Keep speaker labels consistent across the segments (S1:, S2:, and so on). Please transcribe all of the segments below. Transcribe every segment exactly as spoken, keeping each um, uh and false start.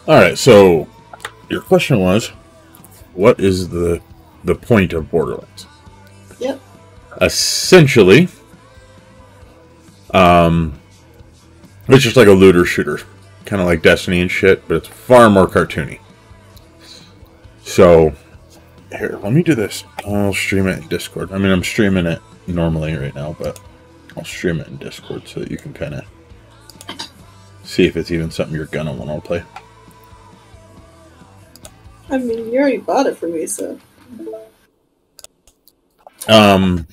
S1: Alright, so your question was, what is the the point of Borderlands?
S2: Yep.
S1: Essentially, um, it's just like a looter shooter. Kind of like Destiny and shit, but it's far more cartoony. So, here, let me do this. I'll stream it in Discord. I mean, I'm streaming it normally right now, but I'll stream it in Discord so that you can kind of see if it's even something you're gonna want to play.
S2: I mean, you already bought it for me, so.
S1: Um,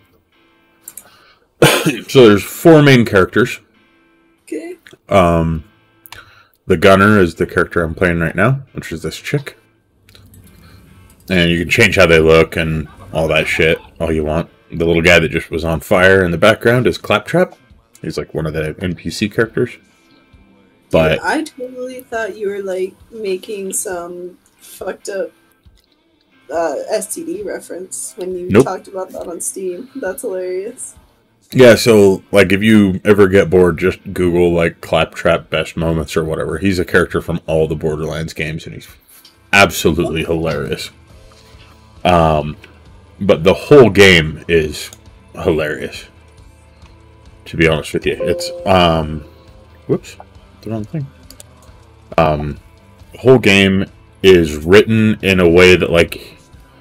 S1: so there's four main characters.
S2: Okay.
S1: Um, the gunner is the character I'm playing right now, which is this chick. And you can change how they look and all that shit, all you want. The little guy that just was on fire in the background is Claptrap. He's like one of the N P C characters. But
S2: Dude, I totally thought you were like making some fucked up uh, S T D reference when you
S1: nope.
S2: talked about that on Steam. That's hilarious.
S1: Yeah, so like if you ever get bored, just Google like Claptrap best moments or whatever. He's a character from all the Borderlands games, and he's absolutely hilarious. Um, but the whole game is hilarious. To be honest with you, it's um, whoops, the wrong thing. Um, the whole game is written in a way that like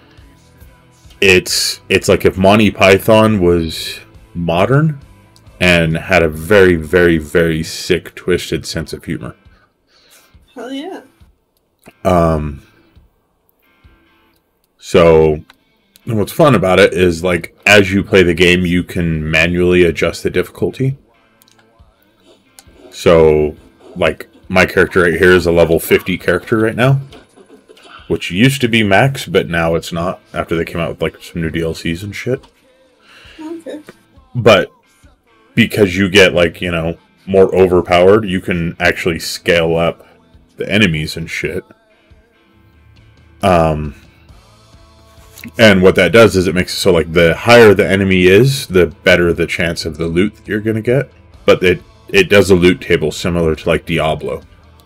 S1: it's it's like if Monty Python was modern and had a very, very, very sick, twisted sense of humor.
S2: Hell yeah.
S1: Um. So, what's fun about it is, like, as you play the game, you can manually adjust the difficulty. So, like, my character right here is a level fifty character right now, which used to be max, but now it's not, after they came out with, like, some new D L Cs and shit.
S2: Okay.
S1: But because you get, like, you know, more overpowered, you can actually scale up the enemies and shit. Um, and what that does is it makes it so, like, the higher the enemy is, the better the chance of the loot that you're going to get. But it, it does a loot table similar to, like, Diablo.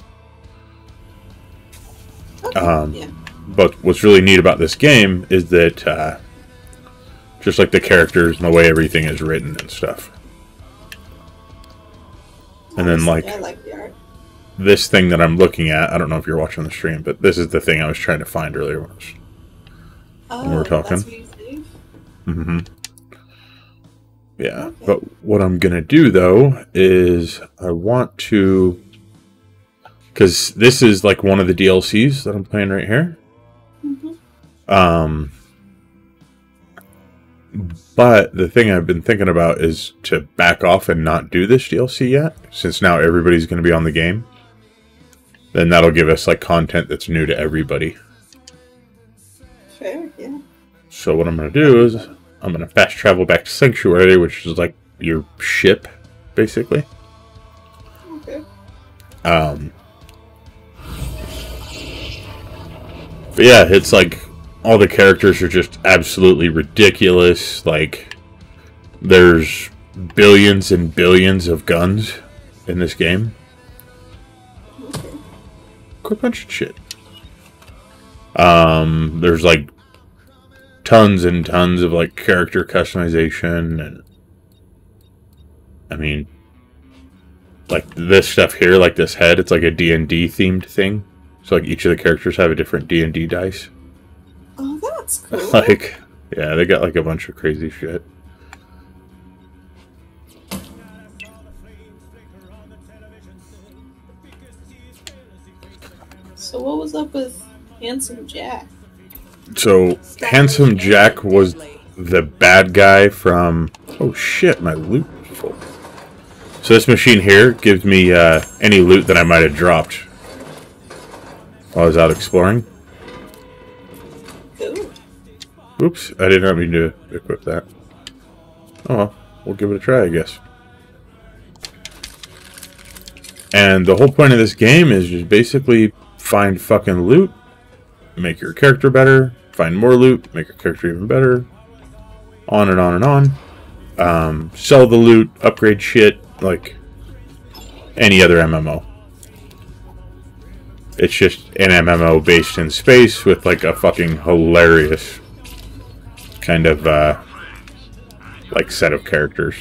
S2: Okay.
S1: Um,
S2: yeah.
S1: But what's really neat about this game is that, uh, just like the characters and the way everything is written and stuff. And then, like,
S2: yeah, I like the art.
S1: This thing that I'm looking at, I don't know if you're watching the stream, but this is the thing I was trying to find earlier when, I was,
S2: Oh,
S1: when we were talking.
S2: That's what you think?
S1: Mm-hmm. Yeah,
S2: Okay.
S1: but what I'm going to do, though, is I want to... Because this is, like, one of the D L Cs that I'm playing right here.
S2: Mm-hmm.
S1: Um... But the thing I've been thinking about is to back off and not do this D L C yet, since now everybody's going to be on the game. Then that'll give us like content that's new to everybody.
S2: Fair, yeah.
S1: So what I'm going to do is I'm going to fast travel back to Sanctuary, which is like your ship, basically.
S2: Okay.
S1: Um. But yeah, it's like all the characters are just absolutely ridiculous. Like, there's billions and billions of guns in this game.
S2: Okay.
S1: Quite a bunch of shit. Um, there's like tons and tons of like character customization, and I mean, like this stuff here, like this head, it's like a D and D themed thing. So like each of the characters have a different D and D dice.
S2: Oh, that's cool.
S1: Like, yeah, they got like a bunch of crazy shit.
S2: So what was up with Handsome Jack?
S1: So, Handsome Jack was the bad guy from... Oh shit, my loot is full. So this machine here gives me uh, any loot that I might have dropped while I was out exploring.
S2: Cool.
S1: Oops, I did not mean to equip that. Oh well, we'll give it a try, I guess. And the whole point of this game is just basically find fucking loot, make your character better, find more loot, make your character even better, on and on and on. Um, sell the loot, upgrade shit, like any other M M O. It's just an M M O based in space with like a fucking hilarious kind of uh, like set of characters.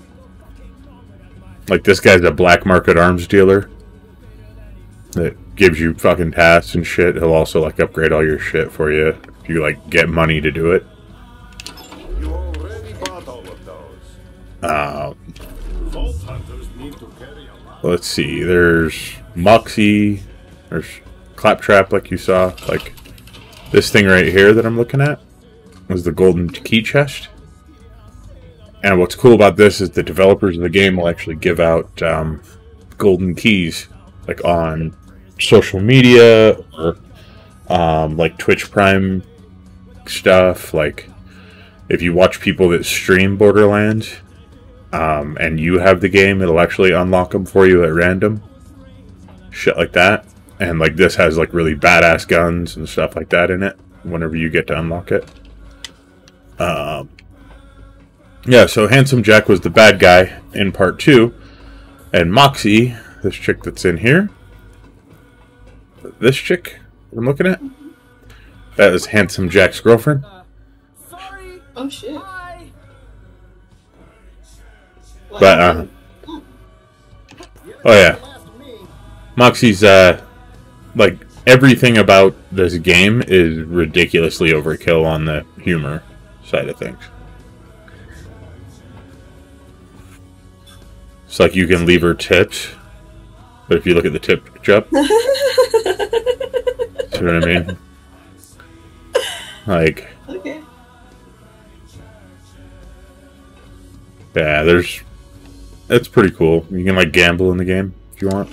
S1: Like this guy's a black market arms dealer that gives you fucking tasks and shit. He'll also like upgrade all your shit for you if you like get money to do it.
S3: You already bought all of those.
S1: Um,
S3: Vault hunters need to carry a lot.
S1: let's see. There's Moxie. There's Claptrap, like you saw. Like this thing right here that I'm looking at was the golden key chest. And what's cool about this is the developers of the game will actually give out um, golden keys, like on social media or um, like Twitch Prime stuff. Like if you watch people that stream Borderlands um, and you have the game, it'll actually unlock them for you at random. Shit like that. And like this has like really badass guns and stuff like that in it whenever you get to unlock it. Um, yeah, so Handsome Jack was the bad guy in part two. And Moxie, this chick that's in here. This chick I'm looking at. That is Handsome Jack's girlfriend.
S4: Sorry.
S2: Oh shit.
S4: Hi.
S1: But, uh... oh yeah. Moxie's, uh... like, everything about this game is ridiculously overkill on the humor side of things. It's like you can leave her tips, but if you look at the tip job, see what I mean? Like,
S2: Okay.
S1: yeah, there's, it's pretty cool. You can like gamble in the game if you want.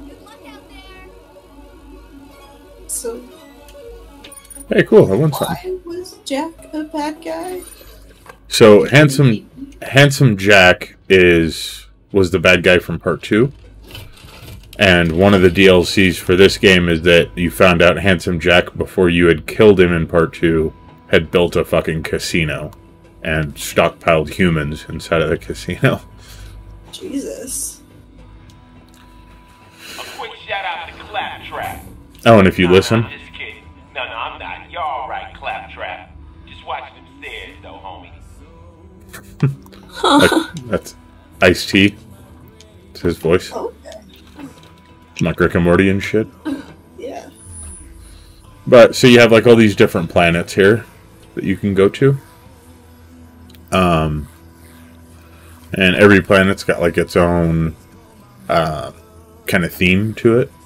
S2: So,
S1: Hey, cool, I won something.
S2: why was Jack a bad guy?
S1: So handsome, handsome Jack is was the bad guy from part two, and one of the D L Cs for this game is that you found out Handsome Jack before you had killed him in part two had built a fucking casino and stockpiled humans inside of the casino.
S2: Jesus.
S5: A quick shout out to Claptrap.
S1: Oh, and if you
S5: Nah,
S1: listen,
S5: I'm just kidding. No, no, I'm not. You're alright, Claptrap. Just watch them stairs, though, homie.
S1: like, that's Ice-T. It's his voice.
S2: Okay.
S1: Like Rick and Morty and shit.
S2: Yeah.
S1: But, so you have like all these different planets here that you can go to. Um, and every planet's got like its own uh, kind of theme to it.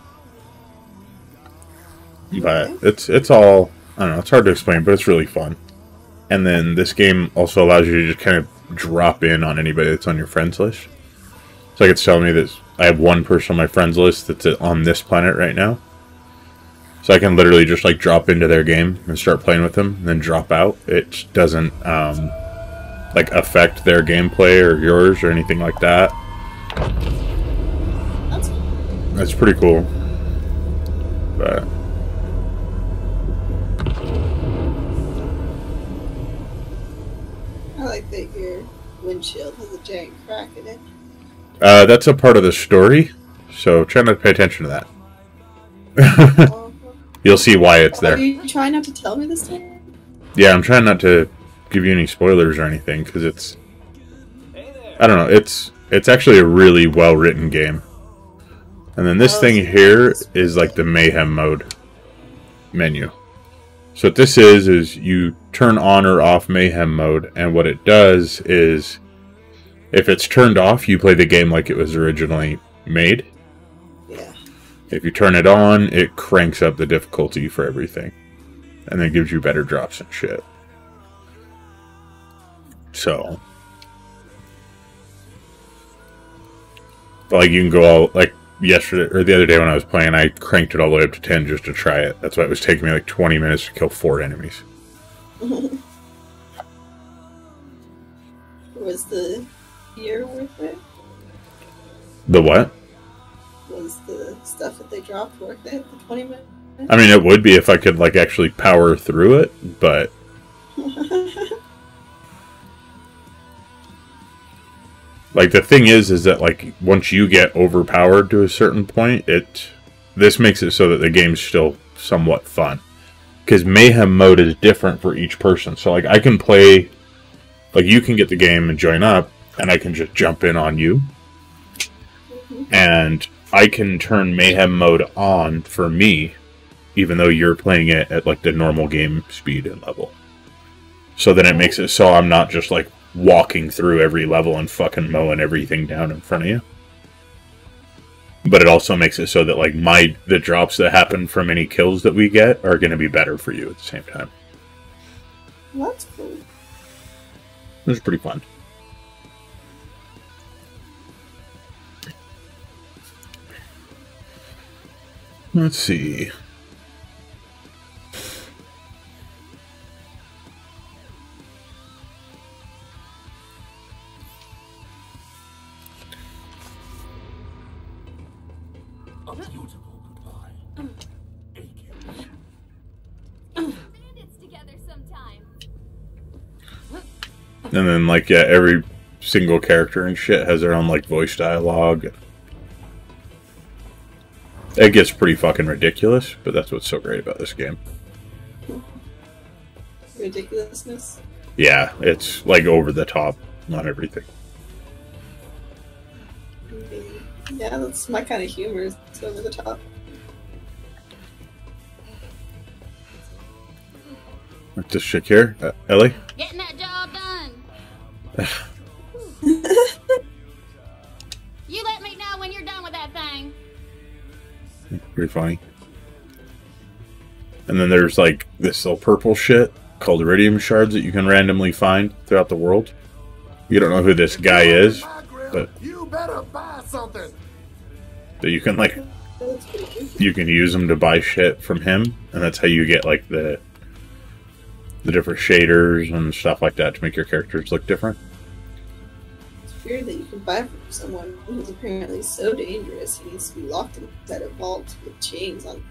S1: But it's it's all, I don't know, it's hard to explain, but it's really fun. And then this game also allows you to just kind of drop in on anybody that's on your friends list. So like it's telling me that I have one person on my friends list that's on this planet right now. So I can literally just like drop into their game and start playing with them and then drop out. It doesn't um, like affect their gameplay or yours or anything like that.
S2: That's
S1: That's pretty cool. But
S2: I like that your windshield has a giant crack in it.
S1: uh, that's a part of the story, so try not to pay attention to that.
S2: Oh,
S1: You'll see why it's
S2: are
S1: there.
S2: you trying not to tell me this time?
S1: Yeah, I'm trying not to give you any spoilers or anything because it's, I don't know, it's it's actually a really well written game. And then this
S2: Oh,
S1: thing here is like the mayhem mode menu. So what this is is you turn on or off mayhem mode, and what it does is if it's turned off, you play the game like it was originally made.
S2: Yeah.
S1: If you turn it on, it cranks up the difficulty for everything. And then gives you better drops and shit. So, like you can go all, like yesterday, or the other day when I was playing, I cranked it all the way up to ten just to try it. That's why it was taking me like twenty minutes to kill four enemies.
S2: Was the year worth it?
S1: The what?
S2: Was the stuff that they dropped worth it? The twenty minutes?
S1: I mean, it would be if I could like actually power through it, but like the thing is, is that like once you get overpowered to a certain point, it this makes it so that the game's still somewhat fun. Because Mayhem mode is different for each person. So, like, I can play... Like, you can get the game and join up, and I can just jump in on you. And I can turn Mayhem mode on for me, even though you're playing it at, like, the normal game speed and level. So then it makes it so I'm not just, like, walking through every level and fucking mowing everything down in front of you. But it also makes it so that, like, my the drops that happen from any kills that we get are going to be better for you at the same time.
S2: That's cool.
S1: It was pretty fun. Let's see.
S3: A beautiful goodbye.
S4: Bandits together sometime.
S1: And then, like, yeah, every single character and shit has their own, like, voice dialogue. It gets pretty fucking ridiculous, but that's what's so great about this game.
S2: Ridiculousness.
S1: Yeah, it's, like, over the top on everything.
S2: Yeah, that's my kind of humor. It's over the top.
S1: Like this chick here, uh, Ellie.
S4: Getting that job done. You let me know when you're done with that thing.
S1: Pretty funny. And then there's like this little purple shit called iridium shards that you can randomly find throughout the world. You don't know who this guy is, but
S3: You better buy something.
S1: but you can like you can use them to buy shit from him, and that's how you get like the the different shaders and stuff like that to make your characters look different.
S2: It's weird that you can buy from someone who's apparently so dangerous he needs to be locked inside a vault with chains on.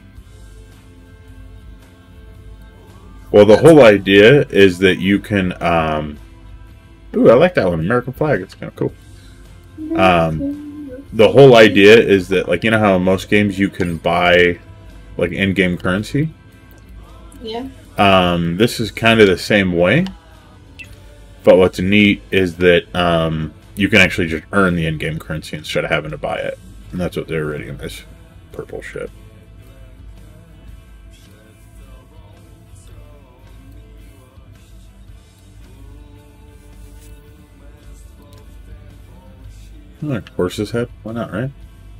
S1: Well, the whole idea is that you can um ooh, I like that one, American flag, it's kind of cool. Um the whole idea is that, like, you know how in most games you can buy like in-game currency?
S2: Yeah.
S1: Um, this is kind of the same way, but what's neat is that um, you can actually just earn the in-game currency instead of having to buy it, and that's what the iridium is. Purple shit. Alright, horse's head? Why not, right?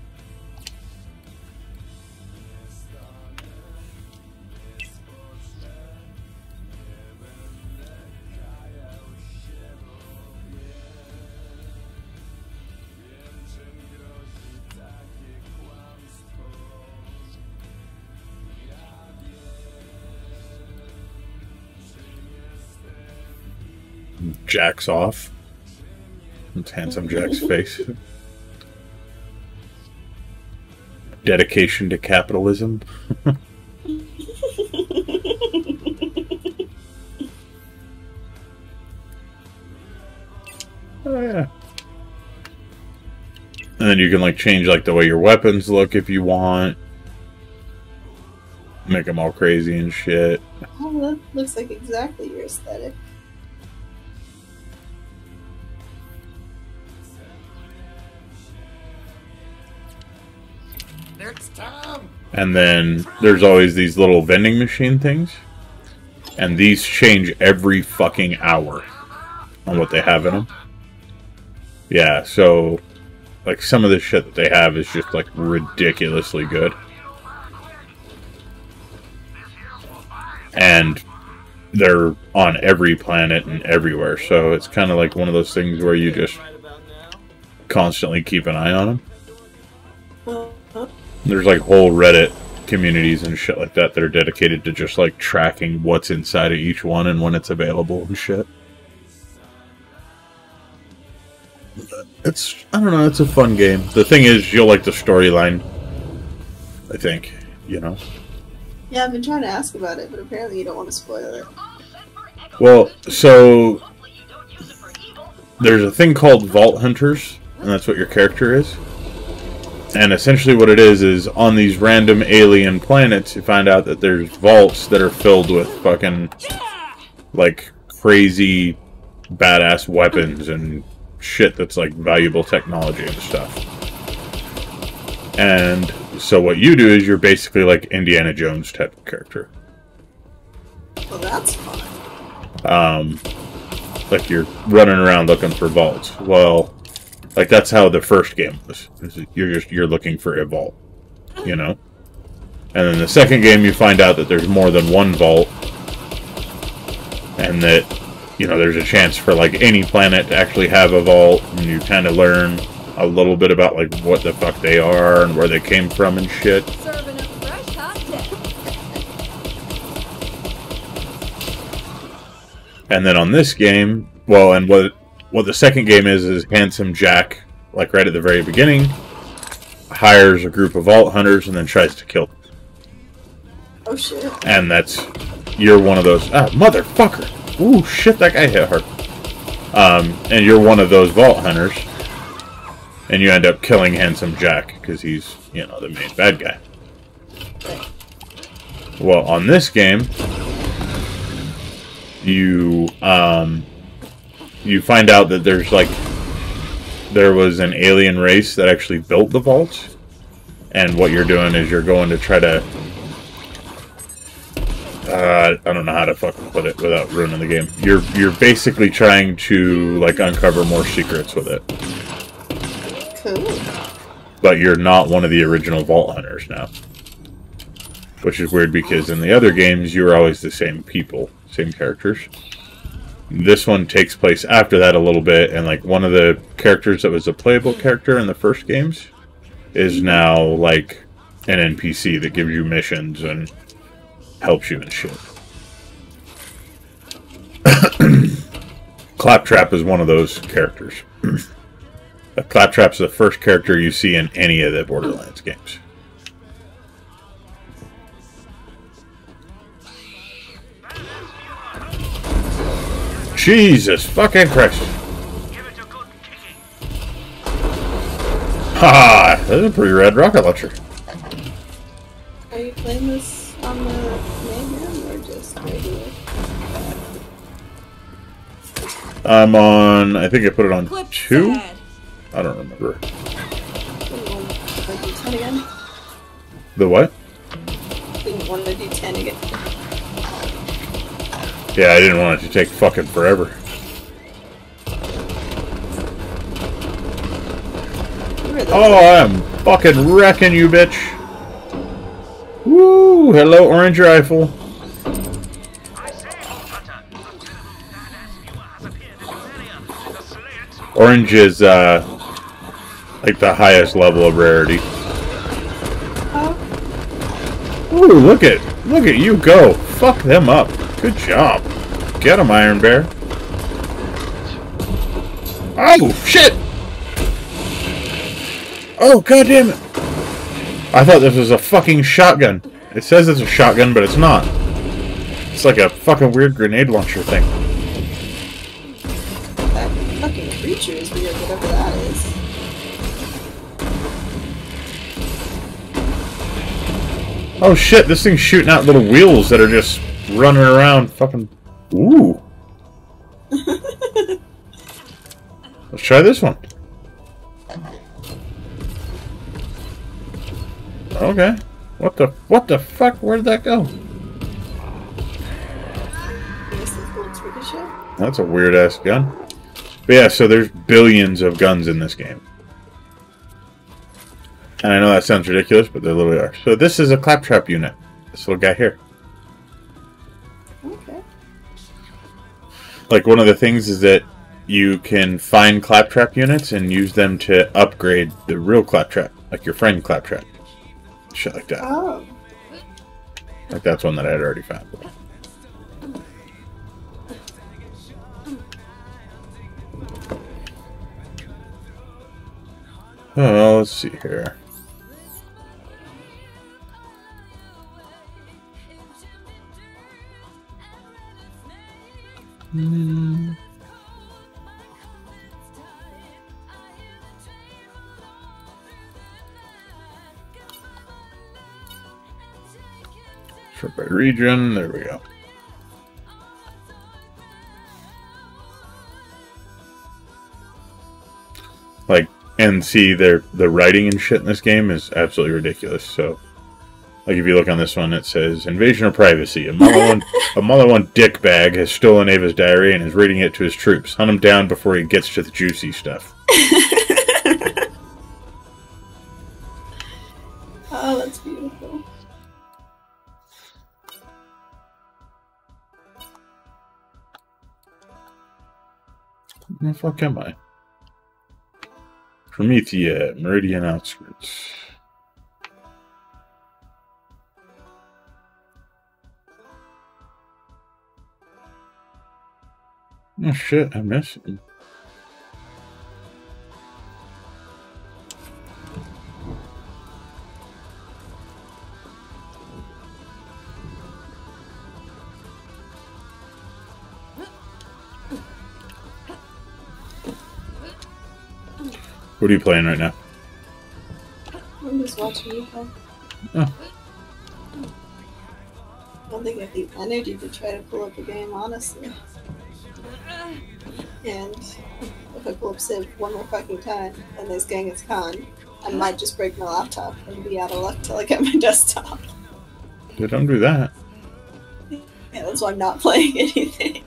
S1: Jack's off. It's handsome Jack's face. Dedication to capitalism. Oh yeah. And then you can like change like the way your weapons look if you want. Make them all crazy and shit.
S2: Oh, that looks like exactly your aesthetic.
S3: Next time.
S1: And then there's always these little vending machine things. And these change every fucking hour on what they have in them. Yeah, so like some of the shit that they have is just like ridiculously good. And they're on every planet and everywhere. So it's kind of like one of those things where you just constantly keep an eye on them.
S2: Uh-huh.
S1: There's like whole Reddit communities and shit like that that are dedicated to just like tracking what's inside of each one and when it's available and shit. It's, I don't know, it's a fun game. The thing is, you'll like the storyline, I think, you know?
S2: Yeah, I've been trying to ask about it, but apparently you don't want to spoil it.
S1: Well, so there's a thing called Vault Hunters, and that's what your character is. And essentially what it is, is on these random alien planets, you find out that there's vaults that are filled with fucking, like, crazy, badass weapons and shit that's, like, valuable technology and stuff. And so what you do is you're basically like Indiana Jones type of character.
S2: Well, that's fun.
S1: Um, like you're running around looking for vaults. Well, like that's how the first game was. You're just you're looking for a vault, you know. And then the second game, you find out that there's more than one vault, and that you know there's a chance for like any planet to actually have a vault, and you kind of learn a little bit about like what the fuck they are and where they came from and shit.
S4: Serving up fresh hot tech.
S1: And then on this game, well, and what what the second game is is Handsome Jack, like right at the very beginning, hires a group of vault hunters and then tries to kill them.
S2: Oh shit.
S1: And that's you're one of those ah motherfucker. Ooh shit, that guy hit hard. Um, and you're one of those vault hunters. And you end up killing Handsome Jack, because he's, you know, the main bad guy. Well, on this game, you, um, you find out that there's, like, there was an alien race that actually built the vaults. And what you're doing is you're going to try to, uh, I don't know how to fucking put it without ruining the game. You're, you're basically trying to, like, uncover more secrets with it.
S2: Cool.
S1: But you're not one of the original Vault Hunters now. Which is weird because in the other games, you were always the same people, same characters. This one takes place after that a little bit, and like one of the characters that was a playable character in the first games is now like an N P C that gives you missions and helps you and shit. Claptrap is one of those characters. Claptrap's the first character you see in any of the Borderlands games. Jesus fucking Christ. Ha! That's a pretty rad rocket launcher.
S2: Are you playing this on the main room or just regular?
S1: I'm on, I think I put it on
S4: Clip
S1: two?
S4: sad.
S1: I don't remember.
S2: Didn't want to do ten again?
S1: The what?
S2: Didn't want to do ten again.
S1: Yeah, I didn't want it to take fucking forever.
S2: Really?
S1: Oh, I'm fucking wrecking you, bitch. Woo! Hello, Orange Rifle. Orange is, uh, like the highest level of rarity.
S2: Oh,
S1: Ooh, look at, look at you go. Fuck them up. Good job. Get him, Iron Bear. Oh, shit! Oh, goddammit. I thought this was a fucking shotgun. It says it's a shotgun, but it's not. It's like a fucking weird grenade launcher thing.
S2: that fucking creature is weird, whatever that is.
S1: Oh shit, this thing's shooting out little wheels that are just running around fucking... Ooh. Let's try this one. Okay. What the... What the fuck? Where'd that go?
S2: This is little ricochet.
S1: That's a weird-ass gun. But yeah, so there's billions of guns in this game. And I know that sounds ridiculous, but they literally are. So this is a Claptrap unit. This little guy here.
S2: Okay.
S1: Like, one of the things is that you can find Claptrap units and use them to upgrade the real Claptrap. Like your friend Claptrap. Shit like that.
S2: Oh.
S1: Like, that's one that I had already found. Oh, let's see here. Hmm. Sort by region. There we go. Like, and see, their the writing and shit in this game is absolutely ridiculous. So, like, if you look on this one, it says invasion of privacy. A Mother a Mother one dickbag has stolen Ava's diary and is reading it to his troops. Hunt him down before he gets to the juicy stuff.
S2: Oh, that's beautiful.
S1: Where the fuck am I? Promethea, Meridian outskirts. Oh shit, I missed it. What are you playing right now?
S2: I'm just watching you play.
S1: Oh.
S2: I don't think I have the energy to try to pull up a game, honestly. And if I pull up Civ one more fucking time and there's Genghis Khan, I might just break my laptop and be out of luck till I get my desktop.
S1: Yeah, don't do that.
S2: Yeah, that's why I'm not playing anything.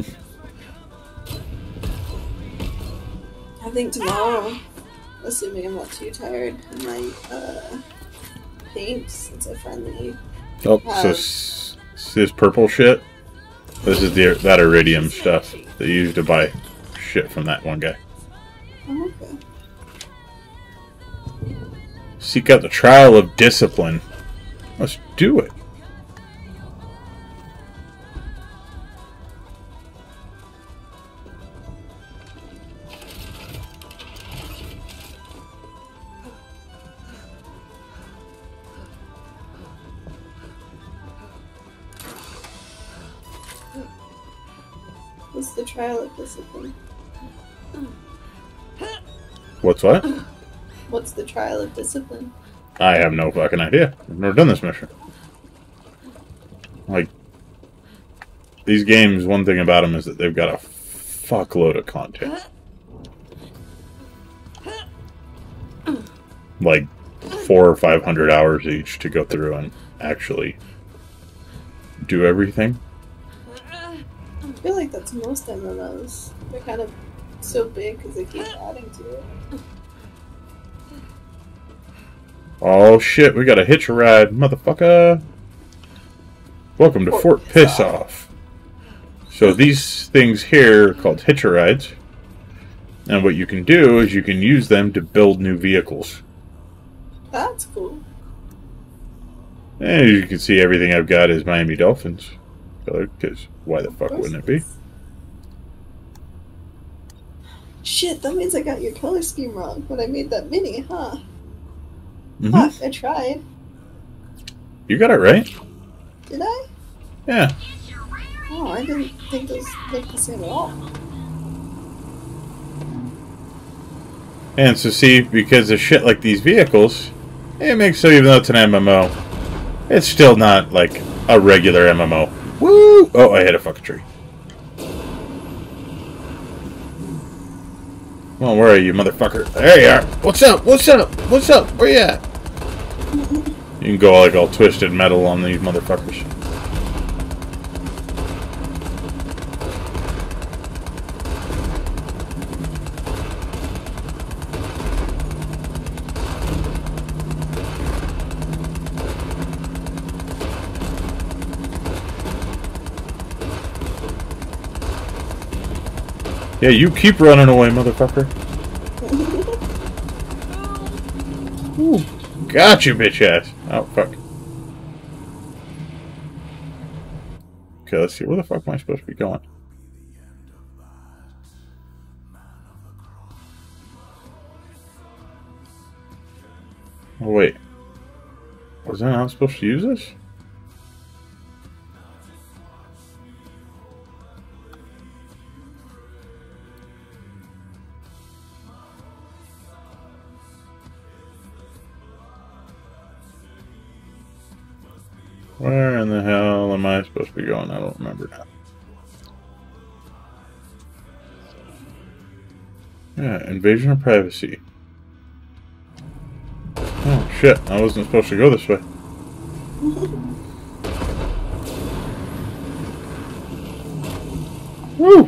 S2: I think tomorrow, assuming I'm not too tired, I might uh, paint since I finally.
S1: Oh,
S2: have...
S1: so s this purple shit? This is the that iridium stuff that you use to buy shit from that one guy.
S2: Oh, okay.
S1: Seek out the trial of discipline. Let's do it.
S2: What's the trial of discipline?
S1: What's what?
S2: What's the trial of discipline?
S1: I have no fucking idea. I've never done this mission. Like, these games, one thing about them is that they've got a fuckload of content. Like, four or five hundred hours each to go through and actually do everything.
S2: I feel like that's most M M Os. They're kind of so big because they keep adding to it.
S1: Oh shit, we got a hitch a ride, motherfucker. Welcome to Fort, Fort Piss Off. Off. So these things here are called hitch a rides. And what you can do is you can use them to build new vehicles.
S2: That's cool.
S1: And you can see everything I've got is Miami Dolphins. Because why the fuck wouldn't it be?
S2: Shit, that means I got your color scheme wrong when I made that mini, huh?
S1: Mm-hmm.
S2: Fuck, I tried.
S1: You got it right.
S2: Did I?
S1: Yeah.
S2: Oh, I didn't think those looked the same at all.
S1: And so see, because of shit like these vehicles, it makes so even though it's an M M O, it's still not like a regular M M O. Woo! Oh, I hit a fucking tree. Come on, where are you, motherfucker? There you are. What's up? What's up? What's up? Where you at? You can go like all twisted metal on these motherfuckers. Yeah, you keep running away, motherfucker. Ooh, got you, bitch ass. Oh, fuck. Okay, let's see. Where the fuck am I supposed to be going? Oh, wait. Was I not supposed to use this? Where in the hell am I supposed to be going? I don't remember now. Yeah, invasion of privacy. Oh shit, I wasn't supposed to go this way. Woo!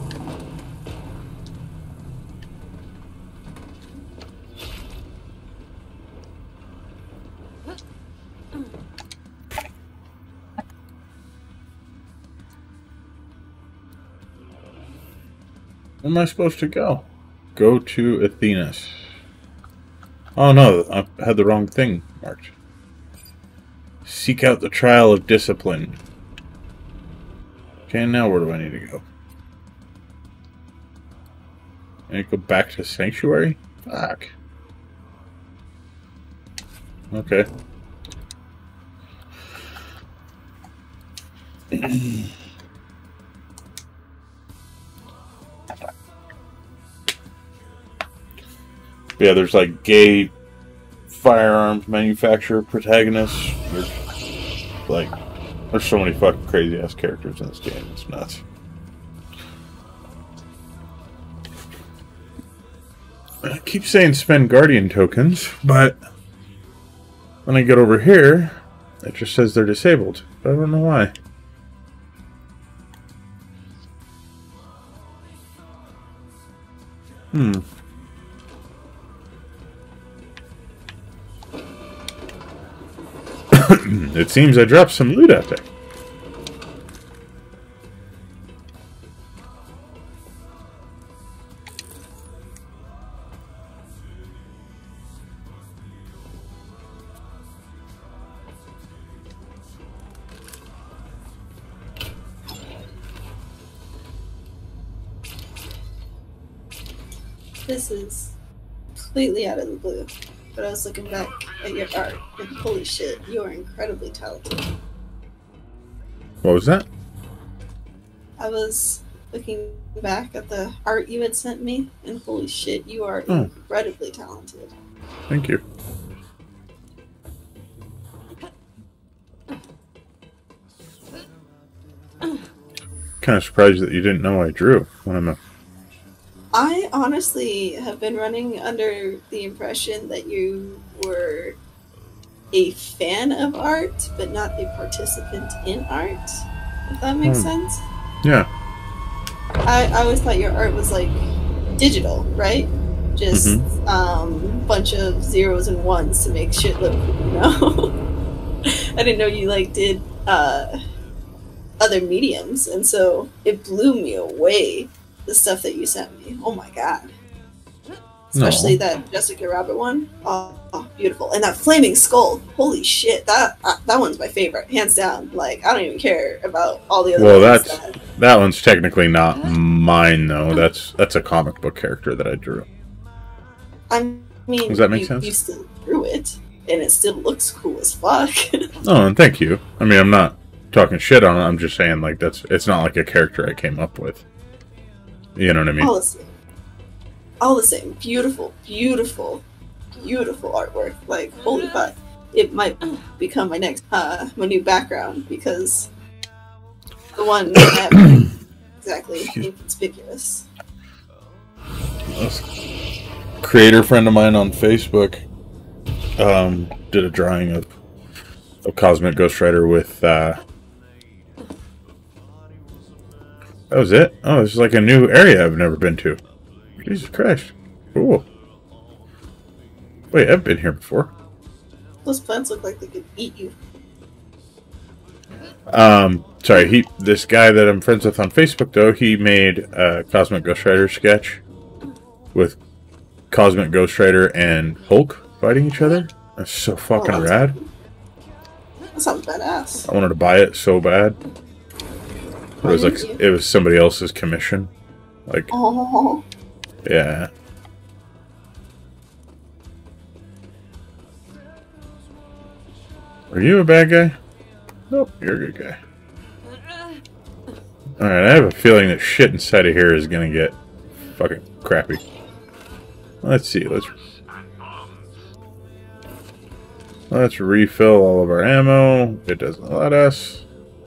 S1: Where am I supposed to go? Go to Athena's. Oh no, I had the wrong thing marked. Seek out the trial of discipline. Okay, now where do I need to go? I need to go back to Sanctuary? Fuck. Okay. Yeah, there's like gay firearms manufacturer protagonists. There's like, there's so many fucking crazy ass characters in this game. It's nuts. I keep saying spend Guardian tokens, but when I get over here, it just says they're disabled. But I don't know why. Hmm. It seems I dropped some loot out there.
S2: This is completely out of the blue, but I was looking back at your art, and holy shit, you are incredibly talented.
S1: What was that?
S2: I was looking back at the art you had sent me, and holy shit, you are
S1: Oh.
S2: incredibly talented.
S1: Thank you. Kind of surprised that you didn't know I drew when I'm a...
S2: I honestly have been running under the impression that you were a fan of art, but not a participant in art, if that makes
S1: Hmm.
S2: sense.
S1: Yeah.
S2: I, I always thought your art was like digital, right? Just
S1: Mhm.
S2: um bunch of zeros and ones to make shit look cool, you know? I didn't know you like did uh other mediums, and so it blew me away, the stuff that you sent me. Oh my god. Especially
S1: No.
S2: that Jessica Rabbit one. Oh, oh, beautiful. And that flaming skull. Holy shit. That uh, that one's my favorite, hands down. Like, I don't even care about all the other
S1: Well,
S2: ones.
S1: that's
S2: that-
S1: that one's technically not mine, though. That's that's a comic book character that I drew.
S2: I mean,
S1: Does that make
S2: you,
S1: sense?
S2: you still drew it, and it still looks cool as fuck.
S1: Oh, and thank you. I mean, I'm not talking shit on it. I'm just saying, like, that's it's not like a character I came up with. You know what I mean?
S2: all the same. All the same. Beautiful, beautiful, beautiful artwork. Like, holy fuck. It might become my next, uh, my new background, because the one I have exactly inconspicuous.
S1: A creator friend of mine on Facebook um, did a drawing of of Cosmic Ghost Rider with. Uh, that was it. Oh, this is like a new area I've never been to. Jesus Christ! Cool. Wait, I've been here before.
S2: Those plants look like they could eat you.
S1: Um, sorry, he. This guy that I'm friends with on Facebook, though, he made a Cosmic Ghost Rider sketch with Cosmic Ghost Rider and Hulk fighting each other. That's so fucking
S2: Oh, that's-
S1: rad.
S2: That sounds badass.
S1: I wanted to buy it so bad. It was
S2: Why
S1: like
S2: didn't you?
S1: it was somebody else's commission. Like,
S2: Oh,
S1: yeah. Are you a bad guy? Nope, you're a good guy. Alright, I have a feeling that shit inside of here is gonna get fucking crappy. Let's see, let's... Let's refill all of our ammo. It doesn't let us.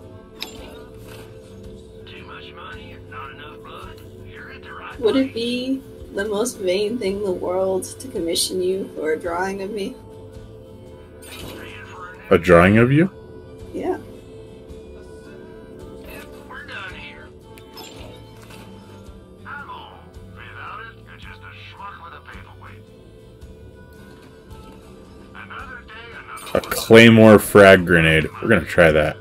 S6: Too much money, not enough blood. You're at the right
S2: Would it
S6: place.
S2: be the most vain thing in the world to commission you for a drawing of me?
S6: Staying for an
S1: A drawing of you?
S2: Yeah.
S6: Yep, we're done here. I'm on. Without it, you're just a schmuck with a paperweight. Another day, another
S1: A claymore frag grenade. We're gonna try that.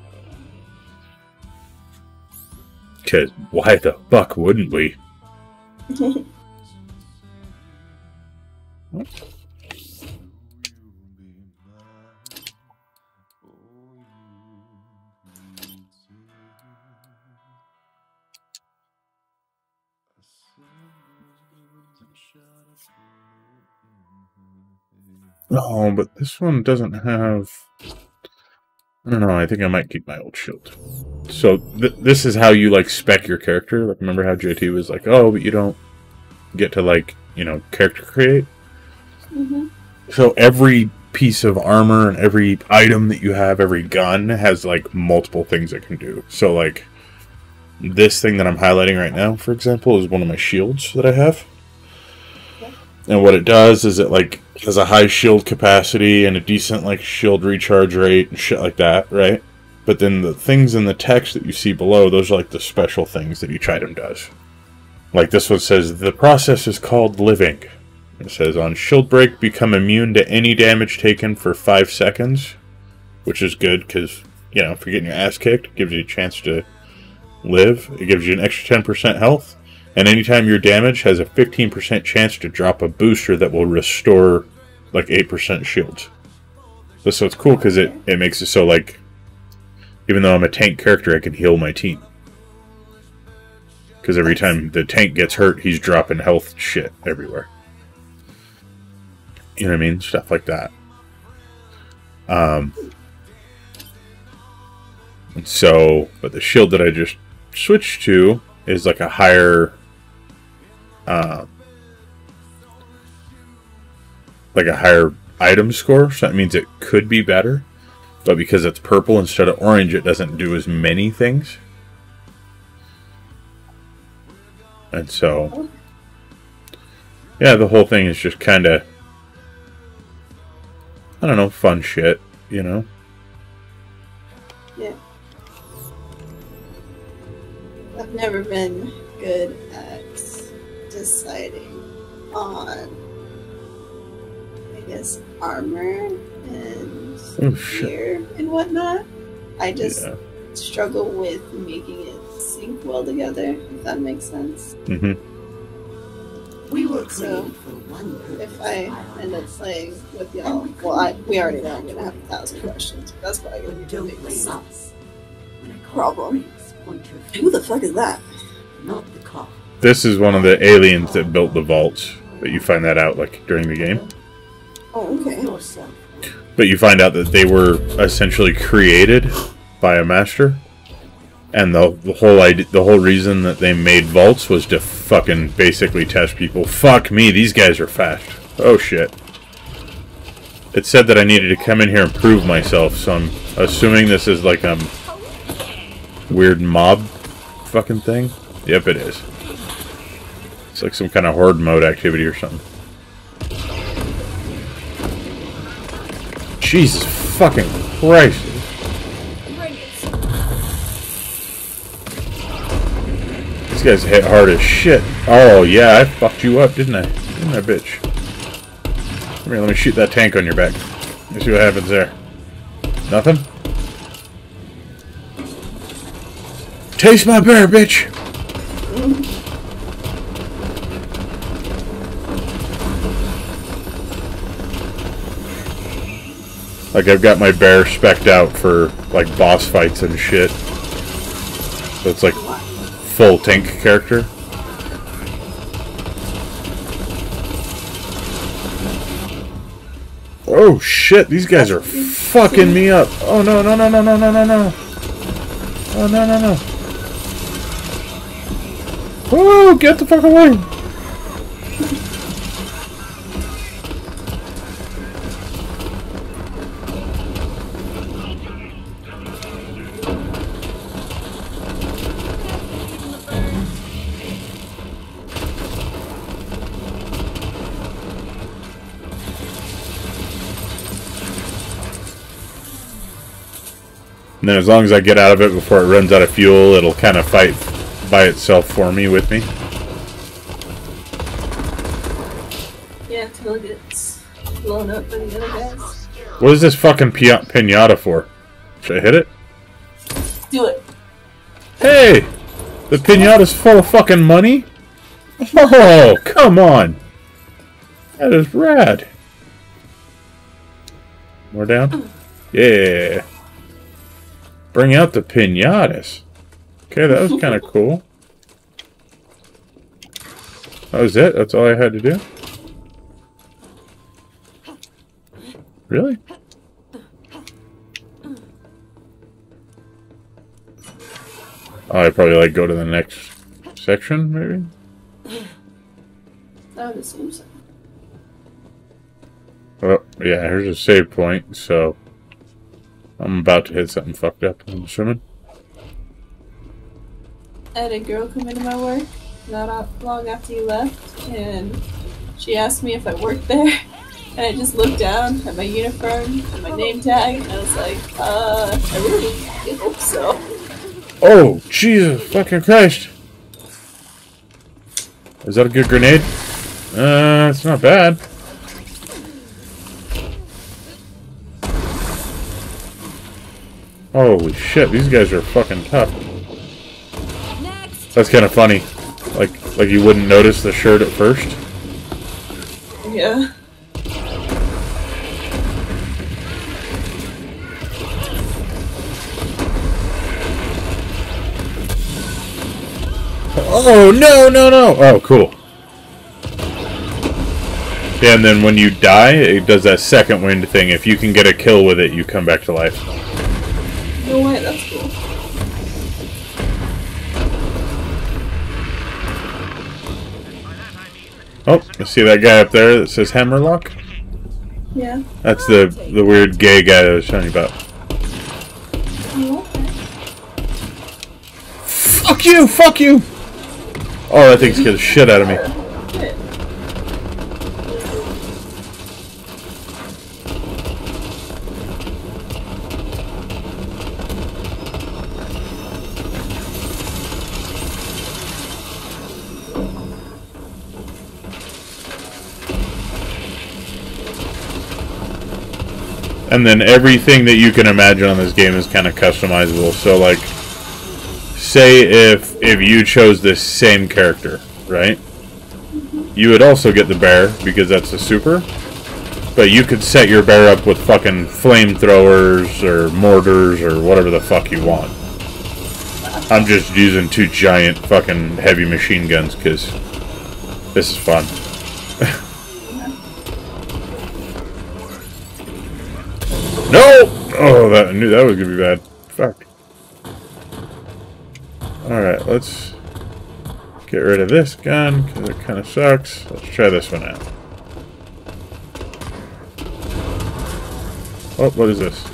S1: Cause why the fuck wouldn't we? No, but this one doesn't have... I don't know, I think I might keep my old shield. So, th this is how you, like, spec your character. Like, remember how J T was like, oh, but you don't get to, like, you know, character create?
S2: Mm-hmm.
S1: So every piece of armor and every item that you have, every gun, has, like, multiple things it can do. So, like, this thing that I'm highlighting right now, for example, is one of my shields that I have. And what it does is it, like, has a high shield capacity and a decent, like, shield recharge rate and shit like that, right? But then the things in the text that you see below, those are, like, the special things that each item does. Like, this one says, the process is called living. It says, on shield break, become immune to any damage taken for five seconds. Which is good, because, you know, if you're getting your ass kicked, it gives you a chance to live. It gives you an extra ten percent health. And anytime your damage has a fifteen percent chance to drop a booster that will restore, like, eight percent shields. So, so it's cool, because it, it makes it so, like, even though I'm a tank character, I can heal my team. Because every time the tank gets hurt, he's dropping health shit everywhere. You know what I mean? Stuff like that. Um, and so, but the shield that I just switched to is like a higher, uh, like a higher item score. So that means it could be better. But because it's purple instead of orange, it doesn't do as many things. And so, yeah, the whole thing is just kind of, I don't know, fun shit, you know?
S2: Yeah. I've never been good at deciding on, I guess, armor and
S1: Oh, shit.
S2: gear and whatnot. I just
S1: Yeah.
S2: struggle with making it sync well together, if that makes sense.
S1: Mm-hmm.
S7: We were
S2: So,
S7: created for one purpose.
S2: If I end up playing with y'all, well, I, we already know I'm gonna have a thousand questions, but that's probably gonna be the
S7: Don't
S2: biggest
S7: blame us. When I call
S2: problem.
S7: Briggs, point your
S2: Who the
S7: finger,
S2: fuck is that?
S7: Not the cop.
S1: This is one of the aliens that built the vaults. But you find that out, like, during the game.
S2: Oh, okay.
S7: Yourself.
S1: But you find out that they were essentially created by a master. And the, the whole idea, the whole reason that they made vaults was to fucking basically test people. Fuck me, these guys are fast. Oh shit. It said that I needed to come in here and prove myself, so I'm assuming this is like a weird mob fucking thing. Yep, it is. It's like some kind of horde mode activity or something. Jesus fucking Christ.
S4: Bring it.
S1: These guys hit hard as shit. Oh, yeah, I fucked you up, didn't I? Didn't I, bitch? Come here, let me shoot that tank on your back. Let me see what happens there. Nothing? Taste my bear, bitch! Like, I've got my bear spec'd out for, like, boss fights and shit. So it's like full tank character. Oh shit, these guys are fucking me up. Oh no, no, no, no, no, no, no, no. Oh no, no, no. Whoa, get the fuck away. And then as long as I get out of it before it runs out of fuel, it'll kind of fight by itself for me with me.
S2: Yeah, until it gets blown up by the other guys.
S1: What is this fucking pi pinata for? Should I hit it?
S2: Do it.
S1: Hey! The pinata's full of fucking money? Oh, come on! That is rad. More down? Yeah. Bring out the pinatas. Okay, that was kind of cool. That was it? That's all I had to do? Really? Oh, I probably like go to the next section, maybe?
S2: I would assume so.
S1: Oh, yeah, here's a save point, so I'm about to hit something fucked up, I'm assuming.
S2: I had a girl come into my work not long after you left, and she asked me if I worked there. And I just looked down at my uniform and my name tag, and I was like, uh, I really hope so.
S1: Oh, Jesus fucking Christ. Is that a good grenade? Uh, it's not bad. Holy shit, these guys are fucking tough. That's kind of funny. Like, like you wouldn't notice the shirt at first.
S2: Yeah.
S1: Oh, no, no, no! Oh, cool. Yeah, and then when you die, it does that second wind thing. If you can get a kill with it, you come back to life.
S2: No way, that's cool.
S1: Oh, you see that guy up there that says Hammerlock?
S2: Yeah.
S1: That's the, the weird gay guy that I was telling you about.
S2: Oh, okay.
S1: Fuck you! Fuck you! Oh, that thing scared the shit out of me.
S2: Shit.
S1: And then everything that you can imagine on this game is kind of customizable. So, like, say if if you chose this same character, right? You would also get the bear, because that's the super. But you could set your bear up with fucking flamethrowers or mortars or whatever the fuck you want. I'm just using two giant fucking heavy machine guns because this is fun. No! Oh, that, I knew that was gonna be bad. Fuck. Alright, let's get rid of this gun, because it kind of sucks. Let's try this one out. Oh, what is this?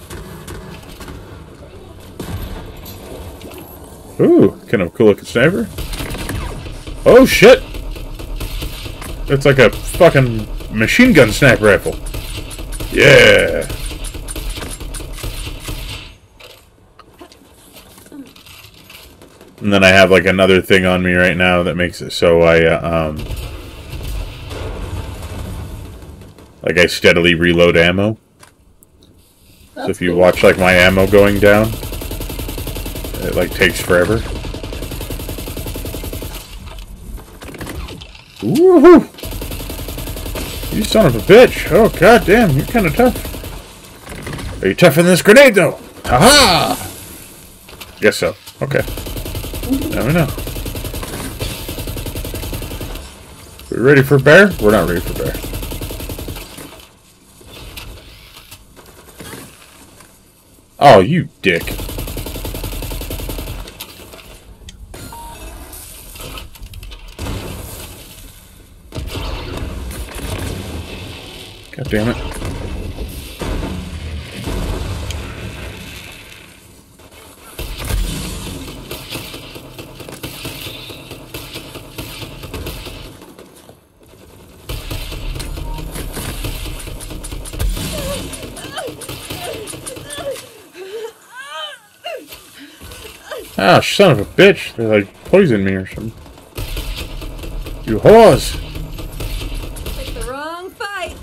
S1: Ooh, kind of cool looking sniper. Oh, shit! It's like a fucking machine gun sniper rifle. Yeah! And then I have like another thing on me right now that makes it so I, uh, um, like I steadily reload ammo.
S2: That's
S1: so if you
S2: cool.
S1: watch like my ammo going down, it like takes forever. Woohoo! You son of a bitch! Oh god damn, you're kind of tough. Are you tougher than this grenade though? Haha! Guess so. Okay. Now we know. We ready for bear? We're not ready for bear. Oh, you dick. God damn it. Ah, son of a bitch. They like poisoned me or something. You whores!
S4: Picked the wrong fight.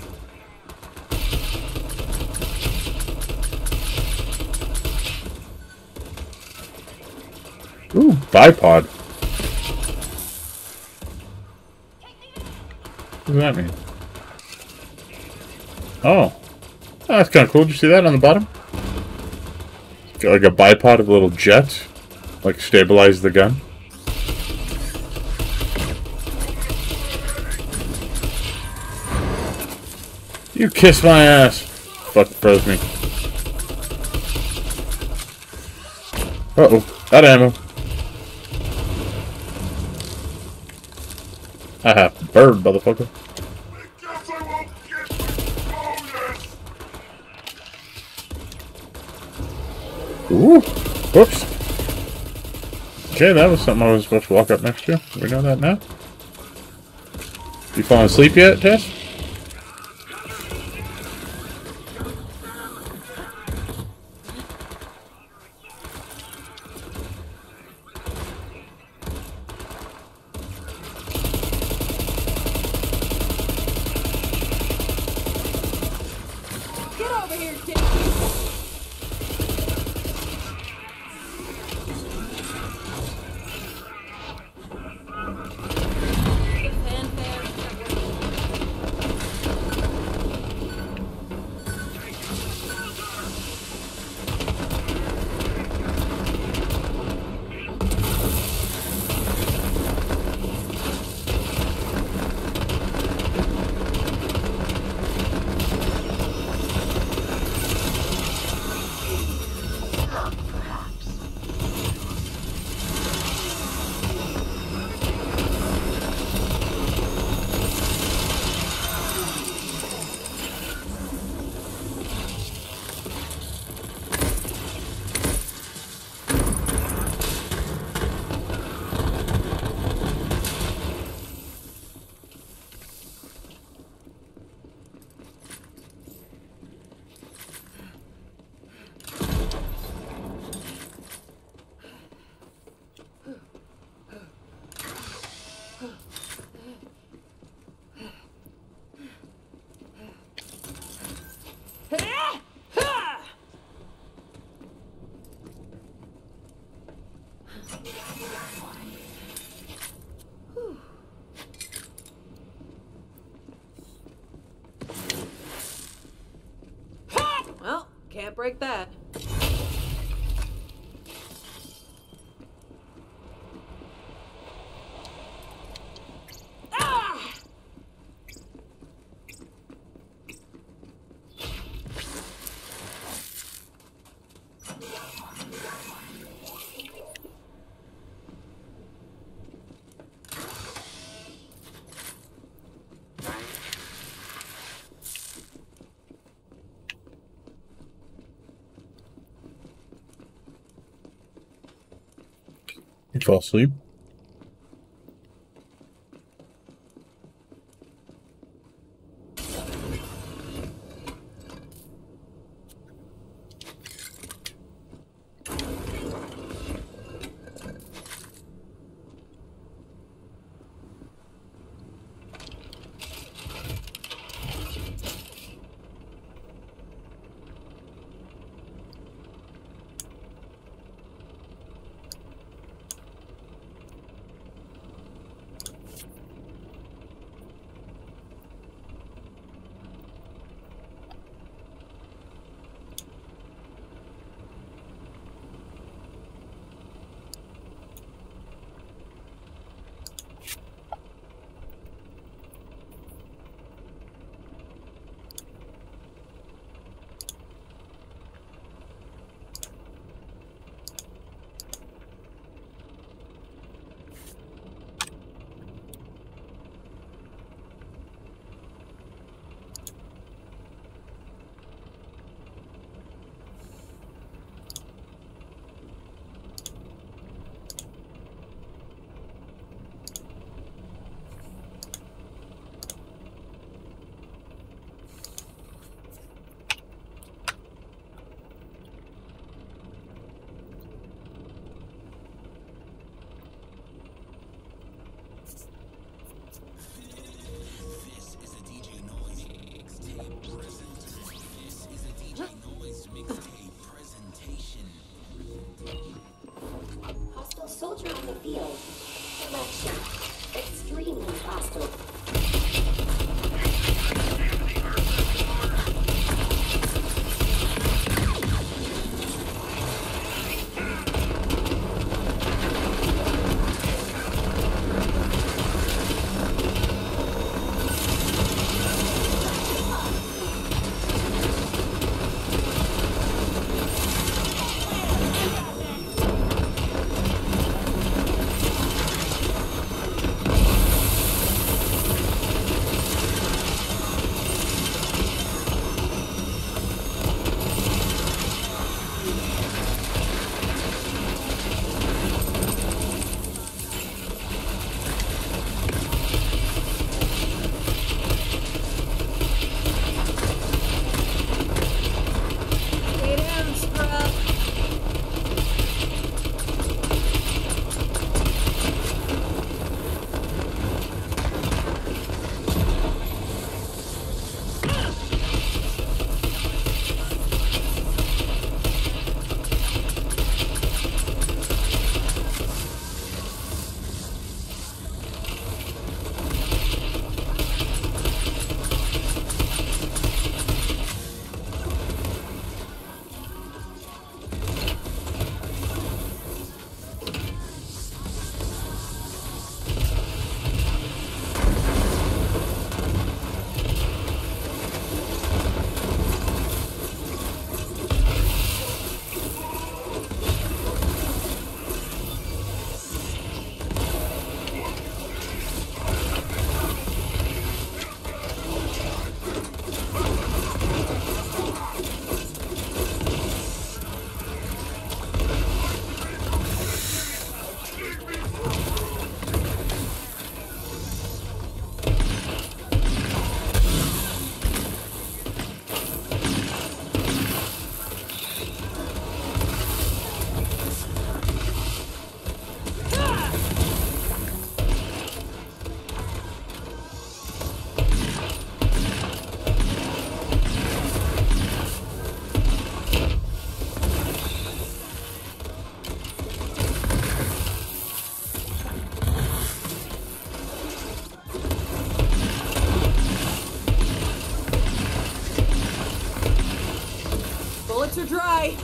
S1: Ooh, bipod. What does that mean? Oh. Oh, that's kind of cool. Did you see that on the bottom? Got like a bipod of little jets. Like stabilize the gun. You kiss my ass. Fuck, froze me. Uh-oh. That ammo. I have bird, motherfucker.
S6: Guess I won't get bonus.
S1: Ooh. Whoops. Okay, that was something I was supposed to walk up next to. We know that now. You falling asleep yet, Tess?
S4: Get over here, kid. Well, can't break that. Ah!
S1: You fall asleep?
S4: throats are dry.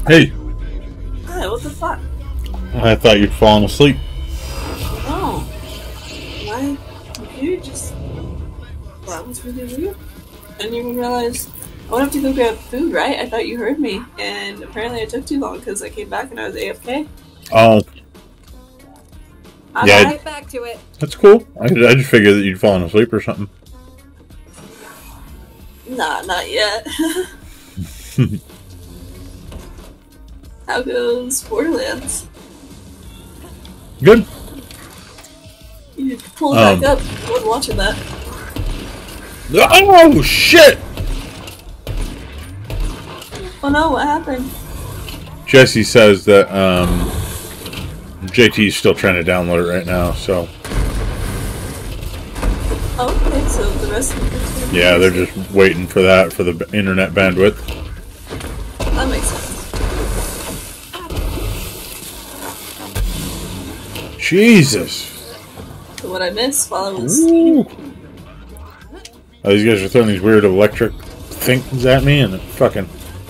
S1: Hey,
S2: Hi, what the fuck?
S1: I thought you'd fallen asleep.
S2: Oh. My computer just... That was really weird. I didn't even realize... I went up to go grab food, right? I thought you heard me. And apparently I took too long because I came back and I was A F K.
S1: Oh,
S2: I'm
S1: Yeah,
S2: like,
S4: Right back to it.
S1: that's cool. I, I just figured that you'd fallen asleep or something.
S2: nah, not yet. How goes Borderlands?
S1: Good.
S2: You pulled
S1: Um.
S2: back up. I was watching that.
S1: Oh, shit!
S2: Oh no, what happened?
S1: Jesse says that um, J T's still trying to download it right now, so...
S2: Oh, okay, so the rest of the
S1: Yeah, they're just waiting for that, for the b- internet bandwidth.
S2: That makes sense.
S1: Jesus!
S2: So what I missed while I was
S1: Ooh. Oh, these guys are throwing these weird electric things at me, and it fucking...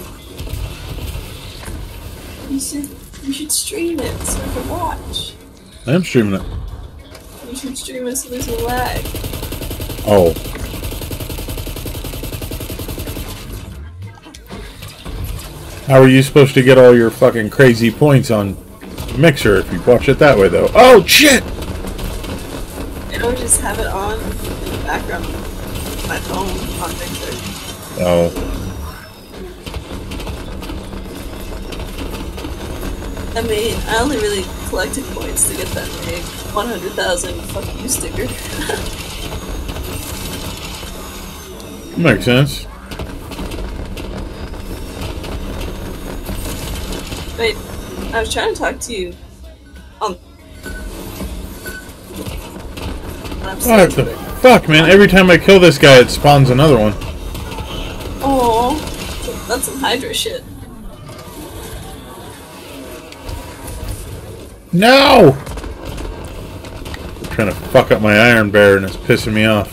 S2: You should, you should stream it so I can watch.
S1: I am streaming it.
S2: You should stream it so there's no lag.
S1: Oh. How are you supposed to get all your fucking crazy points on Mixer if you watch it that way, though? Oh, shit!
S2: I would just have it on in the background of my phone on Mixer.
S1: Oh.
S2: I mean, I only really collected points to get that big one hundred thousand fuck you sticker.
S1: Makes sense.
S2: Wait, I was trying to talk to you on. I'm
S1: What the fuck, man? Every time I kill this guy, it spawns another one.
S2: Oh, that's some Hydra shit.
S1: No! I'm trying to fuck up my Iron Bear and it's pissing me off.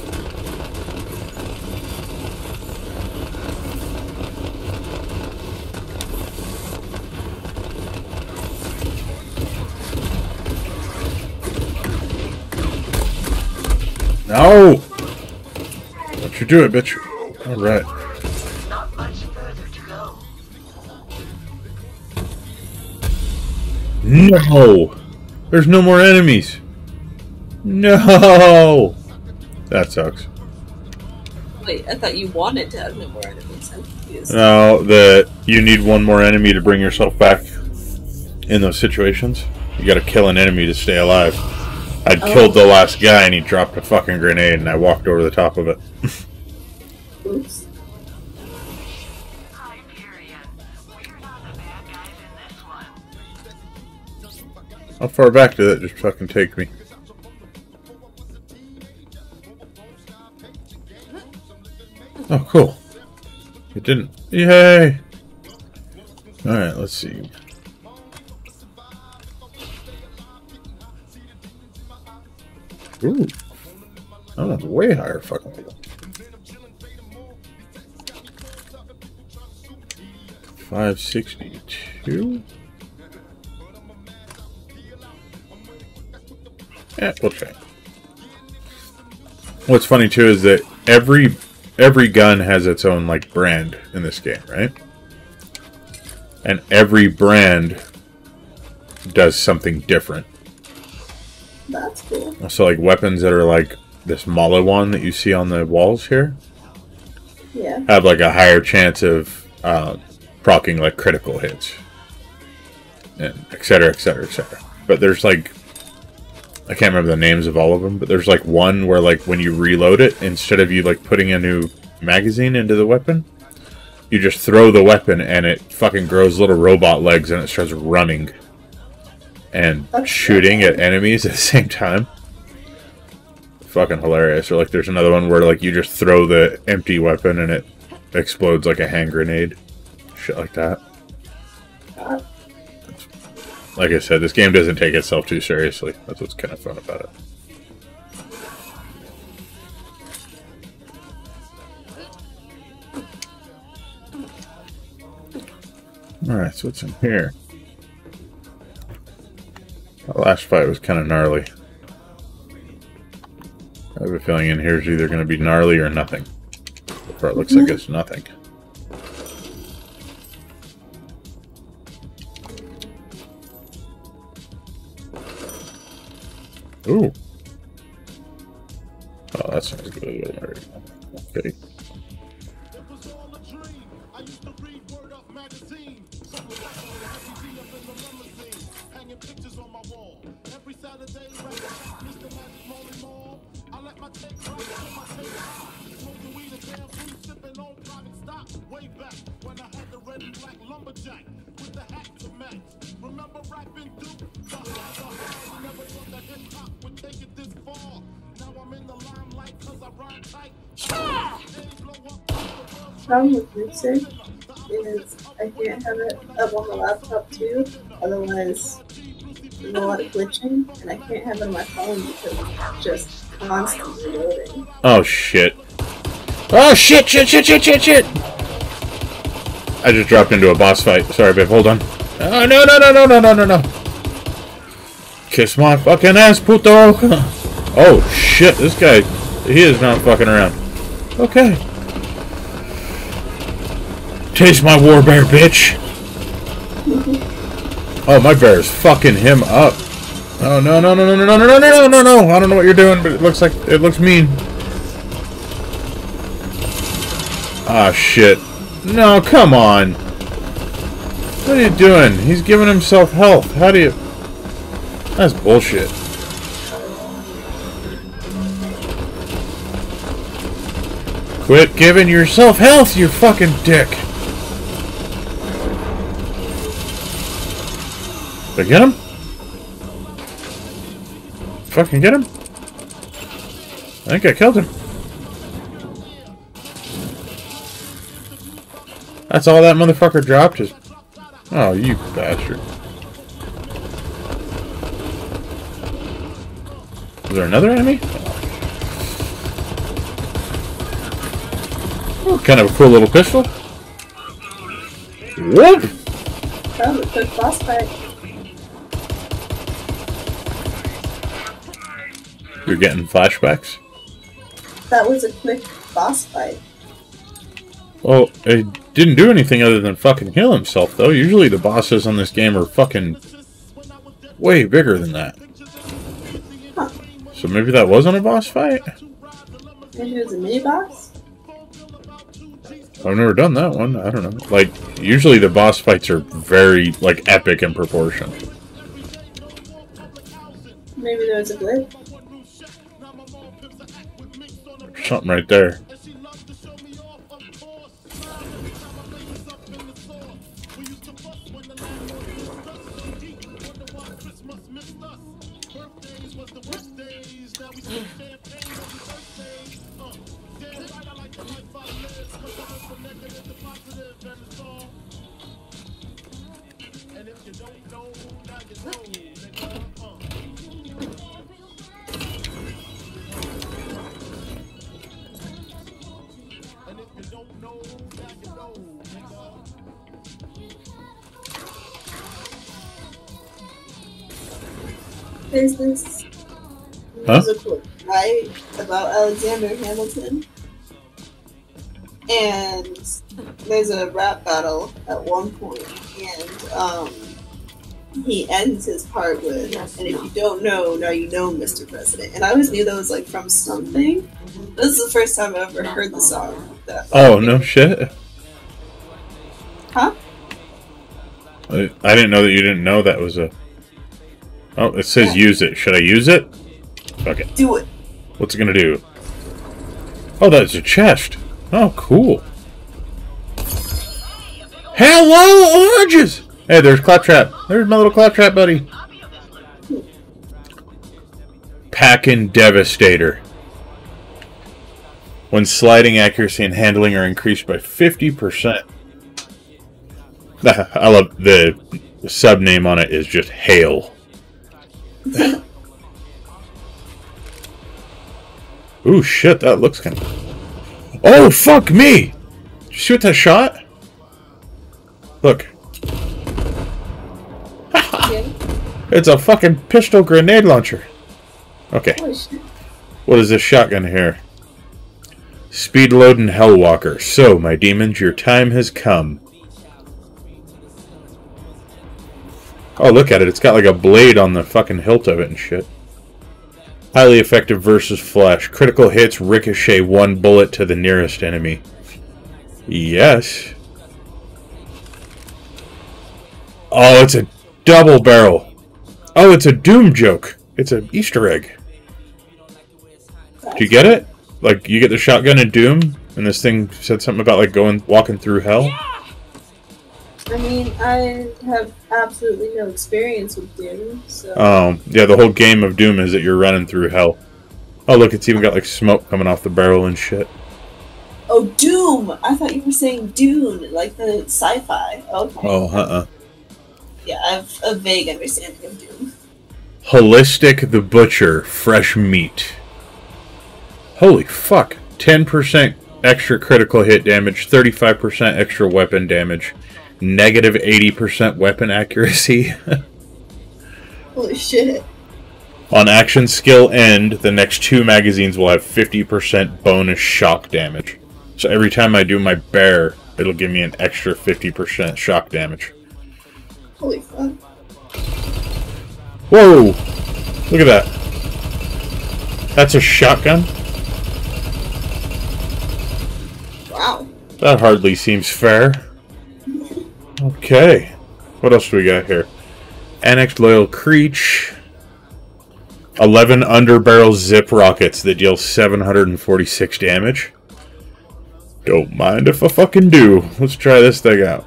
S1: No! Don't you do it, bitch. Alright.
S6: Not much further to go.
S1: No! There's no more enemies! No! That sucks.
S2: Wait, I thought you wanted to have no more enemies. I'm confused.
S1: No, that you need one more enemy to bring yourself back in those situations. You gotta kill an enemy to stay alive. I'd
S2: Oh.
S1: killed the last guy and he dropped a fucking grenade and I walked over the top of it.
S2: Oops.
S6: Hyperion. We're not the bad guys in this one.
S1: How far back did it just fucking take me? Oh, cool. It didn't. Yay! Alright, let's see. Ooh. I'm on a way higher fucking level. five sixty-two? Yeah, we'll try. What's funny too is that every every gun has its own like brand in this game, right? And every brand does something different.
S2: That's cool.
S1: So like weapons that are like this Mala one that you see on the walls here
S2: Yeah.
S1: have like a higher chance of uh, proccing like critical hits, and et cetera, et cetera, et cetera. But there's like, I can't remember the names of all of them, but there's like one where like when you reload it, instead of you like putting a new magazine into the weapon, you just throw the weapon and it fucking grows little robot legs and it starts running and
S2: That's
S1: shooting
S2: cool.
S1: at enemies at the same time. Fucking hilarious. Or like there's another one where like you just throw the empty weapon and it explodes like a hand grenade. Shit like that.
S2: Uh,
S1: Like I said, this game doesn't take itself too seriously. That's what's kind of fun about it. Alright, so what's in here? The last fight was kind of gnarly. I have a feeling in here is either going to be gnarly or nothing. So far it looks like it's nothing. Ooh. Oh, that sounds good. Okay.
S2: Problem with music is I can't have it up on the laptop too, otherwise there's a lot of glitching, and I can't have it on my phone because it's just constantly loading.
S1: Oh shit. Oh shit, shit, shit, shit, shit, shit! I just dropped into a boss fight. Sorry, babe, hold on. Oh, no, no, no, no, no, no, no, no. Kiss my fucking ass, puto! Oh shit, this guy, he is not fucking around. Okay. Taste my war bear, bitch! Oh, my bear is fucking him up. Oh, no, no, no, no, no, no, no, no, no, no, no! I don't know what you're doing, but it looks like, it looks mean. Ah, shit. No, come on! What are you doing? He's giving himself health. How do you... That's bullshit. Quit giving yourself health, you fucking dick! Did I get him? Fucking get him? I think I killed him. That's all that motherfucker dropped is... Oh, you bastard. Is there another enemy? Oh, kind of a cool little pistol. Whoop!
S2: That was a quick boss fight.
S1: You're getting flashbacks?
S2: That was a quick boss fight.
S1: Well, it didn't do anything other than fucking heal himself, though. Usually the bosses on this game are fucking way bigger than that.
S2: Huh.
S1: So maybe that wasn't a boss fight?
S2: Maybe it was a mini boss?
S1: I've never done that one. I don't know. Like, usually the boss fights are very, like, epic in proportion.
S2: Maybe there was a glitch.
S1: There's something right there.
S2: There's this
S1: Huh?
S2: musical, right, about Alexander Hamilton. And there's a rap battle at one point, and um, he ends his part with, and if you don't know, now you know, Mister President. And I always knew that was like from something. This is the first time I've ever heard the song. That
S1: Oh, no shit.
S2: Huh?
S1: I, I didn't know that you didn't know that was a... Oh, it says use it. Should I use it? Fuck it.
S2: Do it.
S1: What's it gonna do? Oh, that's a chest. Oh, cool. Hello, oranges! Hey, there's Claptrap. There's my little Claptrap buddy. Packin' Devastator. When sliding accuracy and handling are increased by fifty percent. I love the sub name on it is just Hail. Ooh, shit, that looks kind of... Oh, fuck me! Did you see what that shot? Look. It's a fucking pistol grenade launcher. Okay.
S2: Holy shit.
S1: What is this shotgun here? Speed loading Hellwalker. So, my demons, your time has come. Oh, look at it. It's got like a blade on the fucking hilt of it and shit. Highly effective versus flash. Critical hits ricochet one bullet to the nearest enemy. Yes. Oh, it's a double barrel. Oh, it's a Doom joke. It's an Easter egg. Do you get it? Like, you get the shotgun in Doom, and this thing said something about, like, going, walking through hell?
S2: I mean, I have absolutely no experience with Doom, so...
S1: Um, yeah, the whole game of Doom is that you're running through hell. Oh, look, it's even got, like, smoke coming off the barrel and shit.
S2: Oh, Doom! I thought you were saying Dune, like the sci-fi. Okay.
S1: Oh, uh-uh.
S2: Yeah, I have a vague understanding of Doom.
S1: Holistic the Butcher, fresh meat. Holy fuck. ten percent extra critical hit damage, thirty-five percent extra weapon damage, negative eighty percent weapon accuracy.
S2: Holy shit.
S1: On action skill end, the next two magazines will have fifty percent bonus shock damage. So every time I do my bear, it'll give me an extra fifty percent shock damage.
S2: Holy fuck.
S1: Whoa! Look at that. That's a shotgun?
S2: Wow.
S1: That hardly seems fair. Okay. What else do we got here? Annexed Loyal Creech. eleven underbarrel zip rockets that deal seven hundred forty-six damage. Don't mind if I fucking do. Let's try this thing out.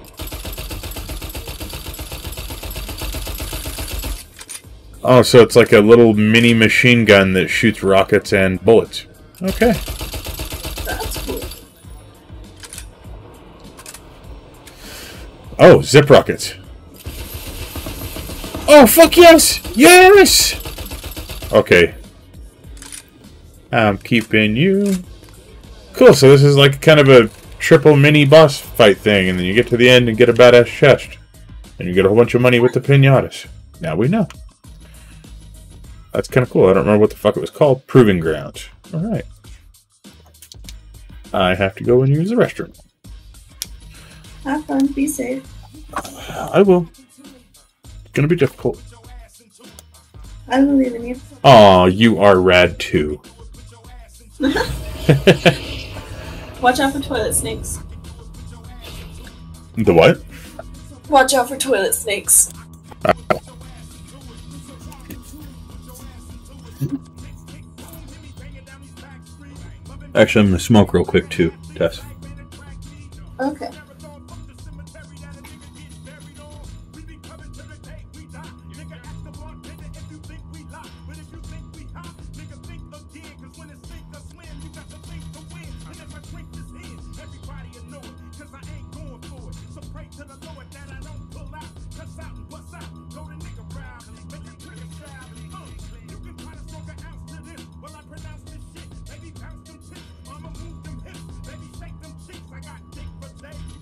S1: Oh, so it's like a little mini machine gun that shoots rockets and bullets. Okay.
S2: That's cool.
S1: Oh, zip rockets. Oh, fuck yes! Yes! Okay. I'm keeping you. Cool, so this is like kind of a triple mini boss fight thing, and then you get to the end and get a badass chest. And you get a whole bunch of money with the pinatas. Now we know. That's kind of cool. I don't remember what the fuck it was called. Proving Grounds. Alright. I have to go and use the restroom.
S2: Have fun. Be safe.
S1: I will. It's gonna be difficult.
S2: I believe in you.
S1: Aw, you are rad too.
S2: Watch out for toilet snakes.
S1: The what?
S2: Watch out for toilet snakes.
S1: Actually, I'm gonna smoke real quick too, Tess.
S2: Okay.
S6: I'ma move them hips, baby, shake them cheeks. I got dick for days.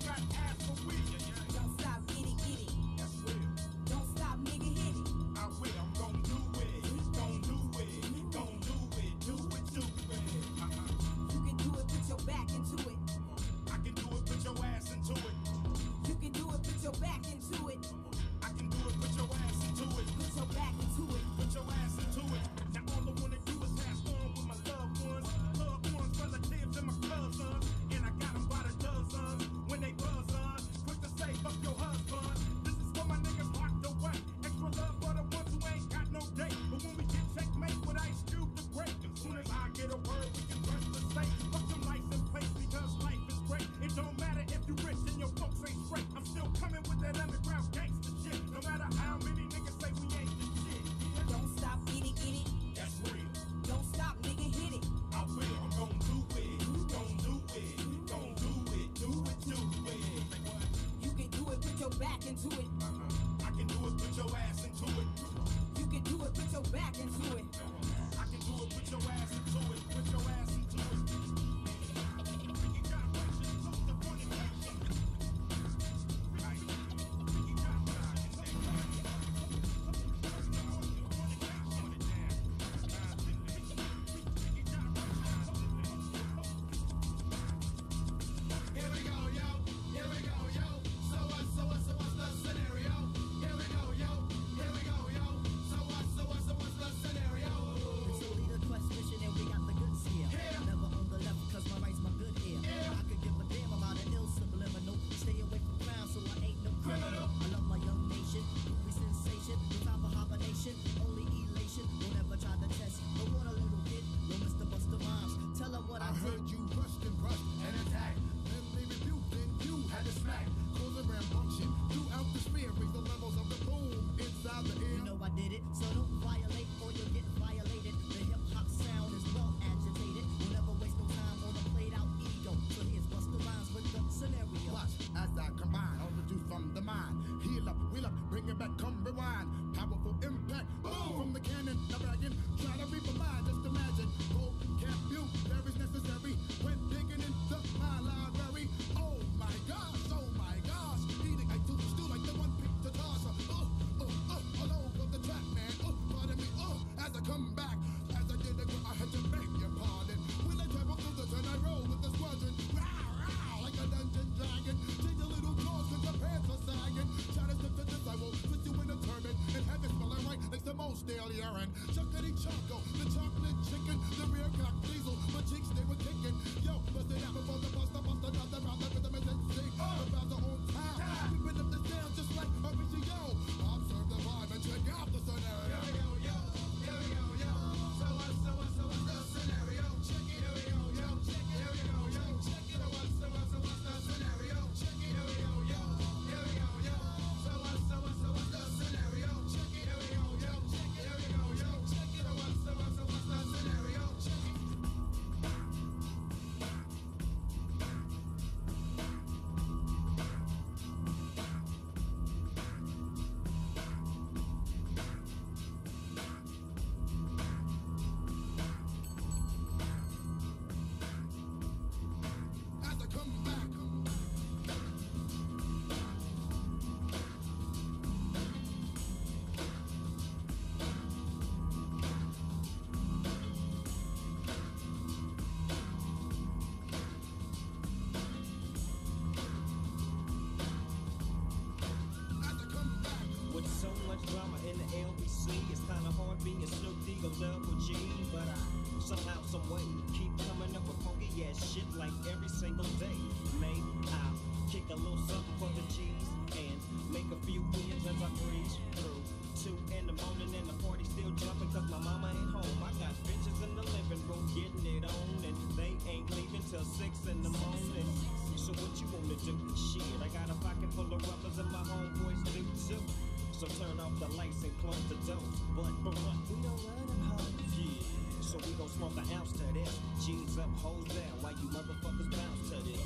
S8: way. Keep coming up with funky ass shit like every single day. May I kick a little something for the cheese and make a few wins as I breeze through. Two in the morning and the party still jumping cause my mama ain't home. I got bitches in the living room getting it on and they ain't leaving till six in the morning. So what you wanna do? Shit, I got a pocket full of rubbers and my homeboys do too. So turn off the lights and close the doors. But, but, but we don't run them home. Yeah. So we gon' smoke an ounce to this. G's up, hoes down while you motherfuckers bounce to this.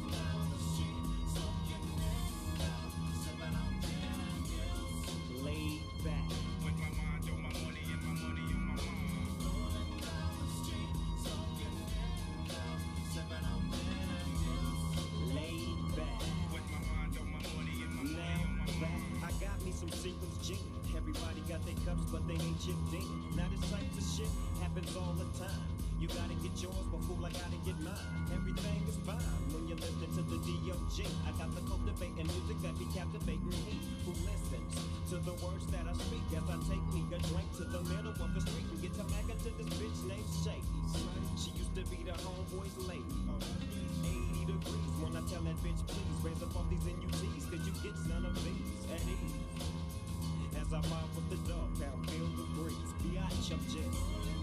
S8: Laid back. With my mind on my money and my money on my mind. Rolling down the street, smoking sipping on laid back. With my mind on my money and my money on my mind. I got me some secrets, gin. Everybody got their cups, but they ain't chipped in. Now this type of shit happens all the time. You gotta get yours, but fool, I gotta get mine. Everything is fine when you're listening to the D O G. I got the cultivating music that be captivating me. Who listens to the words that I speak as I take me a drink to the middle of the street and get to back into this bitch named Shady. She used to be the homeboy's lady. eighty degrees when I tell that bitch, please raise up all these N U Ts, cause you get none of these at ease. As I mob with the dog pound, feel the breeze. Biatch, I'm just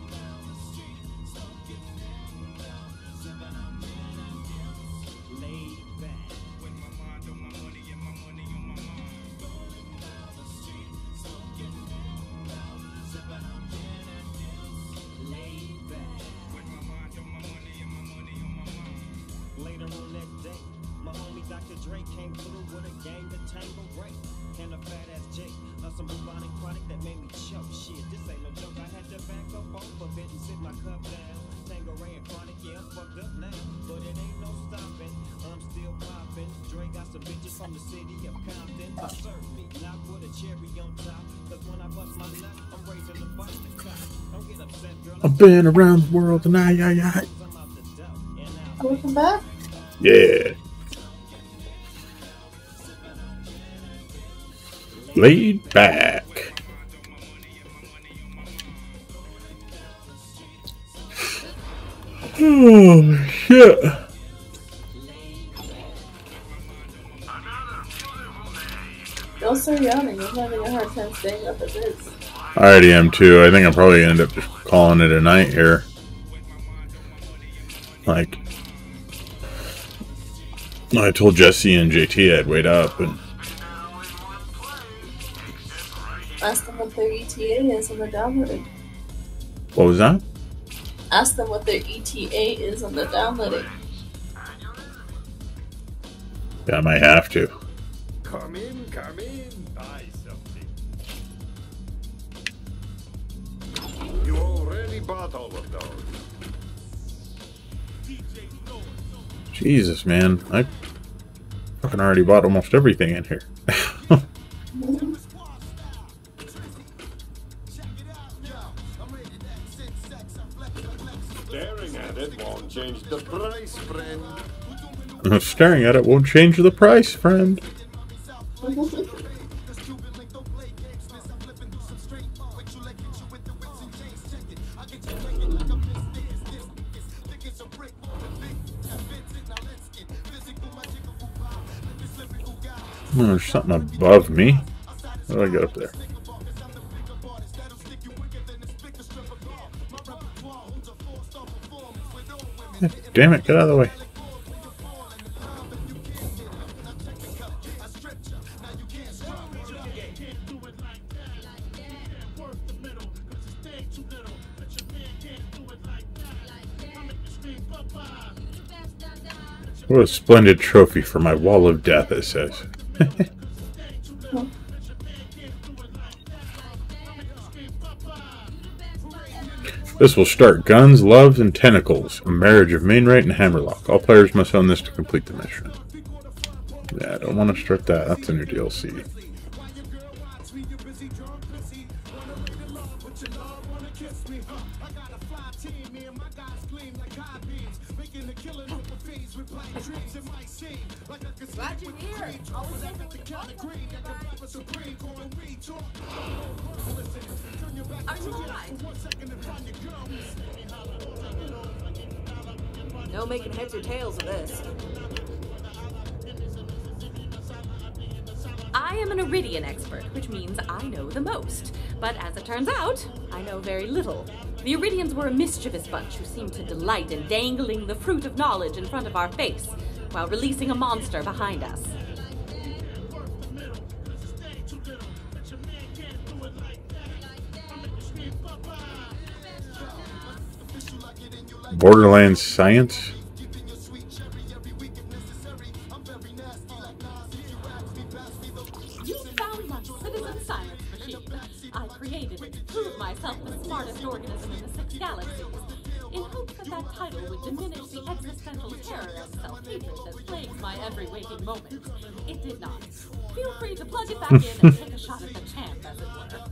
S8: laid back. With my mind on my money and my money on my mind. Going down the street, smoking sipping on gin and juice. Laid back. With my mind on my money and my money on my mind. Later on that day, my homie Doctor Dre came through with a game to tangle break. And a fat ass Jake, uh, some bubonic chronic that made me choke. Shit, this ain't no joke. I had to back up off of it and sit my cup down. Tangeray and chronic, yeah, I'm fucked up now, but it ain't no stopping. I'm still popping. Dre got some bitches from the city of Compton to serve me, not with a cherry on top. Cause when I bust my nut, I'm raising the bar to cop. Don't get upset, girl.
S1: I've been around the world and I, I, I.
S2: Welcome back.
S1: Yeah. Laid back. Oh shit.
S2: Don't start yawning. I'm having a hard time staying up at this.
S1: I already am too. I think I'll probably end up just calling it a night here. Like, I told Jesse and J T I'd wait up and
S2: ask them what their E T A is on the downloading.
S1: what was that?
S2: Ask them what their E T A is on the downloading.
S1: Yeah, I might have to.
S3: Come in, come in, buy something. You already bought all of those.
S1: Jesus, man. I fucking already bought almost everything in here.
S3: Staring at it won't change the price, friend.
S1: Staring at it won't change the price, friend. Oh, there's something above me. What do I got up there? Damn it, get out of the way. What a splendid trophy for my wall of death, it says. This will start Guns, Loves, and Tentacles, a marriage of Mainwright and Hammerlock. All players must own this to complete the mission. Yeah, I don't want to start that. That's a new D L C.
S4: Glad you're here. Always open with the Are you alright? No making heads or tails of this.
S9: I am an Iridian expert, which means I know the most. But as it turns out, I know very little. The Iridians were a mischievous bunch who seemed to delight in dangling the fruit of knowledge in front of our face, while releasing a monster behind us.
S1: Borderlands science?
S9: You found my citizen science machine. I created it to prove myself the smartest organism in the six galaxies, in hopes that that title would diminish the existential terror and self-hatred that plagues my every waking moment. It did not. Feel free to plug it back in and take a shot at the champ, as it were.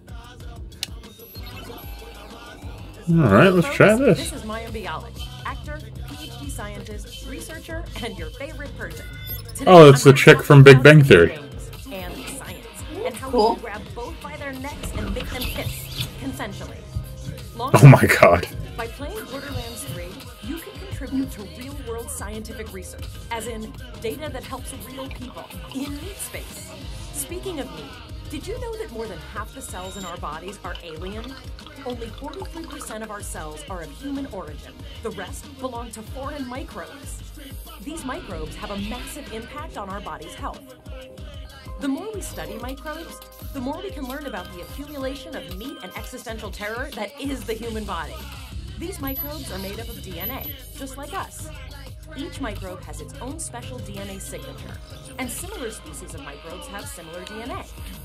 S1: Alright, let's try this.
S10: This is Maya Bialik, actor, PhD scientist, researcher, and your favorite person. Today,
S1: Oh, it's
S10: I'm
S1: the chick
S10: gonna
S1: from
S10: talk
S1: Big
S10: about
S1: Bang
S10: video
S1: Theory.
S10: games And science, and how
S2: Cool.
S10: we can grab both by their necks and make them kiss, consensually. Long
S1: Oh my god.
S10: By playing Borderlands three, you can contribute to real-world scientific research, as in data that helps real people in meat space. Speaking of meat, did you know that more than half the cells in our bodies are alien? Only forty-three percent of our cells are of human origin. The rest belong to foreign microbes. These microbes have a massive impact on our body's health. The more we study microbes, the more we can learn about the accumulation of meat and existential terror that is the human body. These microbes are made up of D N A, just like us. Each microbe has its own special D N A signature, and similar species of microbes have similar D N A.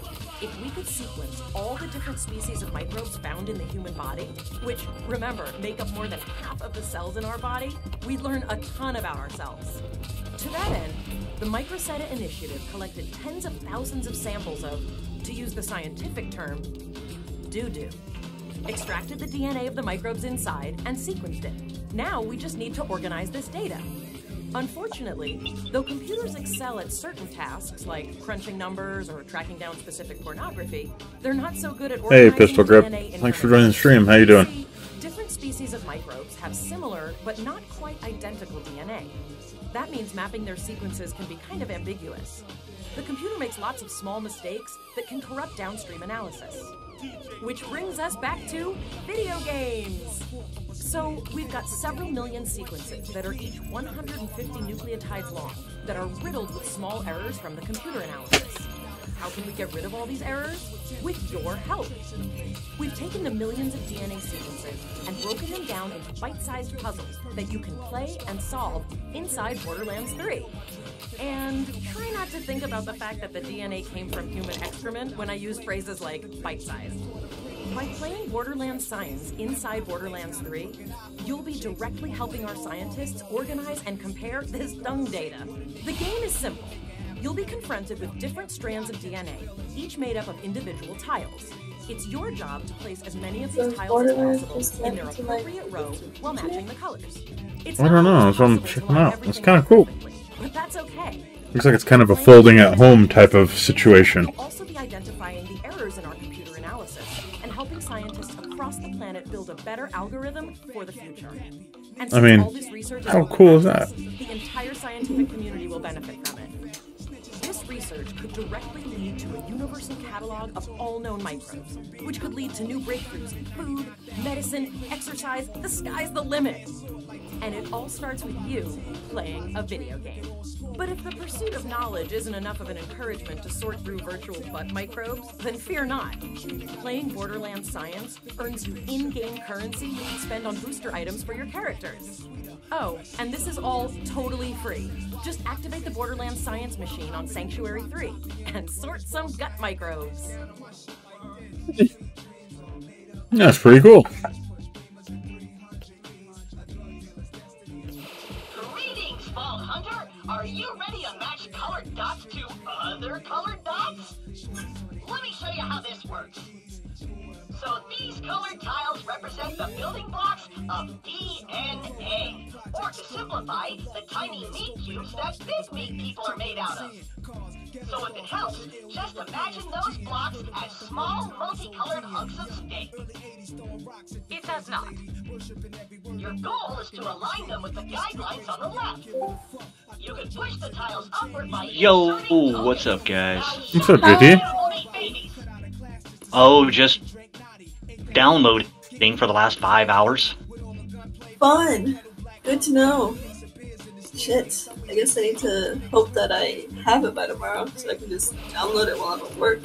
S10: If we could sequence all the different species of microbes found in the human body, which, remember, make up more than half of the cells in our body, we'd learn a ton about ourselves. To that end, the Microsetta Initiative collected tens of thousands of samples of, to use the scientific term, doo-doo. Extracted the D N A of the microbes inside and sequenced it. Now we just need to organize this data. Unfortunately, though computers excel at certain tasks like crunching numbers or tracking down specific pornography, they're not so good at
S1: Hey,
S10: organizing
S1: Pistol Grip.
S10: D N A
S1: Thanks for joining the stream. How you
S10: information.
S1: doing?
S10: See, different species of microbes have similar but not quite identical D N A. That means mapping their sequences can be kind of ambiguous. The computer makes lots of small mistakes that can corrupt downstream analysis. Which brings us back to video games. So we've got several million sequences that are each one hundred fifty nucleotides long that are riddled with small errors from the computer analysis. How can we get rid of all these errors? With your help. We've taken the millions of D N A sequences and broken them down into bite-sized puzzles that you can play and solve inside Borderlands three. And try not to think about the fact that the D N A came from human excrement when I use phrases like bite-sized. By playing Borderlands Science inside Borderlands three, you'll be directly helping our scientists organize and compare this dung data. The game is simple. You'll be confronted with different strands of D N A, each made up of individual tiles. It's your job to place as many of these
S2: So
S10: tiles
S2: Borderlands
S10: as
S2: is
S10: possible in their
S2: meant to, like,
S10: appropriate row while matching the colors. It's
S1: I don't
S10: not
S1: know,
S10: always
S1: so I'm
S10: possible to
S1: checking
S10: line
S1: out. It's
S10: everything
S1: kinda
S10: up
S1: cool.
S10: perfectly, but that's okay.
S1: Looks like it's kind of a folding at home type of situation.
S10: We'll also be identifying the errors in our computer analysis and helping scientists across the planet build a better algorithm for the future. And since
S1: I mean,
S10: all this research
S1: how
S10: open
S1: cool is
S10: access,
S1: that?
S10: The entire scientific community will benefit from it. This research could directly lead to a universal catalog of all known microbes, which could lead to new breakthroughs in food, medicine, exercise. The sky's the limit. And it all starts with you playing a video game. But if the pursuit of knowledge isn't enough of an encouragement to sort through virtual butt microbes, then fear not. Playing Borderlands Science earns you in-game currency you can spend on booster items for your characters. Oh, and this is all totally free. Just activate the Borderlands Science machine on Sanctuary three and sort some gut microbes.
S1: That's pretty cool.
S11: Greetings, Fall Hunter! Are you ready to match colored dots to other colored dots? Let me show you how this works. So these colored tiles represent the building blocks of D N A. Or to simplify, the tiny meat cubes that big meat people are made out of. So if it helps, just imagine those blocks as small, multicolored hunks of steak.
S9: It does not.
S11: Your goal is to align them with the guidelines on the left. You can push the tiles upward by
S12: Yo, what's up, guys?
S1: What's up, J T?
S12: Oh, just downloading for the last five hours.
S2: Fun. Good to know. Shit. I guess I need to hope that I have it by tomorrow so I can just download it while I'm at work.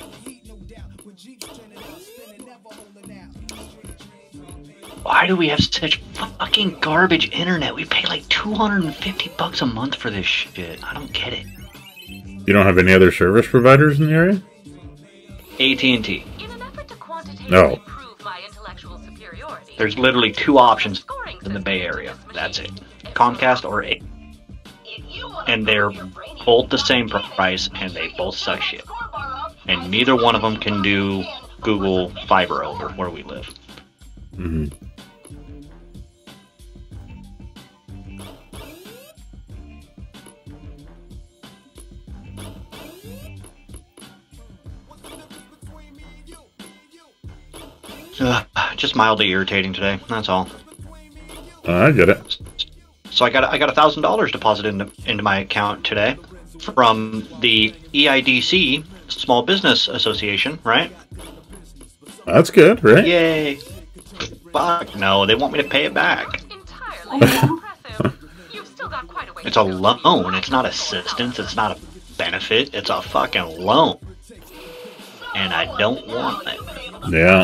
S12: Why do we have such fucking garbage internet? We pay like two hundred fifty bucks a month for this shit. I don't get it.
S1: You don't have any other service providers in the area?
S12: A T and T.
S1: No.
S12: There's literally two options in the Bay Area. That's it. Comcast or A. And they're both the same price, and they both suck shit. And neither one of them can do Google Fiber over where we live.
S1: Mm-hmm.
S12: Ugh, just mildly irritating today. That's all.
S1: I get it.
S12: So I got I got a thousand dollars deposited into into my account today from the E I D C Small Business Association, right?
S1: That's good, right?
S12: Yay! Fuck no, they want me to pay it back. It's a loan. It's not assistance. It's not a benefit. It's a fucking loan, and I don't want it.
S1: Yeah.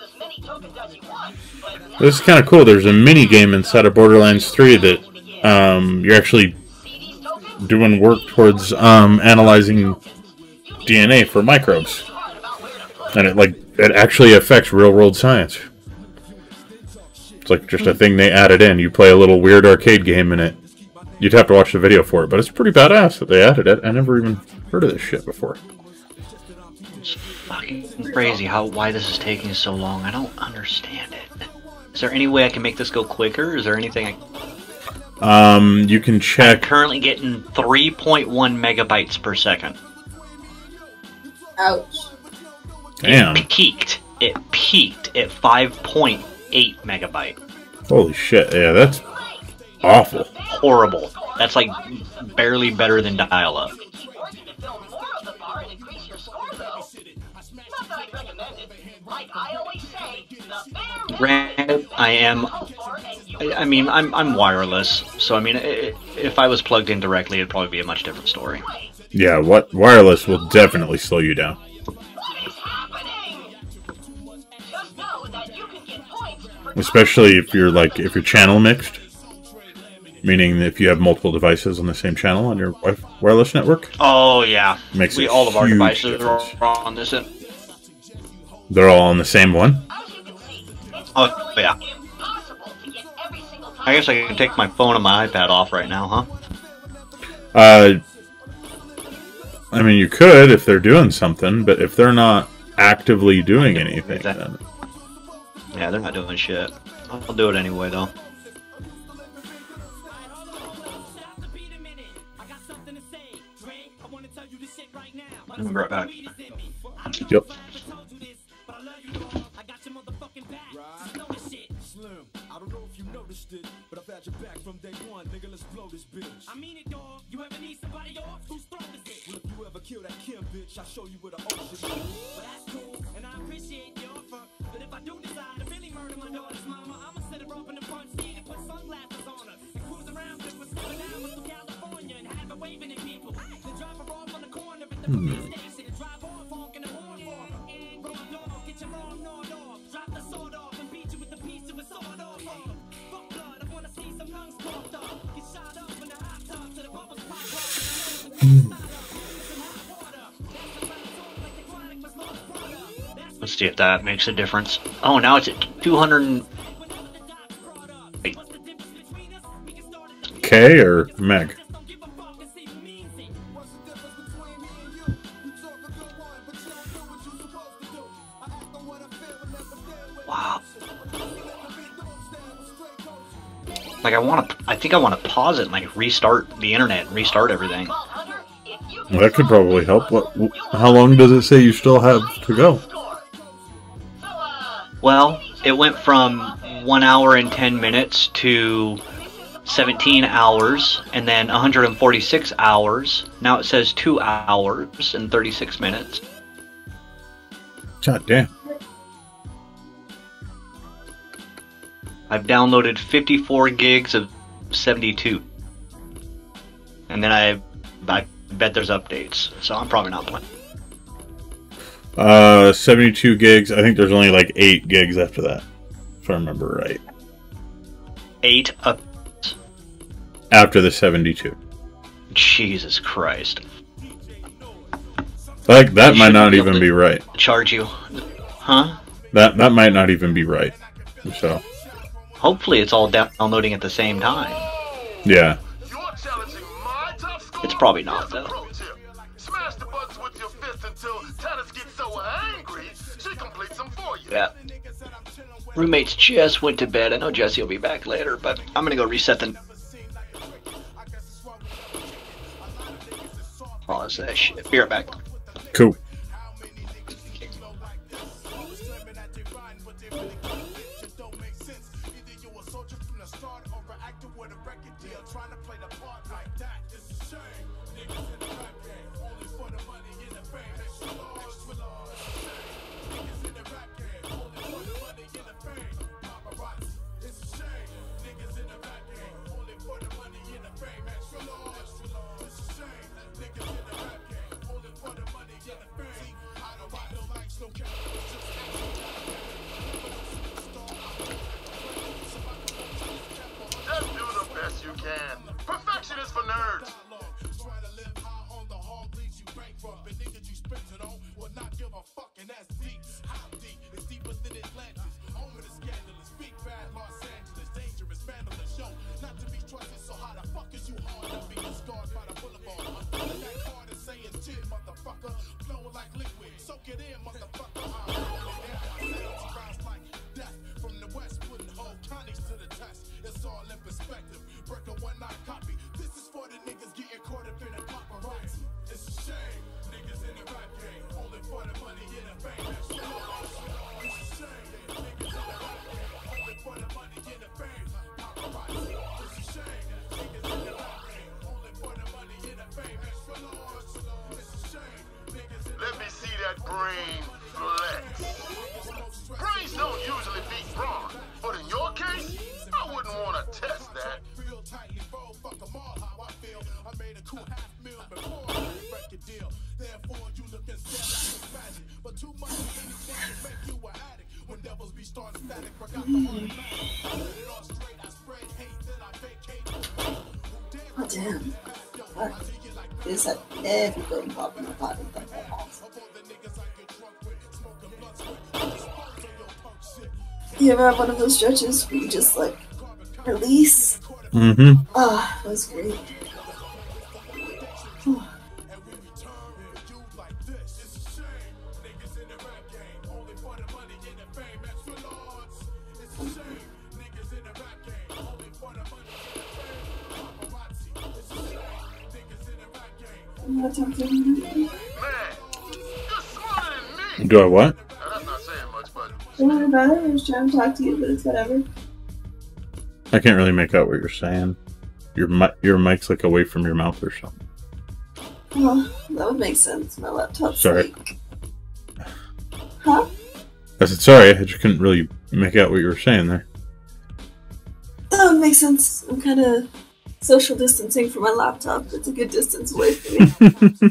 S1: This is kind of cool. There's a mini game inside of Borderlands three that um, you're actually doing work towards um, analyzing D N A for microbes, and it like it actually affects real world science. It's like just a thing they added in. You play a little weird arcade game in it. You'd have to watch the video for it, but it's pretty badass that they added it. I never even heard of this shit before.
S12: It's fucking crazy how why this is taking so long. I don't understand it. Is there any way I can make this go quicker? Is there anything I...
S1: Um, you can check...
S12: I'm currently getting three point one megabytes per second.
S2: Ouch.
S1: Damn.
S12: It peaked. It peaked at five point eight megabyte.
S1: Holy shit, yeah, that's awful.
S12: Horrible. That's like barely better than dial-up. Granted, I am. I, I mean, I'm I'm wireless, so I mean, I, if I was plugged in directly, it'd probably be a much different story.
S1: Yeah, what wireless will definitely slow you down. Especially if you're like if you're channel mixed, meaning if you have multiple devices on the same channel on your wi wireless network.
S12: Oh yeah,
S1: makes
S12: we
S1: a
S12: all of our
S1: huge
S12: devices
S1: difference.
S12: are on this.
S1: They're all on the same one.
S12: Oh yeah. I guess I can take my phone and my iPad off right now, huh?
S1: Uh, I mean, you could if they're doing something, but if they're not actively doing anything, then...
S12: Yeah, they're not doing shit. I'll do it anyway, though. I'll be right back.
S1: Yep.
S8: I don't know if you noticed it, but I've had your back from day one, nigga. Let's blow this bitch. I mean it, dog. You ever need somebody off? Who's strongest it? Well, if you ever kill that Kim bitch, I'll show you where the ocean is. Well, that's cool, and I appreciate the offer. But if I do decide to really murder my daughter's mama, I'ma set her up in the front seat and put sunglasses on her and cruise around with for seven hours to California and have her waving at people. Then drop her off on the corner at the police station and drive off honking the horn for her. Raw dog, get your arm gnawed off. Drop the sword off and beat you with the piece of a sword off. Fuck blood, I wanna see some lungs pumped up. Get shot up in the hot tub to the bubbles pop up.
S12: Let's see if that makes a difference. Oh, now it's at two hundred. Wait.
S1: K or meg?
S12: Wow. Like I want to, I think I want to pause it and like restart the internet and restart everything.
S11: If you
S1: Well, that could probably help. What? How long does it say you still have to go?
S12: Well, it went from one hour and ten minutes to seventeen hours, and then one hundred forty-six hours. Now it says two hours and thirty-six minutes.
S1: God damn.
S12: I've downloaded fifty-four gigs of seventy-two. And then I, I bet there's updates, so I'm probably not playing.
S1: Uh, seventy-two gigs. I think there's only like eight gigs after that, if I remember right.
S12: Eight up.
S1: After the seventy-two.
S12: Jesus Christ.
S1: Like that
S12: They
S1: might
S12: should
S1: not
S12: be able
S1: even
S12: to
S1: be right.
S12: Charge you, huh?
S1: That that might not even be right. So.
S12: Hopefully, it's all downloading at the same time.
S1: Yeah.
S12: It's probably not though.
S3: Smash the buttons with your fist until Tennis gets so angry she completes them for you.
S12: Yeah. Roommates just went to bed. I know Jesse will be back later, but I'm gonna go reset the. Oh, that's that shit. Be right back.
S1: Cool.
S3: Just do the best you can. Perfection is for nerds. Let me see that brain flex. Brains don't usually beat brawn, but in your case, I wouldn't want to test that.
S2: Oh damn. Fuck. This had everything popping up out of the house. You ever have one of those stretches where you just like release?
S1: Mm-hmm.
S2: Ah, oh, that was great. Whew. I'm not talking to you.
S1: Do I what?
S2: Don't worry about it. I was trying to talk to you, but it's whatever.
S1: I can't really make out what you're saying. Your mi your mic's like away from your mouth or something.
S2: Well, that would make sense. My laptop's
S1: Sorry.
S2: like... Huh?
S1: I said sorry. I just couldn't really make out what you were saying there.
S2: That would make sense. I'm kind of social distancing from my laptop. It's a good distance away from me.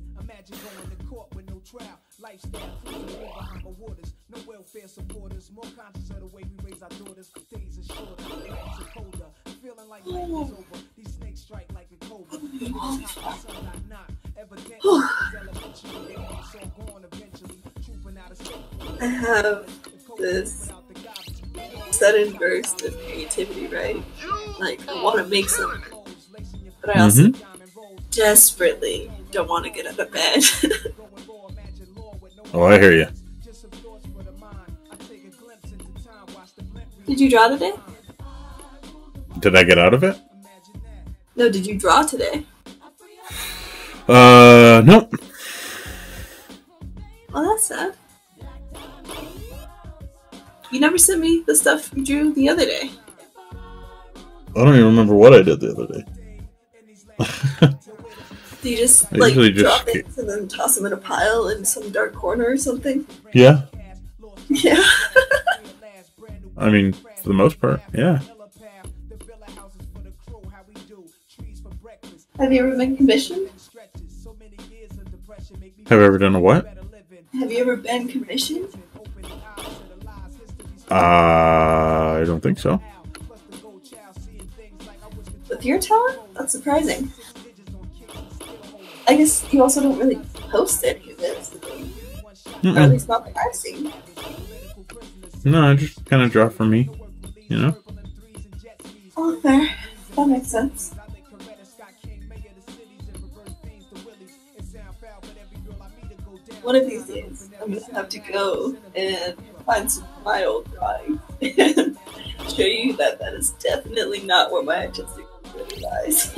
S2: I have this sudden burst of creativity, right? Like, I want to make something, but I also mm-hmm. desperately don't want to get out of bed.
S1: Oh, I hear you.
S2: Did you draw today?
S1: Did I get out of it?
S2: No, did you draw today?
S1: Uh, nope.
S2: Well, that's sad. You never sent me the stuff you drew the other day.
S1: I don't even remember what I did the other day.
S2: Do you just
S1: I
S2: like
S1: usually
S2: drop
S1: just-
S2: things and then toss them in a pile in some dark corner or something?
S1: Yeah.
S2: Yeah.
S1: I mean, for the most part, yeah.
S2: Have you ever been commissioned?
S1: Have I ever done a what?
S2: Have you ever been commissioned?
S1: Uh, I don't think so.
S2: With your talent? That's surprising. I guess you also don't really post any of it.
S1: Mm-mm.
S2: Or at least not that I've seen.
S1: No, I just kind of draw for me, you know?
S2: Oh, fair. That makes sense. One of these days, I'm gonna have to go and find some of my old drawings and show you that that is definitely not where my artistic ability lies.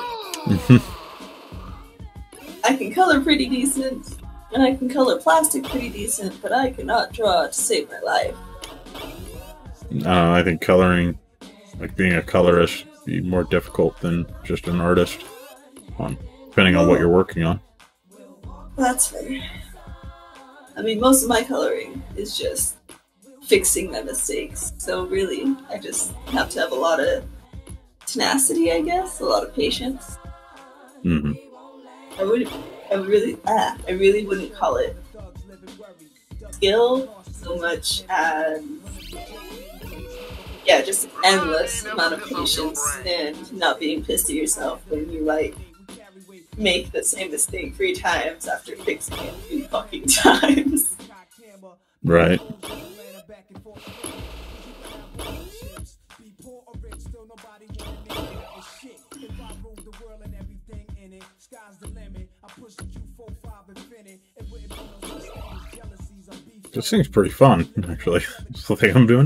S2: I can color pretty decent, and I can color plastic pretty decent, but I cannot draw to save my life.
S1: Uh, I think coloring, like being a colorist, be more difficult than just an artist, on depending on what you're working on.
S2: That's fair. I mean, most of my coloring is just fixing my mistakes. So really, I just have to have a lot of tenacity, I guess, a lot of patience.
S1: Mm-hmm.
S2: I would, I really, ah, I really wouldn't call it skill so much as, yeah, just an endless amount of patience and not being pissed at yourself when you like make the same mistake three times after fixing it three fucking times.
S1: Right. This thing's pretty fun, actually. It's the thing I'm doing.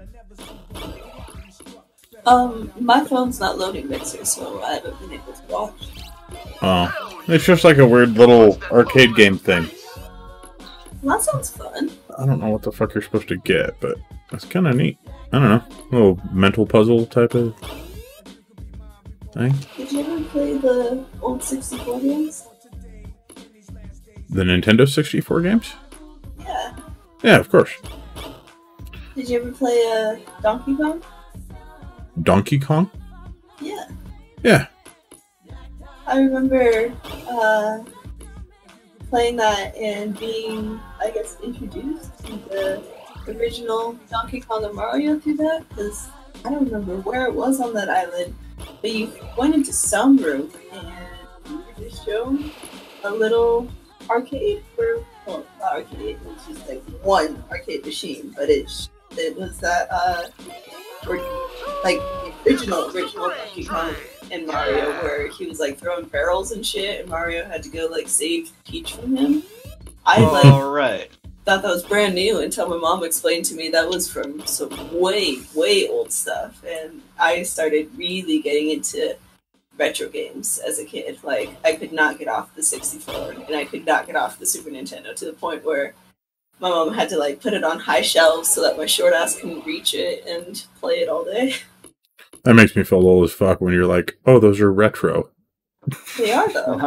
S2: Um, my phone's not loading Mixer, so I haven't been able to watch.
S1: Oh, it's just like a weird little arcade game thing.
S2: Well, that sounds fun.
S1: I don't know what the fuck you're supposed to get, but that's kind of neat. I don't know, a little mental puzzle type of thing.
S2: Did you ever play the old sixty-four games?
S1: The Nintendo sixty-four games?
S2: Yeah.
S1: Yeah, of course.
S2: Did you ever play uh, Donkey Kong?
S1: Donkey Kong?
S2: Yeah.
S1: Yeah.
S2: I remember uh, playing that and being, I guess, introduced to the original Donkey Kong and Mario through that, because I don't remember where it was on that island, but you went into some room and you were just shown a little arcade, where, well, not arcade, it was just like one arcade machine, but it, it was that, uh, or, like, the original, original Donkey Kong and Mario, where he was like throwing barrels and shit, and Mario had to go like save Peach from him. I like
S12: All right.
S2: thought that was brand new until my mom explained to me that was from some way, way old stuff, and I started really getting into retro games as a kid. Like, I could not get off the sixty-four, and I could not get off the Super Nintendo, to the point where my mom had to like put it on high shelves so that my short ass couldn't reach it and play it all day.
S1: That makes me feel old as fuck when you're like, oh, those are retro.
S2: They are, though.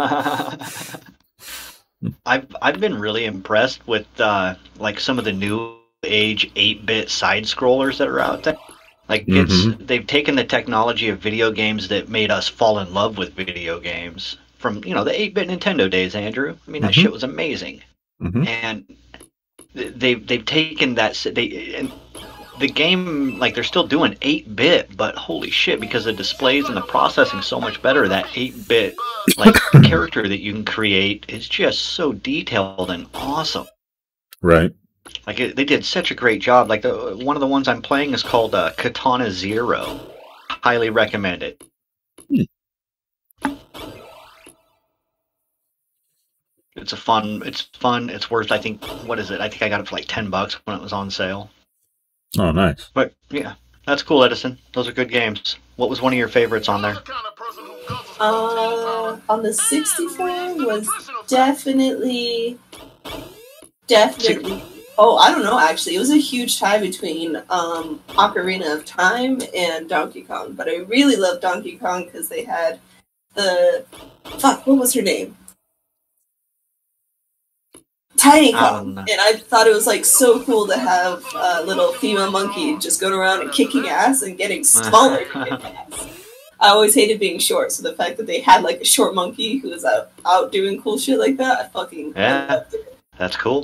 S12: I've I've been really impressed with uh, like some of the new age eight bit side scrollers that are out there. Like it's
S1: Mhm.
S12: they've taken the technology of video games that made us fall in love with video games from, you know, the eight bit Nintendo days, Andrew. I mean, that
S1: Mhm.
S12: shit was amazing.
S1: Mhm.
S12: And th- they've they've taken that s- they and the game, like, they're still doing eight bit, but holy shit, because the displays and the processing so much better, that eight bit like character that you can create is just so detailed and awesome.
S1: Right.
S12: Like, it, they did such a great job. Like, the one of the ones I'm playing is called uh, Katana Zero. Highly recommend it.
S1: Hmm.
S12: It's a fun. It's fun. It's worth. I think. What is it? I think I got it for like ten bucks when it was on sale.
S1: Oh, nice.
S12: But yeah, that's cool, Edison. Those are good games. What was one of your favorites on there?
S2: Uh, uh, on the sixty-four was definitely, definitely. Oh, I don't know. Actually, it was a huge tie between um, Ocarina of Time and Donkey Kong. But I really loved Donkey Kong because they had the fuck. What was her name? Tiny Kong, and I thought it was like so cool to have a little female monkey just going around and kicking ass and getting smaller. I always hated being short, so the fact that they had like a short monkey who was out, out doing cool shit like that, I fucking
S12: yeah,
S2: loved it.
S12: That's cool.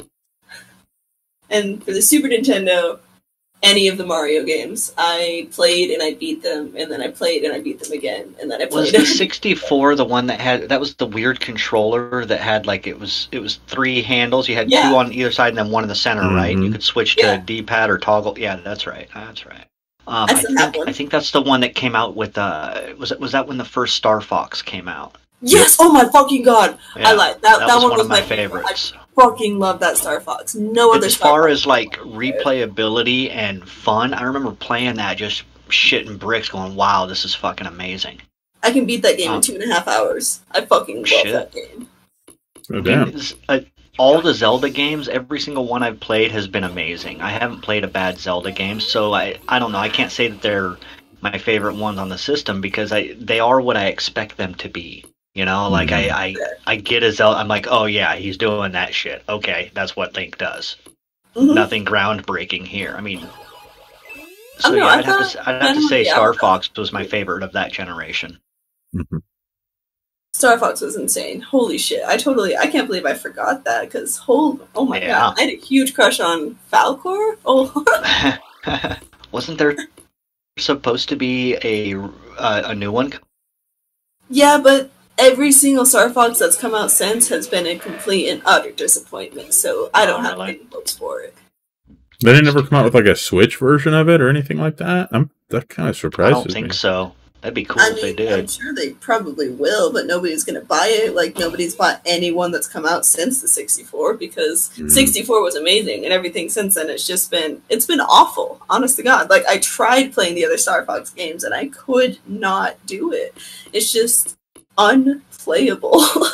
S2: And for the Super Nintendo, any of the Mario games, I played and I beat them, and then I played and I beat them again, and then I played.
S12: Was the sixty-four the one that had that was the weird controller that had like it was it was three handles? You had
S2: yeah.
S12: two on either side and then one in the center, mm-hmm. right? And you could switch to
S2: yeah.
S12: D-pad or toggle. Yeah, that's right. That's right. Um,
S2: I,
S12: I think
S2: one.
S12: I think that's the one that came out with. Uh, was it was that when the first Star Fox came out?
S2: Yes! Oh my fucking god!
S12: Yeah,
S2: I like that. That,
S12: that was
S2: one
S12: one
S2: was
S12: of my,
S2: my
S12: favorites.
S2: I fucking love that Star Fox. No other.
S12: As
S2: Star
S12: far
S2: Fox
S12: as like replayability and fun, I remember playing that just shitting bricks, going, "Wow, this is fucking amazing."
S2: I can beat that game
S12: um,
S2: in two and a half hours. I fucking love
S12: shit.
S2: that game.
S1: Oh damn!
S12: I mean, uh, all the Zelda games, every single one I've played has been amazing. I haven't played a bad Zelda game, so I I don't know. I can't say that they're my favorite ones on the system because I they are what I expect them to be. You know, like mm-hmm. I, I, I get a Zelda. I'm like, oh yeah, he's doing that shit. Okay, that's what Link does. Mm-hmm. Nothing groundbreaking here. I mean, so yeah, I'd have to, I'd have to say Star Fox was my favorite of that generation.
S1: Mm-hmm.
S2: Star Fox was insane. Holy shit! I totally, I can't believe I forgot that because whole, oh my
S12: yeah.
S2: god, I had a huge crush on Falcor. Oh,
S12: wasn't there supposed to be a uh, a new one?
S2: Yeah, but every single Star Fox that's come out since has been a complete and utter disappointment, so I don't oh, have really? any hopes for it.
S1: They didn't ever come out with like a Switch version of it or anything like that? I'm that kind of surprises me.
S12: I don't think
S1: me.
S12: so. That'd be cool
S2: I
S12: if
S2: mean,
S12: they did.
S2: I'm sure they probably will, but nobody's going to buy it. Like, nobody's bought any one that's come out since the sixty-four because mm. sixty-four was amazing, and everything since then it's just been, it's been awful, honest to God. Like, I tried playing the other Star Fox games, and I could not do it. It's just unplayable.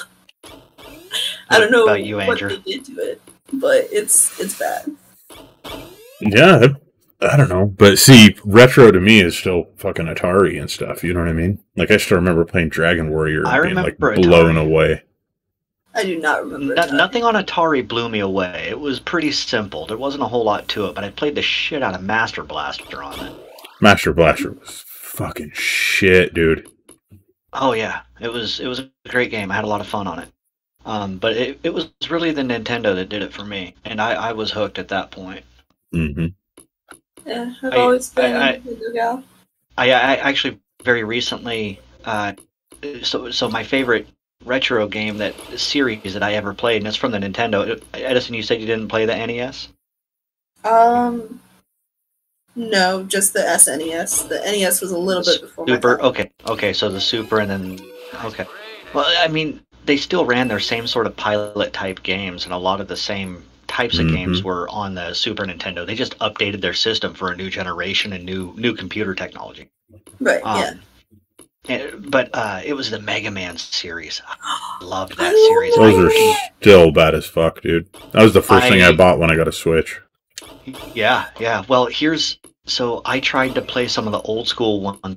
S2: I don't know
S12: you,
S2: what
S12: Andrew?
S2: they did to it, but it's it's bad.
S1: Yeah, I don't know. But see, retro to me is still fucking Atari and stuff. You know what I mean? Like, I still remember playing Dragon Warrior and
S12: I
S1: being like
S12: Atari.
S1: blown away.
S2: I do not remember.
S12: No, nothing on Atari blew me away. It was pretty simple. There wasn't a whole lot to it, but I played the shit out of Master Blaster on it.
S1: Master Blaster was fucking shit, dude.
S12: Oh yeah, it was it was a great game. I had a lot of fun on it. Um, but it it was really the Nintendo that did it for me, and I, I was hooked at that point.
S1: Mm-hmm.
S2: Yeah, I've
S12: I,
S2: always been
S12: I,
S2: a Nintendo gal.
S12: I, I actually very recently, uh, so so my favorite retro game that series that I ever played, and it's from the Nintendo. Edison, you said you didn't play the N E S?
S2: Um. No, just the S N E S. The N E S was a little bit before my
S12: Super.
S2: time.
S12: Okay, okay. So the Super, and then okay. Well, I mean, they still ran their same sort of pilot type games, and a lot of the same types of mm-hmm. games were on the Super Nintendo. They just updated their system for a new generation and new new computer technology.
S2: Right.
S12: Um,
S2: yeah.
S12: And, but uh, it was the Mega Man series. I loved that
S2: I
S12: series.
S1: Those are still bad as fuck, dude. That was the first
S12: I,
S1: thing I bought when I got a Switch.
S12: Yeah, yeah. Well, here's so I tried to play some of the old school ones.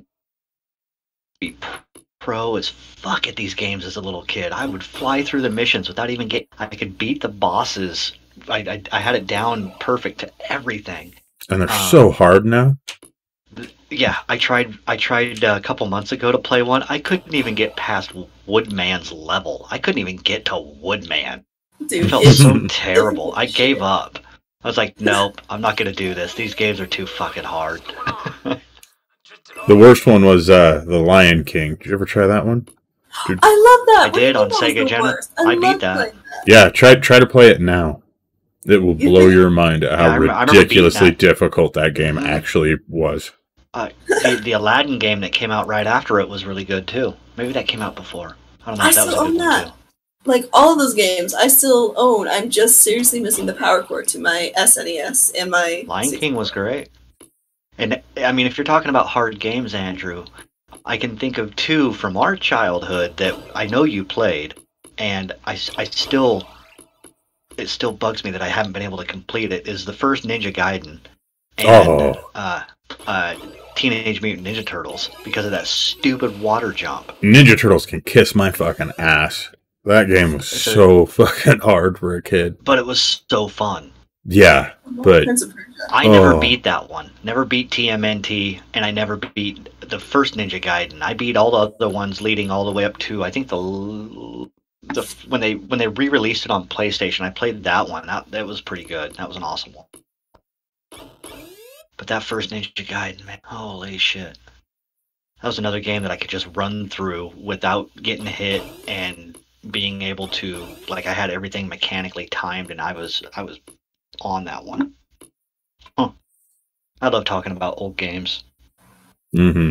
S12: Be pro as fuck at these games as a little kid. I would fly through the missions without even getting. I could beat the bosses. I, I I had it down perfect to everything.
S1: And they're
S12: um,
S1: so hard now.
S12: Yeah, I tried. I tried a couple months ago to play one. I couldn't even get past Woodman's level. I couldn't even get to Woodman.
S2: Dude,
S12: it felt so terrible. I gave up. I was like, nope, I'm not gonna do this. These games are too fucking hard.
S1: The worst one was uh, The Lion King. Did you ever try that one? Dude.
S2: I love that.
S12: I did on Sega Genesis. I, I beat that. that.
S1: Yeah, try try to play it now. It will blow your mind at how yeah, ridiculously that. difficult that game actually was.
S12: Uh, the, the Aladdin game that came out right after it was really good too. Maybe that came out before. I don't know.
S2: I
S12: if that
S2: still
S12: was a good
S2: own that.
S12: One too.
S2: Like all of those games, I still own. I'm just seriously missing the power cord to my S N E S and my.
S12: Lion King was great. And I mean, if you're talking about hard games, Andrew, I can think of two from our childhood that I know you played, and I, I still, it still bugs me that I haven't been able to complete it, is the first Ninja Gaiden and
S1: Oh.
S12: uh, uh, Teenage Mutant Ninja Turtles, because of that stupid water jump.
S1: Ninja Turtles can kiss my fucking ass. That game was so fucking hard for a kid.
S12: But it was so fun.
S1: Yeah, but
S12: I never
S1: oh.
S12: beat that one. Never beat T M N T, and I never beat the first Ninja Gaiden. I beat all the other ones, leading all the way up to I think the the when they when they re-released it on PlayStation. I played that one. That that was pretty good. That was an awesome one. But that first Ninja Gaiden, man, holy shit! That was another game that I could just run through without getting hit and being able to, like, I had everything mechanically timed, and I was I was on that one. Huh. I love talking about old games.
S1: Mm-hmm.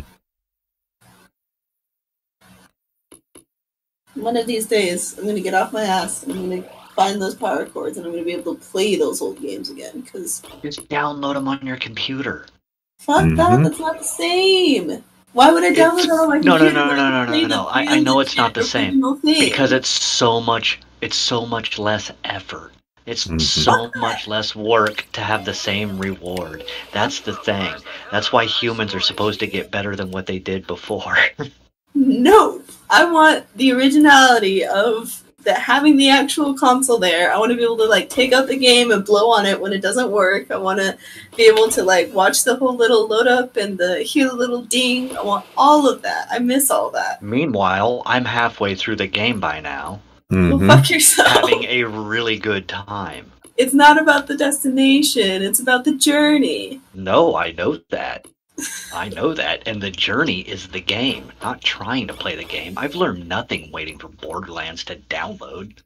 S2: One of these days, I'm going to get off my ass and I'm going to find those power cords and I'm going to be able to play those old games again. Cause
S12: just download them on your computer.
S2: Fuck mm-hmm. that, that's not the same. Why would I download
S12: it's,
S2: them on my
S12: no,
S2: computer?
S12: No, no, no, no, no, no, no. I, I know it's not the same. Because it's so much, it's so much less effort. It's mm-hmm. so much less work to have the same reward. That's the thing. That's why humans are supposed to get better than what they did before.
S2: No, I want the originality of the, having the actual console there. I want to be able to like take out the game and blow on it when it doesn't work. I want to be able to like watch the whole little load up and the hear the little ding. I want all of that. I miss all that.
S12: Meanwhile, I'm halfway through the game by now.
S1: Mm-hmm.
S2: Well, fuck yourself.
S12: Having a really good time.
S2: It's not about the destination. It's about the journey.
S12: No, I know that. I know that. And the journey is the game, not trying to play the game. I've learned nothing waiting for Borderlands to download.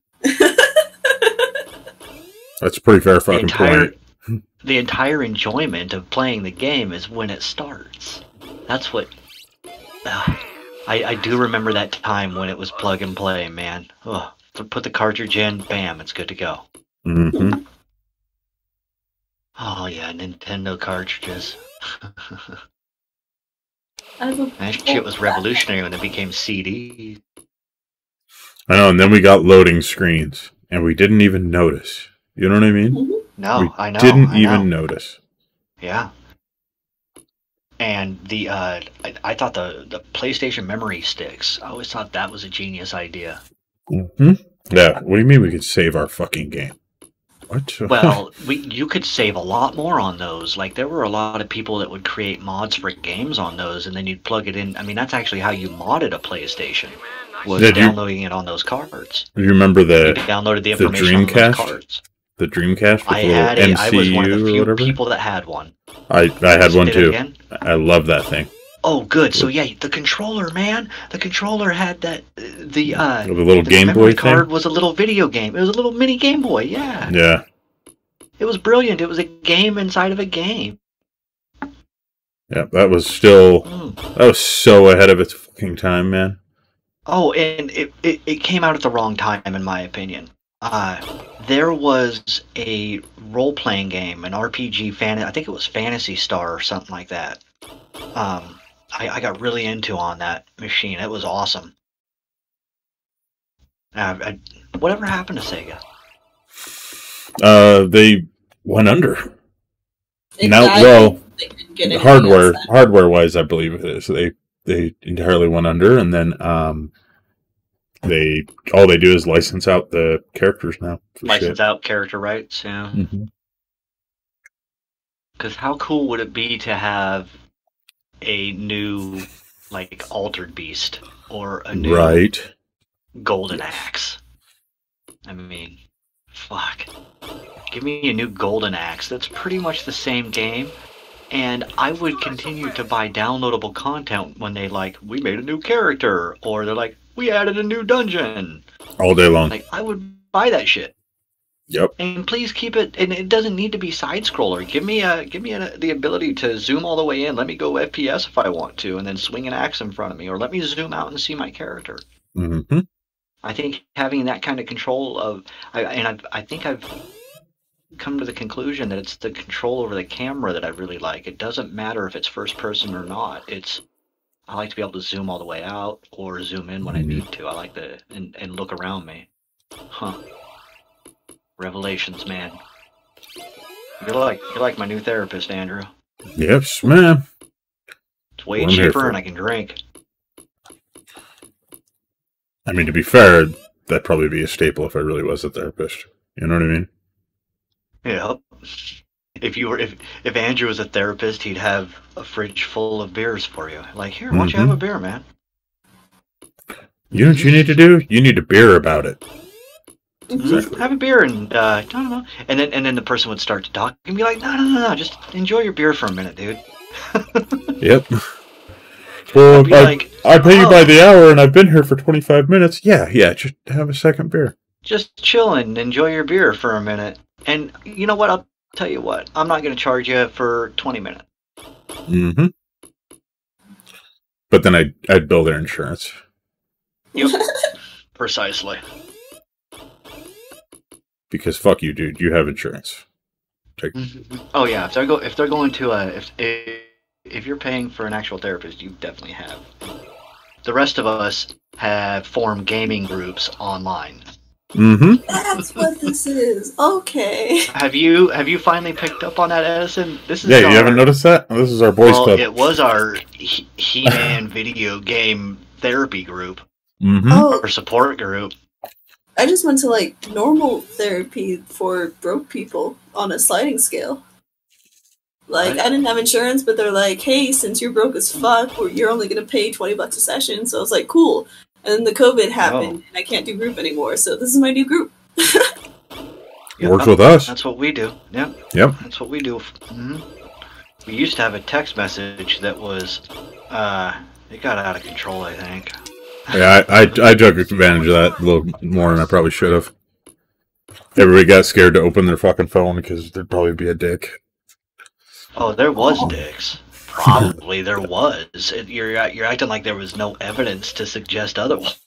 S1: That's a pretty fair fucking
S12: the entire,
S1: point.
S12: The entire enjoyment of playing the game is when it starts. That's what... Uh, I, I do remember that time when it was plug and play, man. Oh, put the cartridge in, bam, it's good to go.
S1: Mm-hmm.
S12: Oh yeah, Nintendo cartridges.
S2: That
S12: shit was revolutionary when it became C D.
S1: I know, and then we got loading screens, and we didn't even notice. You know what I mean?
S12: No,
S1: we
S12: I know.
S1: Didn't
S12: I
S1: even
S12: know.
S1: notice.
S12: Yeah. And the uh, I, I thought the the PlayStation memory sticks. I always thought that was a genius idea.
S1: Mm-hmm. Yeah. What do you mean we could save our fucking game? What?
S12: Well, we you could save a lot more on those. Like there were a lot of people that would create mods for games on those, and then you'd plug it in. I mean, that's actually how you modded a PlayStation. Was
S1: Did
S12: downloading
S1: you,
S12: it on those cards.
S1: Do you remember the
S12: you downloaded the
S1: the
S12: information
S1: Dreamcast?
S12: on those cards?
S1: The Dreamcast with
S12: I
S1: the little
S12: had
S1: M
S12: a,
S1: C U
S12: I was one of the few
S1: or whatever?
S12: people that had one.
S1: I I had one
S12: Did it
S1: too.
S12: again?
S1: I love that thing.
S12: Oh, good. So yeah, the controller, man, the controller had that the uh
S1: the little
S12: the
S1: Game
S12: memory
S1: Boy
S12: card
S1: thing?
S12: was a little video game. It was a little mini Game Boy. Yeah.
S1: Yeah.
S12: It was brilliant. It was a game inside of a game.
S1: Yeah, that was still
S12: Mm.
S1: that was so ahead of its fucking time, man.
S12: Oh, and it, it, it came out at the wrong time, in my opinion. Uh, there was a role-playing game, an R P G fan. I think it was Phantasy Star or something like that. Um, I, I got really into on that machine. It was awesome. Uh, I, whatever happened to Sega?
S1: Uh, they went under.
S2: It
S1: now,
S2: died.
S1: well,
S2: They couldn't get anything
S1: hardware
S2: else done.
S1: hardware wise, I believe it is. They they entirely went under, and then um, they all they do is license out the characters now. for
S12: License
S1: shit.
S12: out character rights, yeah.
S1: Mhm.
S12: Because how cool would it be to have a new, like, Altered Beast or a new
S1: Right.
S12: Golden Axe? I mean, fuck. Give me a new Golden Axe. That's pretty much the same game. And I would continue to buy downloadable content when they, like, we made a new character. Or they're like, we added a new dungeon.
S1: All day long.
S12: Like, I would buy that shit.
S1: Yep.
S12: And please keep it, and it doesn't need to be side scroller. Give me a, give me a, the ability to zoom all the way in. Let me go F P S if I want to, and then swing an axe in front of me, or let me zoom out and see my character.
S1: Mm-hmm.
S12: I think having that kind of control of, I, and I've, I think I've come to the conclusion that it's the control over the camera that I really like. It doesn't matter if it's first person or not. It's, I like to be able to zoom all the way out or zoom in when I need to. I like to and, and look around me. Huh. Revelations, man. You're like you're like my new therapist, Andrew.
S1: Yes, ma'am.
S12: It's way cheaper and I can drink.
S1: I mean, to be fair, that'd probably be a staple if I really was a therapist. You know what I mean?
S12: Yeah. If you were, if if Andrew was a therapist, he'd have a fridge full of beers for you. Like, here, why don't you have a beer, man?
S1: You know what you need to do? You need to beer about it.
S12: Exactly. Have a beer and uh, I don't know, and then and then the person would start to talk and be like, no, no, no, no, just enjoy your beer for a minute, dude.
S1: Yep. Well, I,
S12: like,
S1: I pay you
S12: oh.
S1: by the hour, and I've been here for twenty-five minutes. Yeah, yeah, just have a second beer.
S12: Just chill and enjoy your beer for a minute. And you know what? I'll tell you what. I'm not going to charge you for twenty minutes.
S1: Mm-hmm. But then I'd, I'd bill their insurance.
S12: Yep. Precisely.
S1: Because fuck you, dude. You have insurance. Take...
S12: Oh yeah, if they're go if they're going to a if if if you're paying for an actual therapist, you definitely have. The rest of us have formed gaming groups online.
S1: Mm-hmm.
S2: That's what this is. Okay.
S12: Have you have you finally picked up on that, Edison? This is
S1: yeah,
S12: our,
S1: you haven't noticed that? This is our boys
S12: well,
S1: club.
S12: It was our He- He-Man video game therapy group.
S1: Mm-hmm.
S2: Oh,
S12: Or support group.
S2: I just went to like normal therapy for broke people on a sliding scale. Like,
S12: What?
S2: I didn't have insurance, but they're like, hey, since you're broke as fuck, we're- you're only going to pay twenty bucks a session. So I was like, cool. And then the COVID happened,
S12: Oh.
S2: and I can't do group anymore. So this is my new group.
S12: Yep,
S1: Works with us.
S12: That's what we do. Yep.
S1: Yep.
S12: That's what we do. hmm We used to have a text message that was, uh, it got out of control, I think.
S1: Yeah, I, I, I took advantage of that a little more than I probably should have. Everybody got scared to open their fucking phone because there'd probably be a dick.
S12: Oh, there was dicks. Probably there was. It, you're you're acting like there was no evidence to suggest otherwise.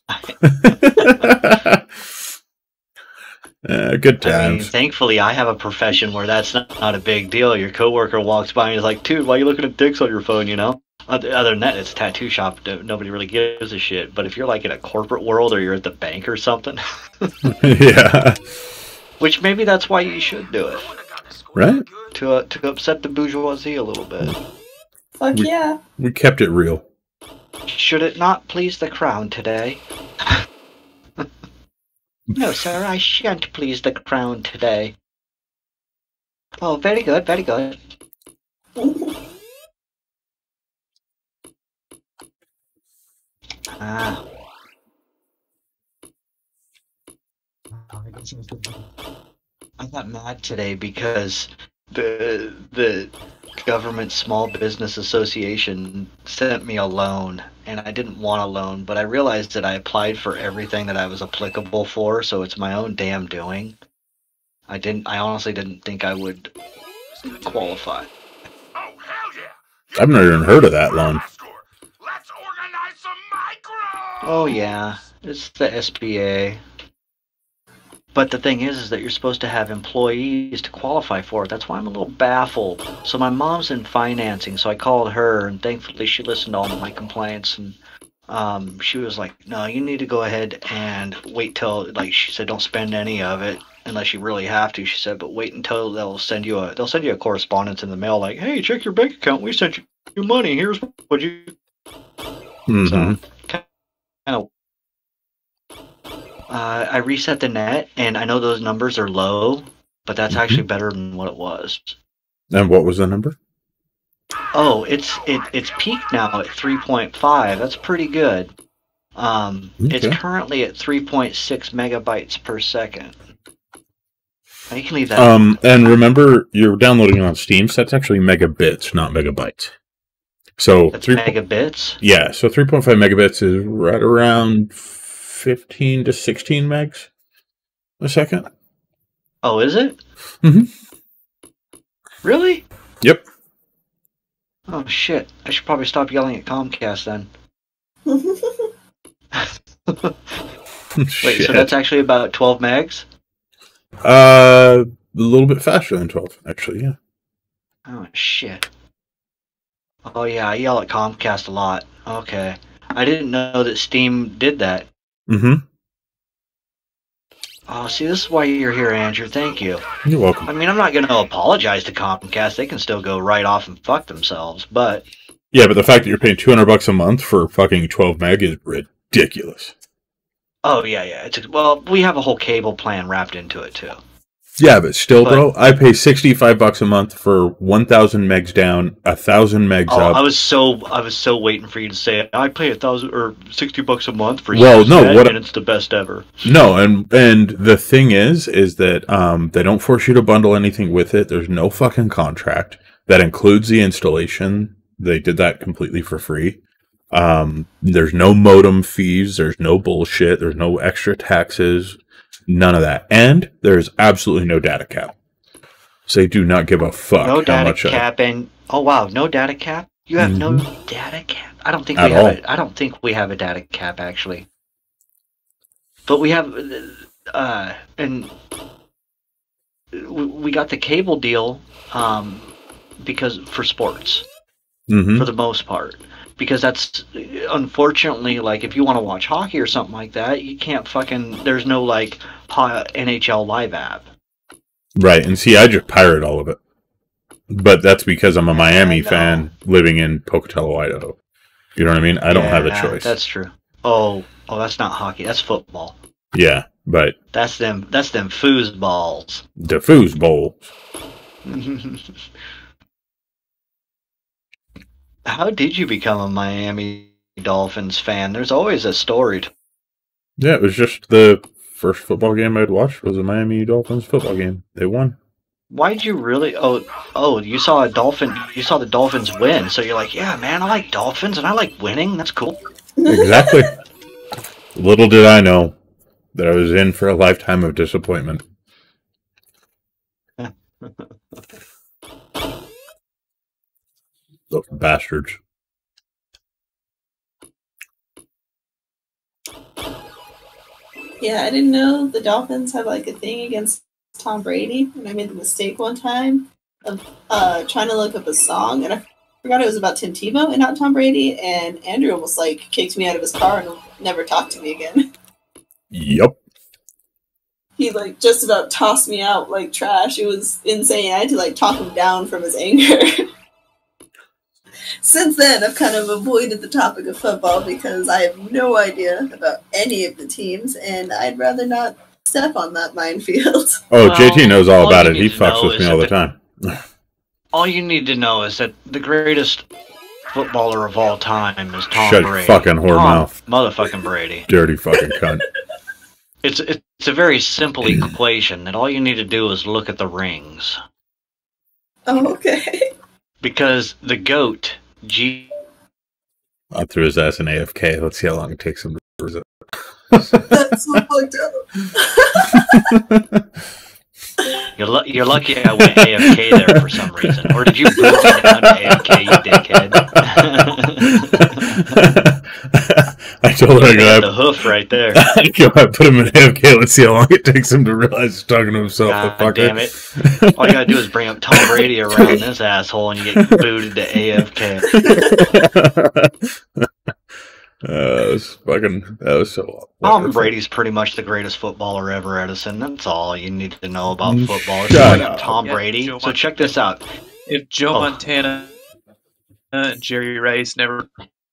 S1: Uh, good
S12: I mean,
S1: times.
S12: thankfully, I have a profession where that's not, not a big deal. Your coworker walks by and is like, "Dude, why are you looking at dicks on your phone?" You know. Other, other than that, it's a tattoo shop. Nobody really gives a shit. But if you're like in a corporate world or you're at the bank or something,
S1: Yeah.
S12: which maybe that's why you should do it
S1: Right?
S12: to uh, to upset the bourgeoisie a little bit.
S2: Fuck
S1: We-
S2: yeah.
S1: We kept it real.
S12: Should it not please the crown today? No, sir, I shan't please the crown today. Oh, very good, very good. Ah. I got mad today because the the government small business association sent me a loan, and I didn't want a loan, but I realized that I applied for everything that I was applicable for, so it's my own damn doing. I didn't I honestly didn't think I would qualify.
S3: Oh, hell yeah!
S1: I've never even heard of that loan.
S3: Let's organize some micro!
S12: Oh yeah, it's the S B A. But the thing is, is that you're supposed to have employees to qualify for it. That's why I'm a little baffled. So my mom's in financing, so I called her, and thankfully she listened to all of my complaints, and um, she was like, "No, you need to go ahead and wait till," like she said, "don't spend any of it unless you really have to." She said, "But wait until they'll send you a they'll send you a correspondence in the mail, like, hey, check your bank account. We sent you money. Here's what you."
S1: Mm-hmm.
S12: So, kind of. Uh, I reset the net, and I know those numbers are low, but that's
S1: Mm-hmm.
S12: actually better than what it was.
S1: And what was the number?
S12: Oh, it's it it's peaked now at three point five. That's pretty good. Um, it's
S1: Okay.
S12: currently at three point six megabytes per second. Now you can leave that.
S1: Um, and remember, you're downloading it on Steam, so that's actually megabits, not megabytes. So
S12: That's
S1: three,
S12: megabits.
S1: yeah, so three point five megabits is right around fifteen to sixteen megs a second.
S12: Oh, is it?
S1: Mm-hmm.
S12: Really?
S1: Yep.
S12: Oh shit! I should probably stop yelling at Comcast then. Wait,
S1: Shit.
S12: so that's actually about twelve megs?
S1: Uh, a little bit faster than twelve, actually, yeah.
S12: Oh shit! Oh yeah, I yell at Comcast a lot. Okay. I didn't know that Steam did that.
S1: Mm-hmm.
S12: Oh, see, this is why you're here, Andrew. Thank you.
S1: You're welcome.
S12: I mean, I'm not going to apologize to Comcast. They can still go right off and fuck themselves, but...
S1: Yeah, but the fact that you're paying two hundred bucks a month for fucking twelve meg is ridiculous.
S12: Oh, yeah, yeah. It's a, well, we have a whole cable plan wrapped into it, too.
S1: Yeah, but still,
S12: But-
S1: bro, I pay sixty-five bucks a month for one thousand megs down, one thousand megs
S12: Oh,
S1: up.
S12: I was so I was so waiting for you to say it. I pay a thousand or sixty bucks a month for
S1: Well, no,
S12: Usenet,
S1: what-
S12: and it's the best ever.
S1: No, and and the thing is, is that um, they don't force you to bundle anything with it. There's no fucking contract that includes the installation. They did that completely for free. Um, there's no modem fees. There's no bullshit. There's no extra taxes. None of that. And there's absolutely no data cap. So they do not give a fuck
S12: No
S1: how
S12: data
S1: much.
S12: cap, and oh wow, no data cap. You have no
S1: Mhm.
S12: data cap. I don't think
S1: At
S12: we have
S1: all.
S12: it. I don't think we have a data cap actually. But we have, uh, and we we got the cable deal, um, because for sports.
S1: Mhm.
S12: For the most part, because that's unfortunately like if you want to watch hockey or something like that, you can't fucking. There's no like ha- N H L live app.
S1: Right, and see, I just pirate all of it. But that's because I'm a Miami
S12: know.
S1: fan living in Pocatello, Idaho. You know what I mean? I don't have a
S12: Yeah,
S1: choice.
S12: That's true. Oh, oh, that's not hockey. That's football.
S1: Yeah, but
S12: That's them. That's them foosballs.
S1: the foosball.
S12: How did you become a Miami Dolphins fan? There's always a story. To-
S1: Yeah, it was just the first football game I'd watched was a Miami Dolphins football game. They won.
S12: Why'd you really? Oh, oh, you saw a dolphin. You saw the Dolphins win, so you're like, yeah, man, I like dolphins and I like winning. That's cool.
S1: Exactly. Little did I know that I was in for a lifetime of disappointment. Those bastards.
S2: Yeah, I didn't know the Dolphins had like a thing against Tom Brady, and I made the mistake one time of uh, trying to look up a song, and I forgot it was about Tim Tebow and not Tom Brady, and Andrew almost like kicked me out of his car and never talked to me again.
S1: Yep.
S2: He like just about tossed me out like trash. It was insane. I had to like talk him down from his anger. Since then, I've kind of avoided the topic of football because I have no idea about any of the teams, and I'd rather not step on that minefield.
S1: Oh,
S12: Well,
S1: J T knows all
S12: all
S1: about
S12: you
S1: it. He
S12: need to
S1: fucks
S12: know
S1: with
S12: is
S1: me all the
S12: that
S1: time.
S12: All you need to know is that the greatest footballer of all time is Tom
S1: Shut your
S12: Brady.
S1: fucking whore
S12: Tom
S1: mouth.
S12: Motherfucking Brady.
S1: Dirty fucking cunt.
S12: It's it's a very simple equation that all you need to do is look at the rings.
S2: Oh, okay.
S12: Because the GOAT, G.
S1: I threw his ass in A F K. Let's see how long it takes him to lose it.
S2: That's so fucked up.
S12: You're, lu- you're lucky I went A F K there for some reason. Or did you boot me down to A F K, you dickhead?
S1: I told her I
S12: Hit
S1: go,
S12: the hoof right there.
S1: I go, I put him in A F K. Let's see how long it takes him to realize he's talking to himself.
S12: God
S1: the fucker.
S12: damn it. All you gotta do is bring up Tom Brady around this asshole and you get booted to A F K.
S1: Uh, that was fucking. That was so.
S12: Tom
S1: wonderful.
S12: Brady's pretty much the greatest footballer ever, Edison. That's all you need to know about
S1: Mm,
S12: football.
S1: shut
S12: It's like
S1: up.
S12: Tom
S13: Yeah,
S12: Brady.
S13: Joe
S12: So
S13: Mon-
S12: check this out.
S13: If Joe
S12: Oh.
S13: Montana and Jerry Rice never.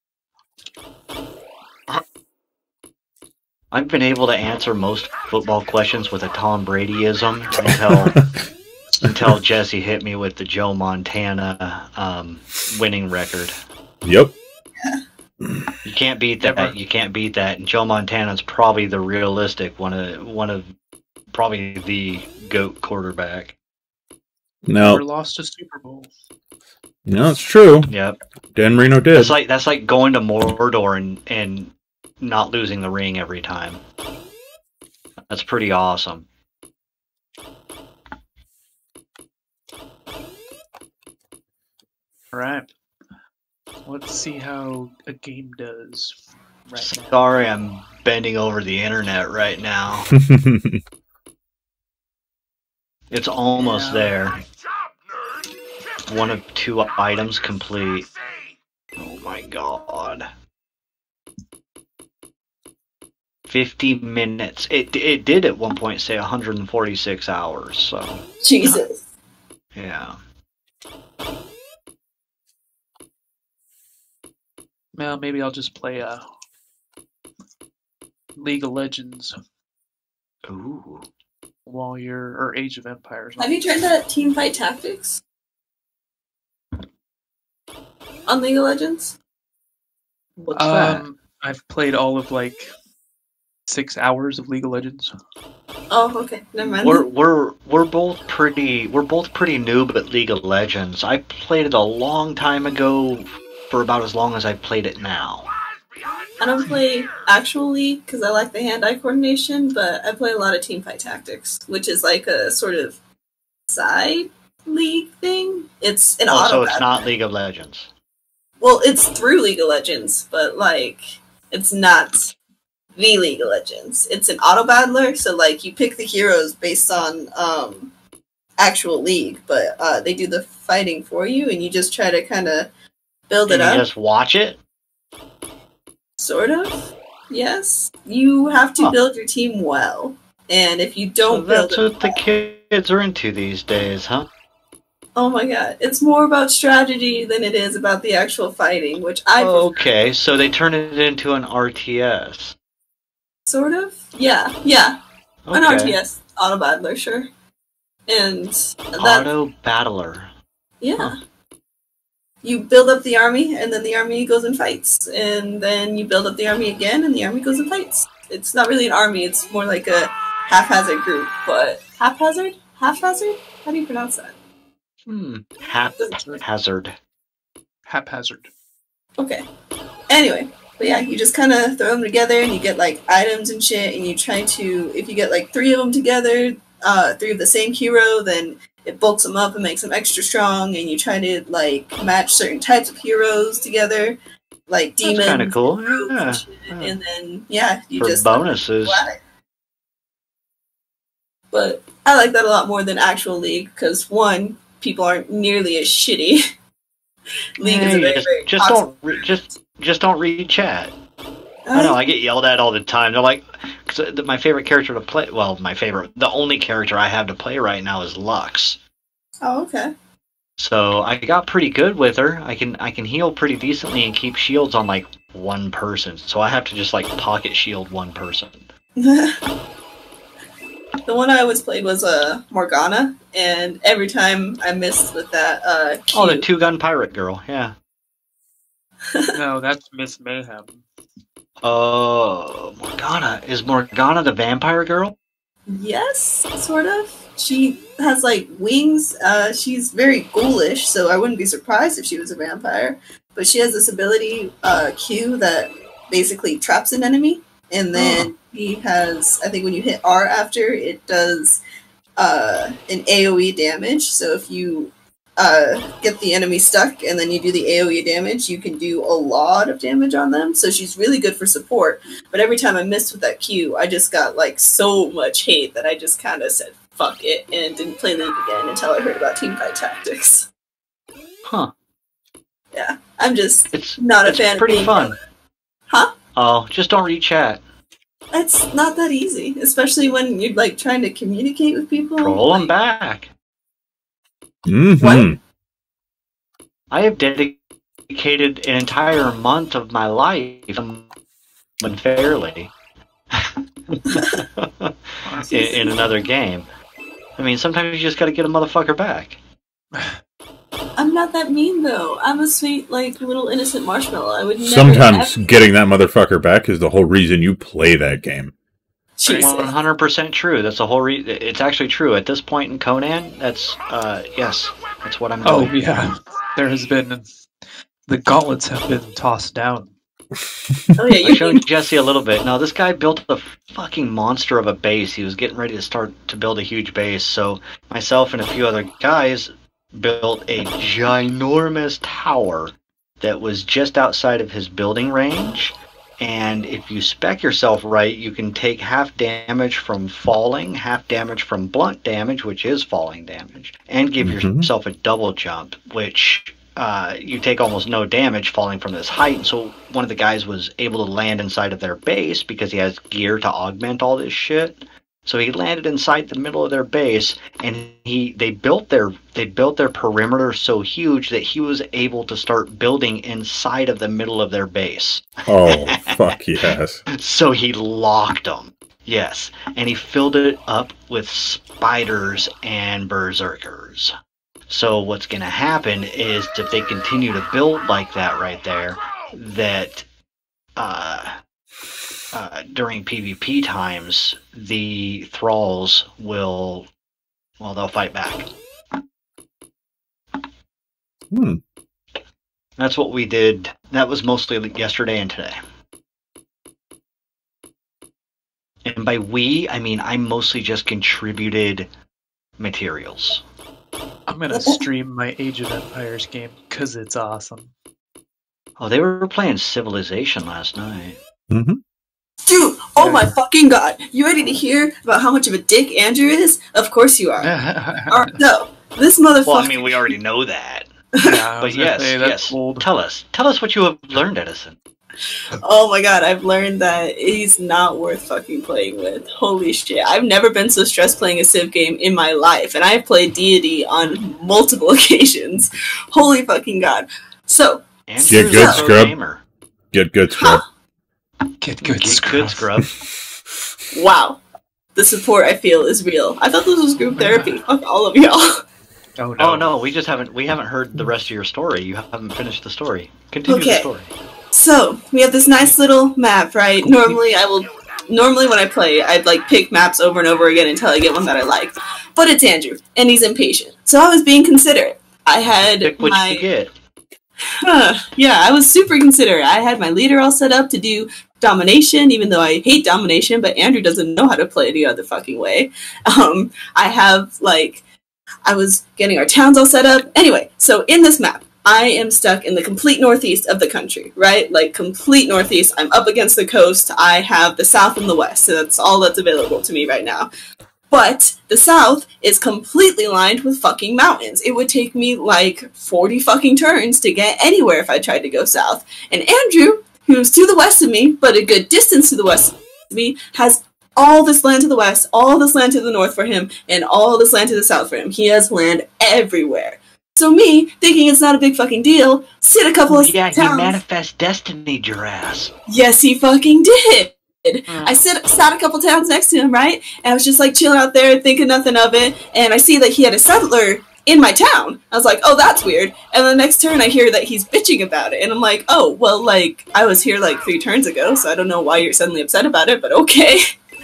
S12: I've been able to answer most football questions with a Tom Bradyism until until Jesse hit me with the Joe Montana um, winning record.
S1: Yep.
S12: You can't beat that.
S13: Never.
S12: You can't beat that. And Joe Montana's probably the realistic one of one of probably the GOAT quarterback.
S1: No,
S13: Never lost a Super Bowl.
S1: no, it's true.
S12: Yep.
S1: Dan Marino did.
S12: That's like that's like going to Mordor and and not losing the ring every time. That's pretty awesome.
S13: All right. Let's see how a game does right now.
S12: Sorry, I'm bending over the internet right now. It's almost
S13: Yeah.
S12: there. One of two items complete. my god. fifty minutes. It it did at one point say one hundred forty-six hours, so.
S2: Jesus.
S12: Yeah.
S13: Well, maybe I'll just play uh, League of Legends.
S12: Ooh.
S13: While you're, or Age of Empires.
S2: Have you tried that Team Fight Tactics? On League of Legends?
S12: What's
S13: um,
S12: that?
S13: I've played all of like six hours of League of Legends.
S2: Oh, okay. Never mind.
S12: We're we're we're both pretty we're both pretty noob at League of Legends. I played it a long time ago, for about as long as I've played it now.
S2: I don't play actual League because I like the hand-eye coordination, but I play a lot of Team Fight Tactics, which is like a sort of side League thing. It's an
S12: Oh,
S2: auto
S12: so it's
S2: battle.
S12: not League of Legends.
S2: Well, it's through League of Legends, but like it's not the League of Legends. It's an auto battler, so like you pick the heroes based on um, actual League, but uh, they do the fighting for you, and you just try to kind of build
S12: And
S2: it
S12: you
S2: up.
S12: just watch it?
S2: Sort of. Yes. You have to
S12: Huh.
S2: build your team well. And if you
S12: So
S2: don't build
S12: that's
S2: it
S12: what the kids are into these days, huh?
S2: oh my god. It's more about strategy than it is about the actual fighting, which I prefer.
S12: Okay, so they turn it into an R T S.
S2: Sort of? Yeah, yeah. An
S12: Okay.
S2: R T S auto battler, sure. And that
S12: Auto battler.
S2: yeah. You build up the army, and then the army goes and fights. And then you build up the army again, and the army goes and fights. It's not really an army, it's more like a haphazard group, but... Haphazard? Haphazard? How do you pronounce that?
S12: Hmm. Haphazard.
S13: Haphazard.
S2: Okay. Anyway, but yeah, you just kind of throw them together, and you get, like, items and shit, and you try to... If you get, like, three of them together, uh, three of the same hero, then... It bulks them up and makes them extra strong, and you try to like match certain types of heroes together, like demons.
S12: That's kind of cool.
S2: and rogues
S12: Yeah.
S2: and shit. And then yeah, you
S12: For
S2: just
S12: bonuses.
S2: go at it. But I like that a lot more than actual League because one, people aren't nearly as shitty. League is a
S12: Hey,
S2: very,
S12: just,
S2: very
S12: just
S2: toxic
S12: don't re- just just don't read chat.
S2: Uh,
S12: I know I get yelled at all the time. They're like, cause my favorite character to play. Well, my favorite, the only character I have to play right now is Lux.
S2: Oh, okay.
S12: So I got pretty good with her. I can I can heal pretty decently and keep shields on like one person. So I have to just like pocket shield one person.
S2: The one I always played was uh, Morgana, and every time I missed with that uh, Q.
S12: Oh, the two gun pirate girl. Yeah.
S13: No, that's Miss Mayhem.
S12: Oh, Morgana. Is Morgana the vampire girl?
S2: Yes, sort of. She has like wings. Uh, she's very ghoulish, so I wouldn't be surprised if she was a vampire. But she has this ability, uh, Q, that basically traps an enemy, and then he has. I think when you hit R after, it does uh, an AoE damage. So if you uh, get the enemy stuck and then you do the AoE damage, you can do a lot of damage on them. So she's really good for support. But every time I missed with that Q, I just got like so much hate that I just kind of said fuck it and didn't play League again until I heard about Teamfight Tactics.
S12: Huh.
S2: Yeah, I'm just
S12: It's
S2: not a
S12: it's
S2: fan.
S12: pretty
S2: of being
S12: fun.
S2: Huh?
S12: Oh, just don't read chat.
S2: It's not that easy, especially when you're like trying to communicate with people.
S12: Troll them back.
S1: Mm-hmm.
S12: I have dedicated an entire month of my life unfairly in, in another game. I mean, sometimes you just gotta get a motherfucker back.
S2: I'm not that mean though. I'm a sweet, like little innocent marshmallow. I would never.
S1: Sometimes
S2: ever-
S1: getting that motherfucker back is the whole reason you play that game.
S2: Jesus.
S12: one hundred percent true. That's the whole re- It's actually true. At this point in Conan, that's, uh, yes, that's what I'm
S13: Oh
S12: doing.
S13: yeah, there has been the gauntlets have been tossed down.
S2: Oh yeah,
S12: I
S2: you
S12: showed Jesse a little bit. No, this guy built a fucking monster of a base. He was getting ready to start to build a huge base. So myself and a few other guys built a ginormous tower that was just outside of his building range. And if you spec yourself right, you can take half damage from falling, half damage from blunt damage, which is falling damage, and give
S1: Mhm.
S12: yourself a double jump, which uh, you take almost no damage falling from this height. And so one of the guys was able to land inside of their base because he has gear to augment all this shit. So he landed inside the middle of their base, and he they built their they built their perimeter so huge that he was able to start building inside of the middle of their base.
S1: Oh, fuck yes.
S12: So he locked them. Yes, and he filled it up with spiders and berserkers. So what's going to happen is if they continue to build like that right there, that uh, uh, during PvP times, the thralls will, well, they'll fight back.
S1: Hmm.
S12: That's what we did. That was mostly yesterday and today. And by we, I mean I mostly just contributed materials.
S13: I'm gonna stream my Age of Empires game because it's awesome.
S12: Oh, they were playing Civilization last night.
S1: Mm-hmm.
S2: Dude, oh my fucking god. You ready to hear about how much of a dick Andrew is? Of course you are. Alright, so, this motherfucker...
S12: Well, I mean, we already know that.
S13: Yeah,
S12: but yes,
S13: say,
S12: yes.
S13: Old.
S12: Tell us. Tell us what you have learned, Edison.
S2: Oh my god, I've learned that he's not worth fucking playing with. Holy shit. I've never been so stressed playing a Civ game in my life, and I've played Deity on multiple occasions. Holy fucking god. So,
S12: Andrew's
S1: Get good,
S12: a
S1: scrub.
S12: gamer.
S1: Get good, scrub.
S13: Get good,
S12: Get
S13: scrub.
S12: good, scrub.
S2: wow. The support I feel is real. I thought this was group therapy. Fuck all of y'all.
S13: Oh no.
S12: Oh no, we just haven't we haven't heard the rest of your story. You haven't finished the story. Continue
S2: Okay.
S12: the story.
S2: So, we have this nice little map, right? Normally, I will... Normally, when I play, I'd, like, pick maps over and over again until I get one that I like. But it's Andrew, and he's impatient. So I was being considerate. I had
S12: Pick what
S2: my...
S12: you get.
S2: Huh, yeah, I was super considerate. I had my leader all set up to do domination, even though I hate domination, but Andrew doesn't know how to play any other fucking way. Um, I have, like... I was getting our towns all set up. Anyway, so in this map, I am stuck in the complete northeast of the country, right? Like, complete northeast. I'm up against the coast. I have the south and the west, so that's all that's available to me right now. But the south is completely lined with fucking mountains. It would take me, like, forty fucking turns to get anywhere if I tried to go south. And Andrew, who's to the west of me, but a good distance to the west of me, has all this land to the west, all this land to the north for him, and all this land to the south for him. He has land everywhere. So me, thinking it's not a big fucking deal, sit a couple
S12: Oh,
S2: of
S12: yeah,
S2: towns.
S12: he manifest destinied your ass.
S2: Yes, he fucking did. I sit, sat a couple towns next to him, right? And I was just like chilling out there, thinking nothing of it. And I see that he had a settler in my town. I was like, oh, that's weird. And the next turn, I hear that he's bitching about it. And I'm like, oh, well, like, I was here like three turns ago, so I don't know why you're suddenly upset about it, but okay.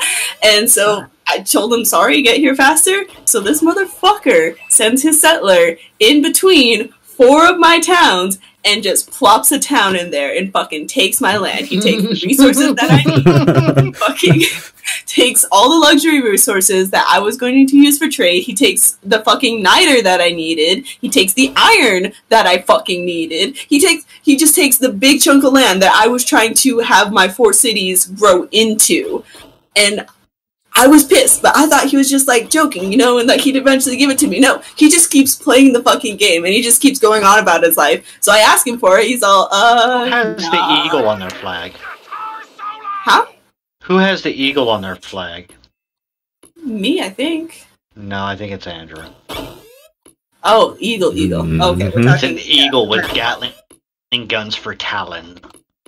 S2: And so I told him, sorry, get here faster. So this motherfucker sends his settler in between four of my towns and just plops a town in there and fucking takes my land. He takes the resources that I need. He fucking takes all the luxury resources that I was going to use for trade. He takes the fucking niter that I needed. He takes the iron that I fucking needed. He takes he just takes the big chunk of land that I was trying to have my four cities grow into. And I was pissed, but I thought he was just, like, joking, you know, and, like, he'd eventually give it to me. No, he just keeps playing the fucking game, and he just keeps going on about his life. So I ask him for it, he's all, uh,
S12: Who has
S2: nah.
S12: the eagle on their flag?
S2: Huh?
S12: Who has the eagle on their flag?
S2: Me, I think.
S12: No, I think it's Andrew.
S2: Oh, eagle, eagle. Okay, we're
S12: It's
S2: talking...
S12: an eagle with Gatling guns for talon.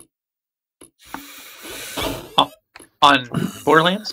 S13: Oh, on Borderlands?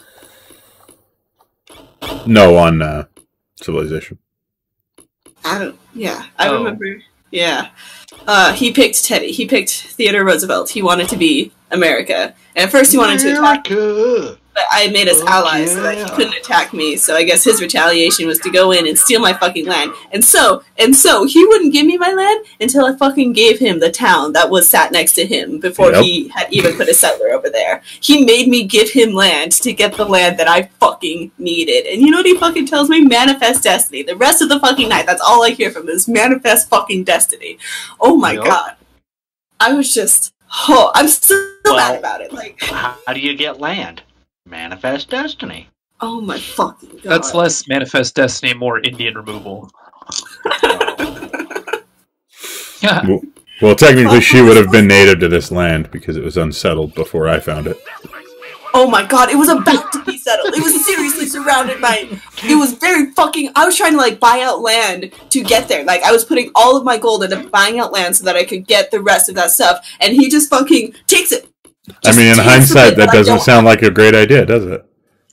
S1: No, on uh, Civilization.
S2: I don't... Yeah, I
S13: Oh.
S2: remember... Yeah. Uh, he picked Teddy. He picked Theodore Roosevelt. He wanted to be America. And at first he wanted to attack...
S12: America!
S2: But I made us
S12: Oh,
S2: allies so that he
S12: yeah.
S2: couldn't attack me. So I guess his retaliation was to go in and steal my fucking land. And so, and so he wouldn't give me my land until I fucking gave him the town that was sat next to him before
S1: Yep.
S2: he had even put a settler over there. He made me give him land to get the land that I fucking needed. And you know what he fucking tells me? Manifest destiny. The rest of the fucking night, that's all I hear from him is manifest fucking destiny. Oh my
S12: Yep.
S2: god. I was just, oh, I'm still
S12: Well,
S2: mad about it. Like,
S12: How do you get land? Manifest destiny.
S2: oh my fucking god.
S13: That's less Manifest Destiny, more Indian removal.
S1: well, well, technically, she would have been native to this land because it was unsettled before I found it.
S2: Oh my god, it was about to be settled. It was seriously surrounded by... It was very fucking... I was trying to, like, buy out land to get there. Like, I was putting all of my gold into buying out land so that I could get the rest of that stuff. And he just fucking takes it.
S1: I mean, in hindsight, that doesn't sound like a great idea, does it?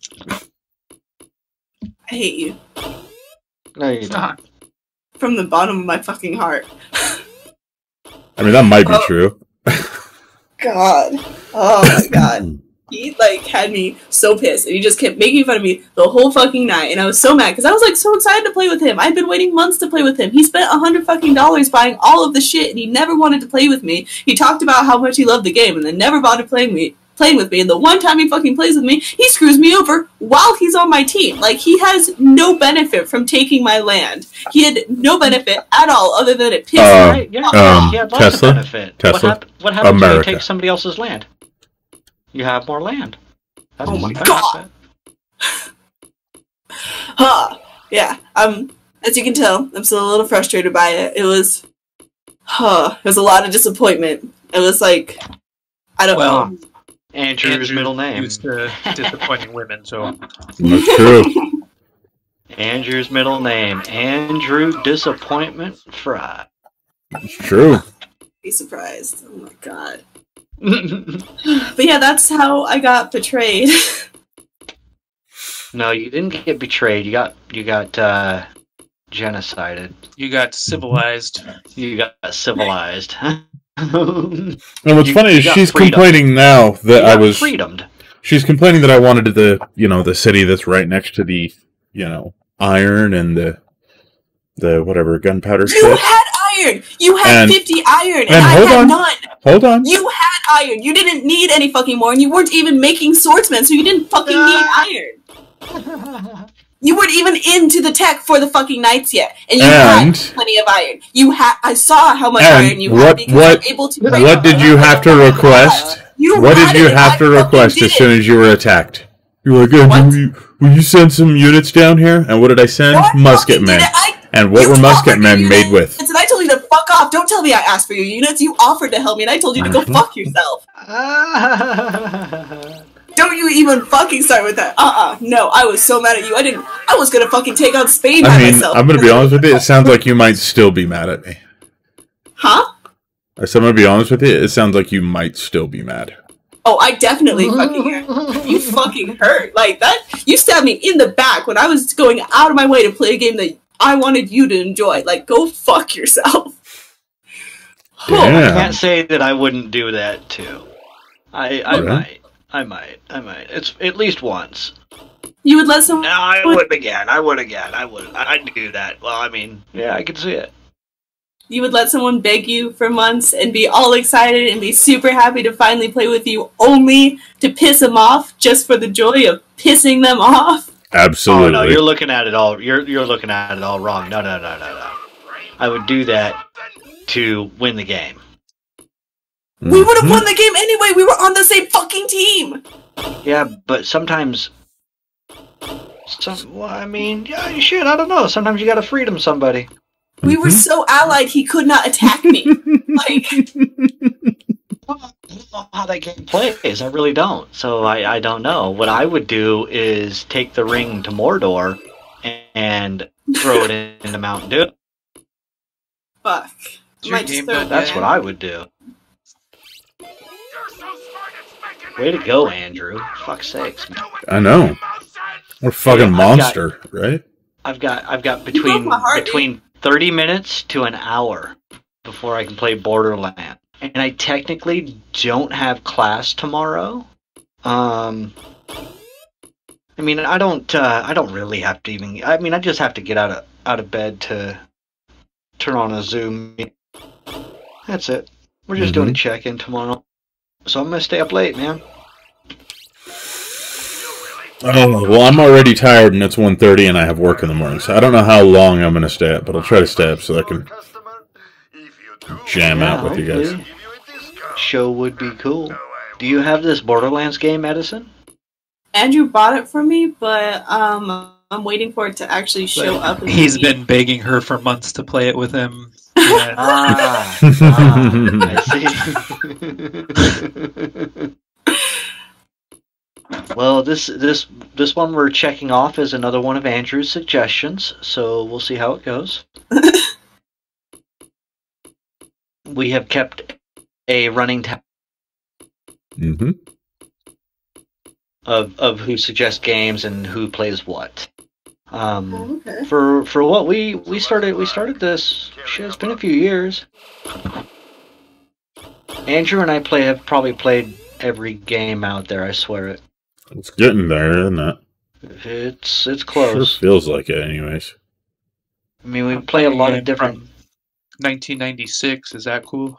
S2: I hate you.
S12: No, you don't.
S2: From the bottom of my fucking heart.
S1: I mean, that might be
S2: oh.
S1: true.
S2: God. Oh my god. He, like, had me so pissed, and he just kept making fun of me the whole fucking night, and I was so mad, because I was, like, so excited to play with him. I'd been waiting months to play with him. He spent a hundred fucking dollars buying all of the shit, and he never wanted to play with me. He talked about how much he loved the game, and then never bothered playing me, playing with me, and the one time he fucking plays with me, he screws me over while he's on my team. Like, he has no benefit from taking my land. He had no benefit at all, other than it pissed
S1: uh,
S2: me
S12: Yeah,
S1: um,
S12: he had lots
S1: Tesla?
S12: of benefit.
S1: Tesla?
S12: What, hap- what happens
S1: America.
S12: when you take somebody else's land? You have more land. That's
S2: oh my
S12: that's
S2: god! Huh. Yeah, um, as you can tell, I'm still a little frustrated by it. It was... Huh. There was a lot of disappointment. It was like... I don't
S13: well,
S2: know.
S12: Andrew's
S13: Andrew
S12: middle name.
S13: used to disappointing women, so...
S1: That's true.
S12: Andrew's middle name. Andrew Disappointment Fry.
S1: It's true.
S2: Be surprised. Oh my god. But yeah, that's how I got betrayed.
S12: No, you didn't get betrayed. You got you got uh, genocided.
S13: You got civilized.
S12: You got civilized.
S1: And what's
S12: You-
S1: funny
S12: you
S1: is
S12: got
S1: she's
S12: freedom.
S1: complaining now that
S12: You
S1: I
S12: got
S1: was.
S12: freedomed.
S1: She's complaining that I wanted the, you know, the city that's right next to the, you know, iron and the, the whatever gunpowder
S2: You
S1: shit.
S2: had iron! You had
S1: And-
S2: fifty iron, and,
S1: and
S2: I
S1: hold
S2: had
S1: on.
S2: none!
S1: Hold on.
S2: You had iron! You didn't need any fucking more, and you weren't even making swordsmen, so you didn't fucking need iron! You weren't even into the tech for the fucking knights yet, and you
S1: And-
S2: had plenty of iron. You had. I saw how much
S1: And
S2: iron you
S1: what-
S2: had because
S1: what-
S2: you were able to.
S1: What
S2: break
S1: did you have to request?
S2: You
S1: What
S2: had
S1: did you
S2: it, and
S1: have
S2: I
S1: to
S2: fucking
S1: request
S2: did
S1: as
S2: it.
S1: soon as you were attacked? You were like, "Yeah, will you, will you send some units down here?" And what did I send?
S2: No, I
S1: Musket
S2: fucking
S1: men.
S2: did it. I-
S1: And what
S2: you
S1: were musket
S2: offered me
S1: men
S2: your
S1: made with?
S2: units, and I told you to fuck off. Don't tell me I asked for your units. You offered to help me, and I told you to go
S1: Mhm.
S2: fuck yourself. Don't you even fucking start with that. Uh-uh. No, I was so mad at you. I didn't... I was gonna fucking take on Spain by
S1: I mean,
S2: myself.
S1: I'm gonna be honest with you. It sounds like you might still be mad at me.
S2: Huh?
S1: I said, I'm gonna be honest with you. It sounds like you might still be mad.
S2: Oh, I definitely fucking hurt. You fucking hurt. Like, that... You stabbed me in the back when I was going out of my way to play a game that I wanted you to enjoy. Like, go fuck yourself.
S12: I can't say that I wouldn't do that too. I I
S1: Okay.
S12: might. I might. I might. It's at least once.
S2: You would let someone...
S12: No, I would again. I would again. I would. I'd do that. Well, I mean, yeah, I could see it.
S2: You would let someone beg you for months and be all excited and be super happy to finally play with you, only to piss them off just for the joy of pissing them off?
S1: Absolutely.
S12: Oh no, you're looking at it all. You're you're looking at it all wrong. No, no, no, no, no. I would do that to win the game.
S2: We would have won the game anyway. We were on the same fucking team.
S12: Yeah, but sometimes, some. Well, I mean, yeah, shit. I don't know. Sometimes you gotta freedom somebody.
S2: We were so allied he could not attack me. Like,
S12: I don't know how that game plays. I really don't. So I, I don't know. What I would do is take the ring to Mordor and throw it into Mount Doom.
S2: fuck.
S13: Your
S2: Might just
S13: game
S2: throw
S13: done
S2: it
S12: That's
S2: back.
S12: what I would do. Way to go, Andrew. Fuck's sakes, man.
S1: I know. What a fucking
S12: Yeah, I've
S1: monster,
S12: got-
S1: right?
S12: I've got I've got
S2: broke
S12: between
S2: my heart,
S12: between thirty minutes to an hour before I can play Borderlands. And I technically don't have class tomorrow. Um I mean, I don't uh, I don't really have to even I mean, I just have to get out of out of bed to turn on a Zoom. That's it. We're just doing a check-in tomorrow. So I'm going to stay up late, man.
S1: Oh, well, I'm already tired, and it's one thirty, and I have work in the morning, so I don't know how long I'm going to stay up, but I'll try to stay up so I can jam out with you guys.
S12: hopefully. Show would be cool. Do you have this Borderlands game, Edison?
S2: Andrew bought it for me, but um, I'm waiting for it to actually show up. in
S13: He's
S2: the-
S13: been begging her for months to play it with him.
S12: Ah, ah, I see. Well, this this this one we're checking off is another one of Andrew's suggestions, so we'll see how it goes. We have kept a running tab
S1: Mm-hmm.
S12: of of who suggests games and who plays what. Um,
S2: Oh, okay.
S12: for for what we we started we started this. Shit, it's been a few years. Andrew and I play have probably played every game out there. I swear it.
S1: It's getting there, isn't it?
S12: It's it's close.
S1: Sure feels like it, anyways.
S12: I mean, we play a lot of different.
S13: From nineteen ninety-six. Is that cool?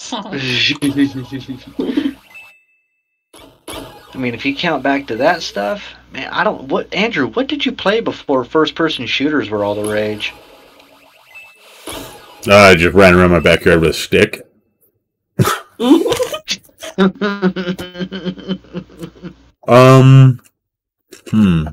S12: I mean, if you count back to that stuff, man, I don't. What Andrew? What did you play before first-person shooters were all the rage?
S1: Uh, I just ran around my backyard with a stick. um, hmm.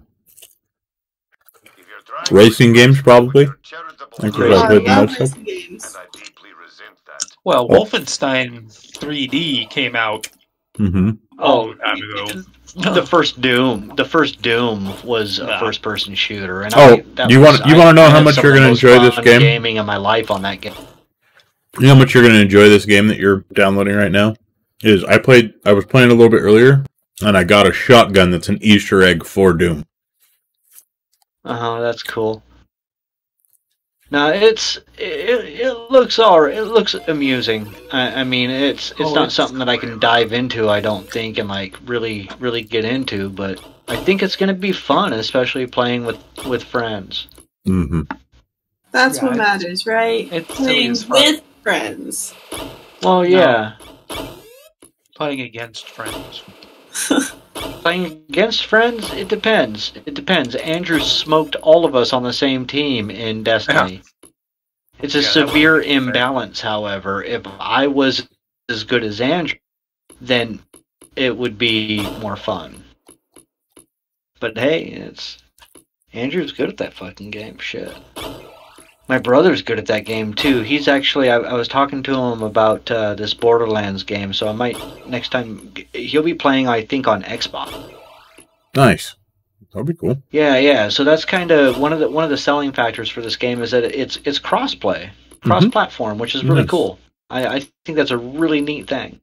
S1: Racing games, probably. I think
S2: Oh,
S1: I played the
S2: yeah,
S1: most of.
S2: racing games.
S13: Well,
S1: Oh.
S13: Wolfenstein three D came out
S1: Mm-hmm.
S13: a long time ago.
S12: The first Doom, the first Doom was a first-person shooter. And
S1: Oh,
S12: I, that
S1: you
S12: was-
S1: want you
S12: I-
S1: want to know
S12: I
S1: how
S12: had
S1: much
S12: some
S1: you're
S12: of
S1: going
S12: the
S1: to
S12: most
S1: enjoy this
S12: fun
S1: game?
S12: Gaming in my life on that game.
S1: You know how much you're going to enjoy this game that you're downloading right now? Is I played. I was playing a little bit earlier, and I got a shotgun that's an Easter egg for Doom.
S12: Uh huh. That's cool. Now it's it, it looks all right. It looks amusing. I, I mean, it's it's
S13: Oh,
S12: not
S13: it's-
S12: something that I can dive into. I don't think and like really really get into, but I think it's gonna be fun, especially playing with with friends.
S1: Mm-hmm.
S2: That's
S13: Yeah,
S2: what
S13: it's-
S2: matters, right?
S13: it's
S2: Playing
S13: always fun.
S2: with friends.
S12: Well, yeah,
S13: Playing against friends.
S12: playing against friends. It depends. It depends. Andrew smoked all of us on the same team in Destiny. It's a
S13: Yeah, that
S12: severe
S13: wasn't fair.
S12: imbalance. However, if I was as good as Andrew, then it would be more fun. But hey, it's Andrew's good at that fucking game. Shit. My brother's good at that game too. He's actually I, I was talking to him about uh, this Borderlands game, so I might next time he'll be playing. I think on Xbox.
S1: Nice. That'd be cool.
S12: Yeah, yeah. So that's kind of one of the one of the selling factors for this game is that it's it's crossplay, cross-platform, which is really
S1: Nice.
S12: cool. I, I think that's a really neat thing.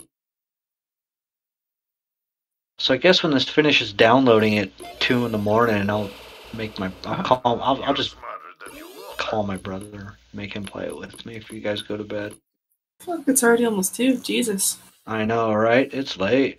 S12: So I guess when this finishes downloading at two in the morning, I'll make my I'll call I'll, I'll just call my brother, make him play it with me if you guys go to bed.
S2: Fuck, it's already almost two. Jesus.
S12: I know, right? It's late.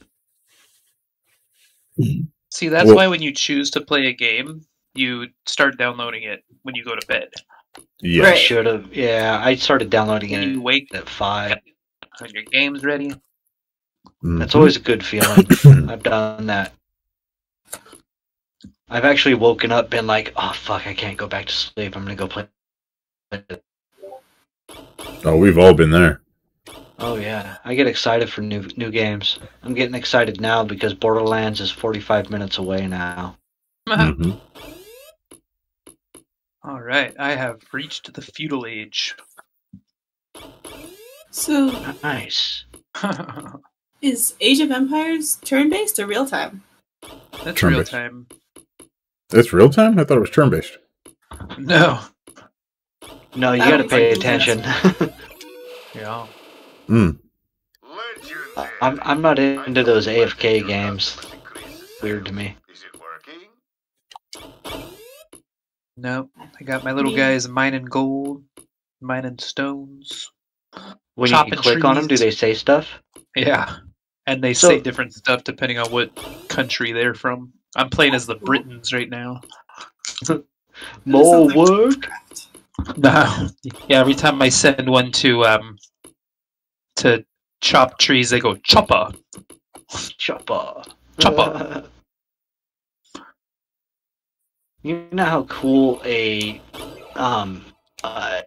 S13: See, that's
S1: Well-
S13: why when you choose to play a game, you start downloading it when you go to bed.
S1: Yeah.
S2: Right.
S12: Should have. Yeah, I started downloading
S13: When
S12: it
S13: you wake
S12: at five.
S13: when your game's ready.
S12: That's
S1: Mhm.
S12: always a good feeling. I've done that. I've actually woken up, been like, oh fuck, I can't go back to sleep. I'm gonna go play.
S1: Oh, we've all been there.
S12: Oh yeah, I get excited for new new games. I'm getting excited now because Borderlands is forty-five minutes away now.
S1: hmm
S13: All right, I have reached the feudal age.
S2: So,
S12: Nice.
S2: is Age of Empires turn-based or real-time?
S13: That's
S1: Turn-based.
S13: real time.
S1: It's real time? I thought it was turn based.
S13: No.
S12: No, you
S2: That
S12: gotta
S2: was
S12: pay
S2: like-
S12: attention.
S13: Yeah.
S1: Mm.
S12: I'm I'm not into those A F K games. Weird to me.
S3: Is it working?
S13: No. I got my little guys mining gold, mining stones.
S12: When
S13: Chopping
S12: you click on them, do
S13: trees.
S12: they say stuff?
S13: Yeah. And they
S12: So-
S13: say different stuff depending on what country they're from. I'm playing as the Britons right now.
S12: More
S2: That sounds like
S12: work.
S2: Minecraft.
S13: No. Yeah, every time I send one to um to chop trees, they go chopper.
S12: Chopper.
S13: Chopper.
S12: You know how cool a um uh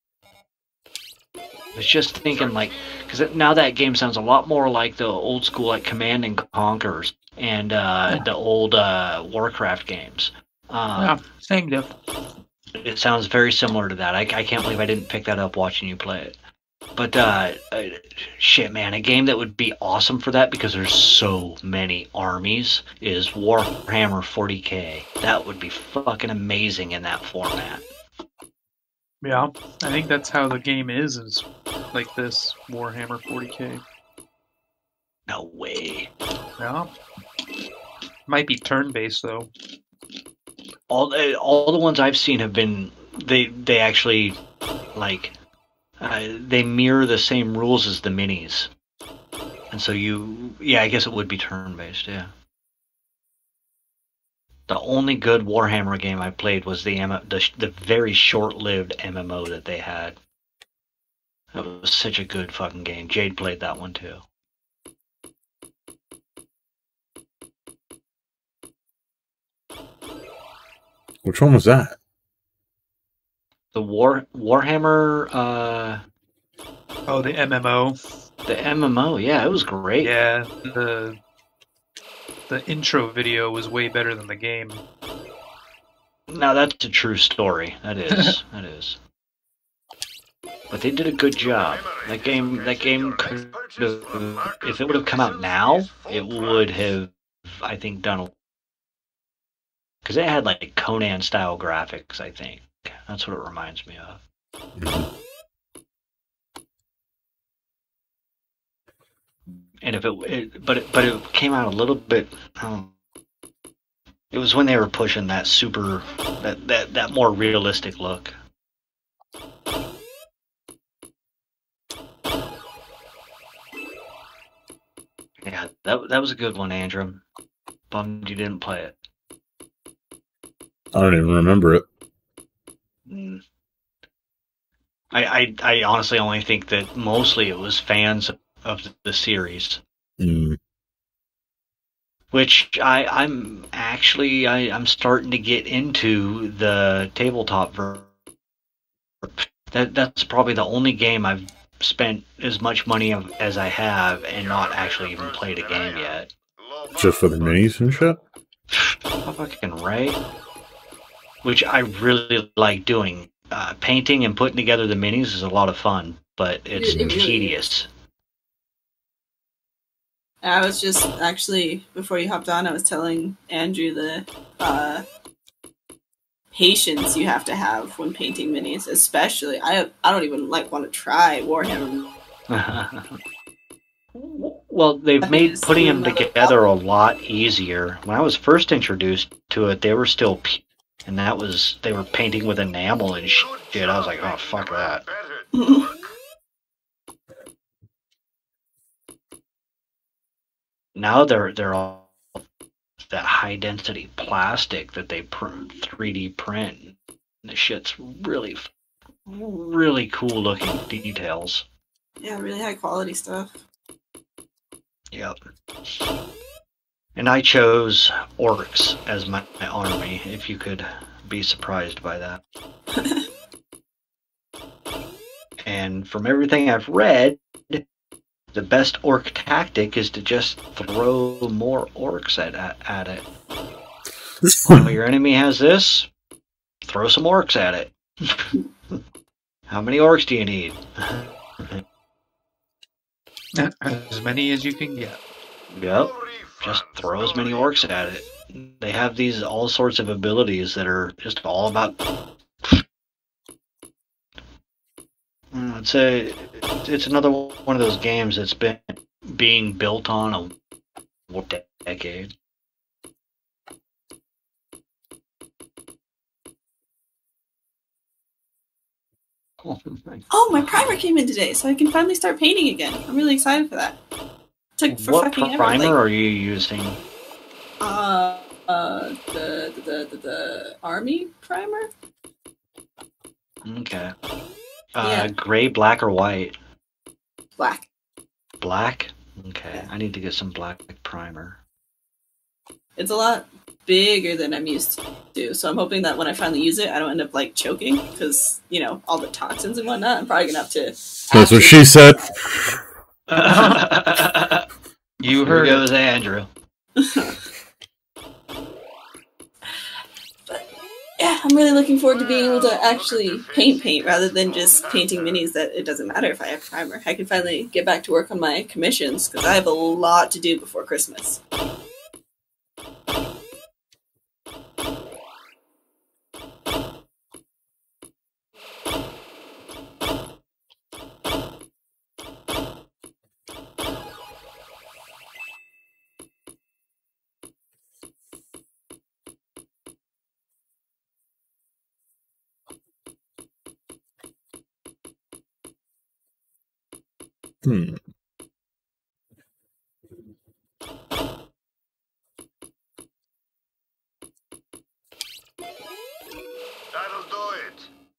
S12: I was just thinking like because now that game sounds a lot more like the old school like Command and Conquers and uh the old uh Warcraft games. Um,
S13: Yeah, same diff.
S12: It sounds very similar to that. I, I can't believe I didn't pick that up watching you play it. But, uh, uh, shit, man, a game that would be awesome for that because there's so many armies is Warhammer forty K. That would be fucking amazing in that format.
S13: Yeah, I think that's how the game is, is like this, Warhammer forty K.
S12: No way.
S13: Yeah. Might be turn-based, though.
S12: All the, all the ones I've seen have been, they, they actually, like... Uh, they mirror the same rules as the minis. And so you... Yeah, I guess it would be turn-based, yeah. The only good Warhammer game I played was the the, the very short-lived M M O that they had. That was such a good fucking game. Jade played that one, too.
S1: Which one was that?
S12: The War Warhammer, uh...
S13: Oh, the M M O?
S12: The M M O, yeah, it was great.
S13: Yeah, the... The intro video was way better than the game.
S12: Now, that's a true story. That is. That is. But they did a good job. That game, that game could have... If it would have come out now, it would have, I think, done... Because it had, like, Conan-style graphics, I think. That's what it reminds me of. And if it, it but it, but it came out a little bit. Um, it was when they were pushing that super, that that that more realistic look. Yeah, that that was a good one, Andrew. Bummed you didn't play it.
S1: I don't even remember it.
S12: Mm. I, I I honestly only think that mostly it was fans of the series.
S1: Mm.
S12: Which I, I'm actually I, I'm starting to get into the tabletop version. That that's probably the only game I've spent as much money as I have and not actually even played a game yet.
S1: Just for the minis and shit?
S12: Fucking right. Which I really like doing. Uh, painting and putting together the minis is a lot of fun, but it's
S2: It- it really
S12: tedious.
S2: I was just actually, before you hopped on, I was telling Andrew the uh, patience you have to have when painting minis, especially. I I don't even like want to try Warhammer.
S12: Well, they've
S2: I think
S12: made
S2: it's
S12: putting them
S2: another
S12: together a lot easier. When I was first introduced to it, they were still, p- and that was they were painting with enamel and shit. I was like, oh fuck that. Now they're they're all that high density plastic that they pr- three D print. And the shit's really, really cool looking details.
S2: Yeah, really high quality stuff.
S12: Yep. And I chose orcs as my, my army, if you could be surprised by that. And from everything I've read, the best orc tactic is to just throw more orcs at, at, at it. When your enemy has this, throw some orcs at it. How many orcs do you need?
S13: As many as you can get.
S12: Yep. Just throw as many orcs at it. They have these all sorts of abilities that are just all about. It's a, it's another one of those games that's been being built on a decade. Oh my,
S2: Oh, my primer came in today, so I can finally start painting again. I'm really excited for that. It took for
S12: what
S2: fucking
S12: primer
S2: ever. Like,
S12: are you using?
S2: uh, uh, the, the, the, the, the army primer?
S12: Okay. Uh,
S2: Yeah.
S12: Gray, black, or white?
S2: Black.
S12: Black? Okay. I need to get some black primer.
S2: It's a lot bigger than I'm used to, so I'm hoping that when I finally use it, I don't end up, like, choking, because, you know, all the toxins and whatnot, I'm probably gonna have to...
S1: That's what she said.
S13: You
S12: Here
S13: heard
S12: goes
S13: it.
S12: Andrew.
S2: But, yeah, I'm really looking forward to being able to actually paint paint rather than just painting minis that it doesn't matter if I have primer. I can finally get back to work on my commissions because I have a lot to do before Christmas.
S1: Hmm.
S3: That'll do it.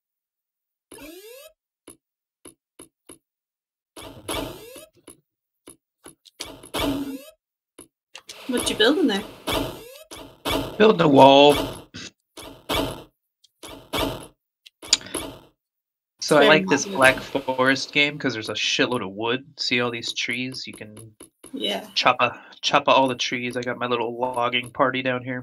S2: What you building there?
S13: Building a wall. So I like this Black Forest game because there's a shitload of wood. See all these trees? You can
S2: Yeah.
S13: chop a chop a all the trees. I got my little logging party down here.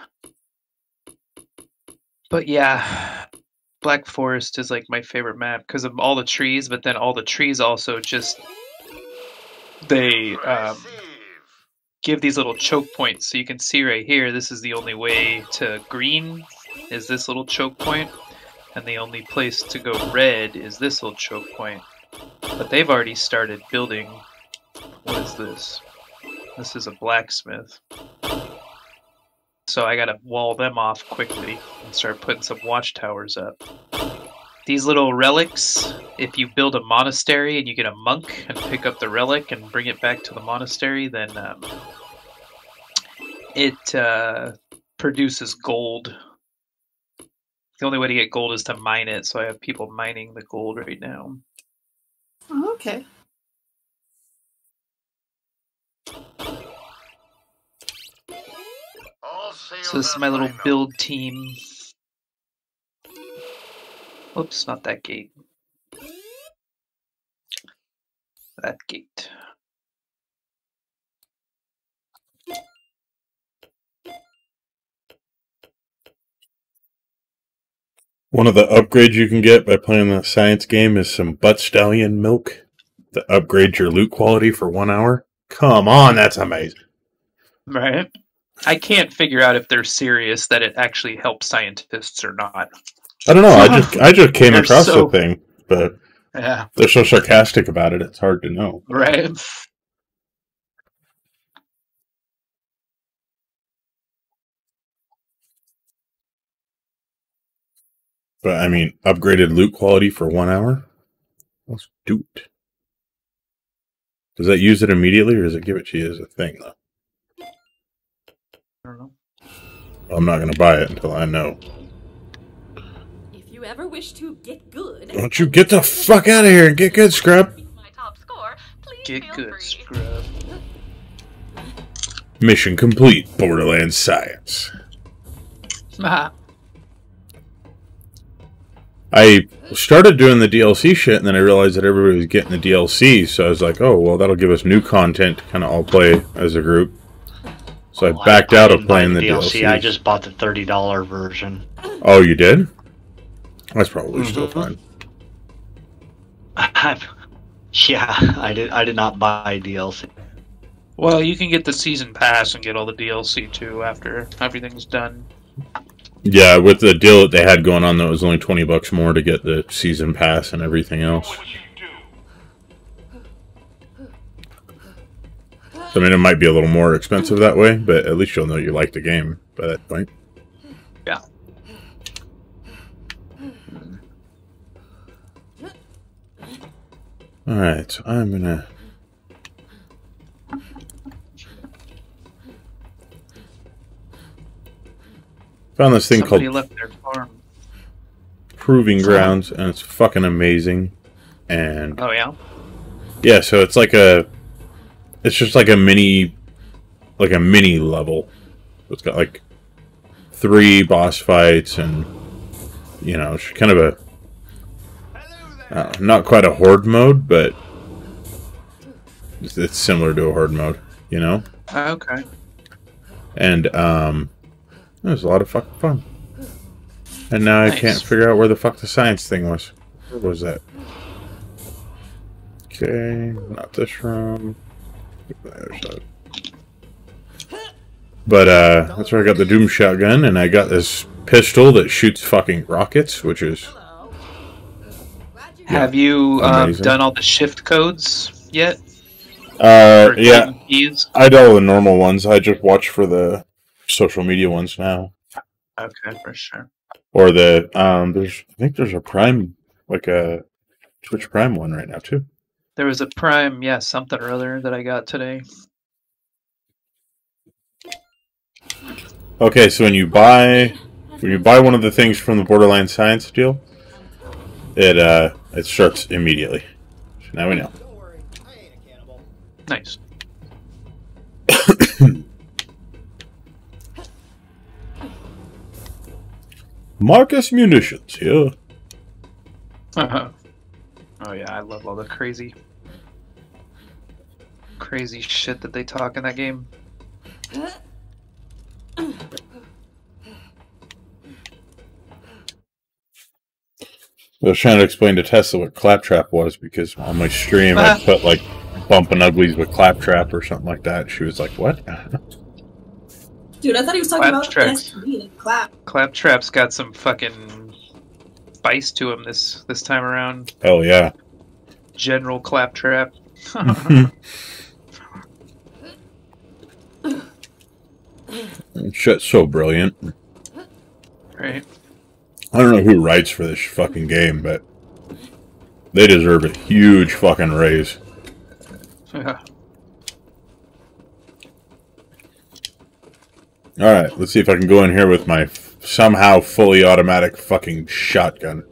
S13: But yeah, Black Forest is like my favorite map because of all the trees. But then all the trees also just they um, give these little choke points. So you can see right here. This is the only way to green is this little choke point. And the only place to go red is this little choke point. But they've already started building. What is this? This is a blacksmith. So I gotta wall them off quickly and start putting some watchtowers up. These little relics, if you build a monastery and you get a monk and pick up the relic and bring it back to the monastery, then um, it uh, produces gold. The only way to get gold is to mine it, so I have people mining the gold right now.
S2: Oh, okay.
S13: So this is my little build team. Oops, not that gate. That gate.
S1: One of the upgrades you can get by playing the science game is some butt stallion milk to upgrade your loot quality for one hour. Come on, that's amazing.
S13: Right? I can't figure out if they're serious that it actually helps scientists or not.
S1: I don't know. I just I just came
S13: They're
S1: across
S13: so-
S1: the thing, but
S13: Yeah.
S1: they're so sarcastic about it. It's hard to know.
S13: Right?
S1: But I mean, upgraded loot quality for one hour. Let's do it. Does that use it immediately, or does it give it to you as a thing though?
S13: I don't know.
S1: Well, I'm not going to buy it until I know.
S9: If you ever wish to get good,
S1: Why don't you get the fuck out of here and get good, scrub?
S13: Get good, scrub.
S1: Mission complete, Borderlands Science. I started doing the D L C shit, and then I realized that everybody was getting the D L C, so I was like, oh, well, that'll give us new content to kind of all play as a group. So I backed out of playing the D L C.
S12: I just bought the thirty dollar version.
S1: Oh, you did? That's probably still fine.
S12: Yeah, I did. I did not buy D L C.
S13: Well, you can get the season pass and get all the D L C too after everything's done.
S1: Yeah, with the deal that they had going on, though, it was only twenty bucks more to get the season pass and everything else. So, I mean, it might be a little more expensive that way, but at least you'll know you like the game by that point.
S13: Yeah.
S1: Alright, so I'm gonna... Found this thing
S13: Somebody
S1: called
S13: left their farm.
S1: Proving Grounds, and it's fucking amazing. And
S13: Oh yeah.
S1: yeah, so it's like a, it's just like a mini, like a mini level. It's got like three boss fights, and you know, it's kind of a, uh, not quite a horde mode, but it's, it's similar to a horde mode, you know.
S13: Okay.
S1: And um, it was a lot of fucking fun. And now
S13: Nice.
S1: I can't figure out where the fuck the science thing was. Where was that? Okay, not this room. The other side. But uh, that's where I got the Doom shotgun, and I got this pistol that shoots fucking rockets, which is...
S13: Have you um,
S1: amazing.
S13: done all the shift codes yet?
S1: Uh,
S13: Or
S1: yeah.
S13: hidden keys?
S1: I do all the normal ones. I just watch for the social media ones now.
S13: Okay, for sure.
S1: Or the, um, there's, I think there's a Prime, like a Twitch Prime one right now, too.
S13: There was a Prime, yeah, something or other that I got today.
S1: Okay, so when you buy, when you buy one of the things from the Borderlands Science deal, it, uh, it starts immediately. So now we know.
S13: Nice.
S1: Marcus Munitions, yeah.
S13: Uh-huh. Oh yeah, I love all the crazy, crazy shit that they talk in that game.
S1: I was trying to explain to Tessa what Claptrap was, because on my stream I put like Bumpin Uglies with Claptrap or something like that. She was like, what?
S2: Dude, I thought he was talking about
S13: Claptrap's-
S2: S P and Clap.
S13: Claptrap's got some fucking spice to him this this time around.
S1: Hell yeah.
S13: General Claptrap.
S1: Shit's so brilliant.
S13: Right.
S1: I don't know who writes for this fucking game, but they deserve a huge fucking raise.
S13: Yeah.
S1: Alright, let's see if I can go in here with my f- somehow fully automatic fucking shotgun.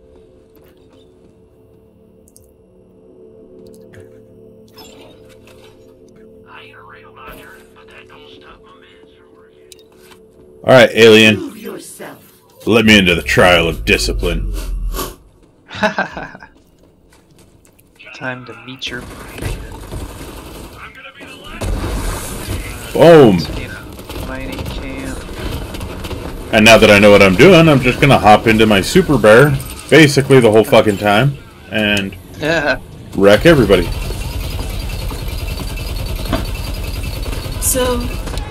S1: Alright, alien.
S7: Prove yourself.
S1: Let me into the trial of discipline.
S13: Time to meet your
S1: Boom!
S13: mining camp.
S1: And now that I know what I'm doing, I'm just gonna hop into my Super Bear, basically the whole fucking time, and
S13: Yeah.
S1: wreck everybody.
S2: So,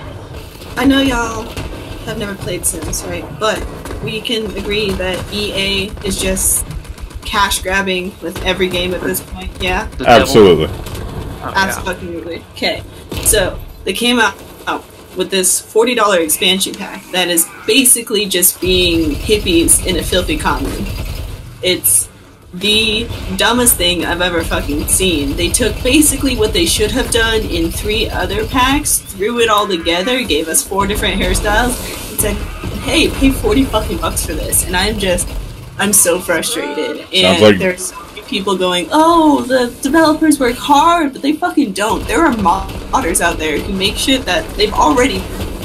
S2: I know y'all have never played Sims, right? But we can agree that E A is just cash grabbing with every game at this point, yeah?
S13: The devil.
S1: Absolutely.
S13: Oh, yeah.
S2: Absolutely. Okay. So, they came out out with this forty dollar expansion pack that is basically just being hippies in a filthy commune. It's the dumbest thing I've ever fucking seen. They took basically what they should have done in three other packs, threw it all together, gave us four different hairstyles, and said, hey, pay forty fucking bucks for this. And I'm just, I'm so frustrated. And
S1: like-
S2: there's so many people going, oh, the developers work hard, but they fucking don't. There are modders out there who make shit that they've already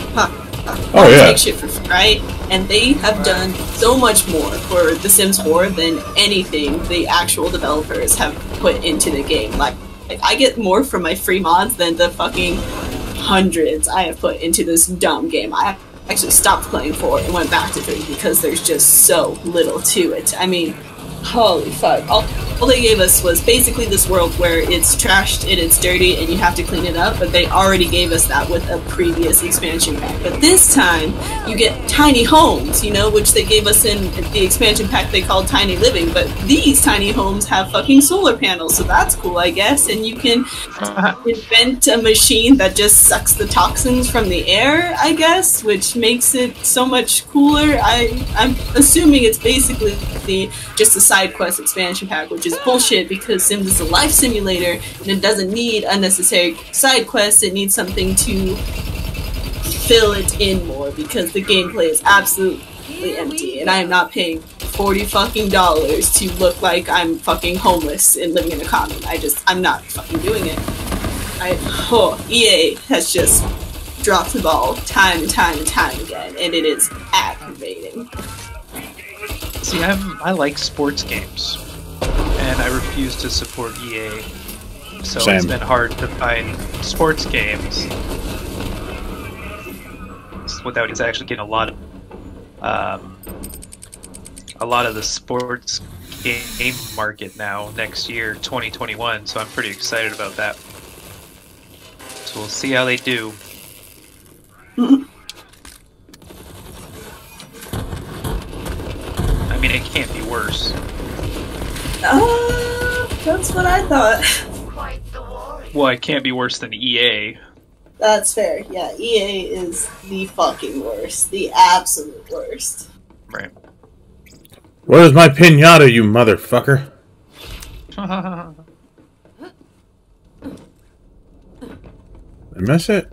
S1: Oh, yeah.
S2: make shit for free, right? And they have done so much more for The Sims four than anything the actual developers have put into the game. Like, like, I get more from my free mods than the fucking hundreds I have put into this dumb game. I actually stopped playing four and went back to three because there's just so little to it. I mean, holy fuck. All, all they gave us was basically this world where it's trashed and it's dirty and you have to clean it up, but they already gave us that with a previous expansion pack. But this time, you get tiny homes, you know, which they gave us in the expansion pack they called Tiny Living, but these tiny homes have fucking solar panels, so that's cool, I guess, and you can invent a machine that just sucks the toxins from the air, I guess, which makes it so much cooler. I, I'm assuming it's basically the, just a side quest expansion pack, which is bullshit because Sims is a life simulator and it doesn't need unnecessary side quests. It needs something to fill it in more because the gameplay is absolutely empty and I am not paying forty fucking dollars to look like I'm fucking homeless and living in a commune. I just, I'm not fucking doing it. I, oh, E A has just dropped the ball time and time and time again and it is aggravating.
S13: See, I'm, I like sports games, and I refuse to support E A, so
S1: Same.
S13: it's been hard to find sports games without it's actually getting a lot of um, a lot of the sports game market now next year, twenty twenty-one. So I'm pretty excited about that. So we'll see how they do. I mean, it can't be worse.
S2: Uh, that's what I thought.
S13: Well, it can't be worse than E A.
S2: That's fair. Yeah, E A is the fucking worst. The absolute worst.
S13: Right.
S1: Where's my pinata, you motherfucker? I miss it?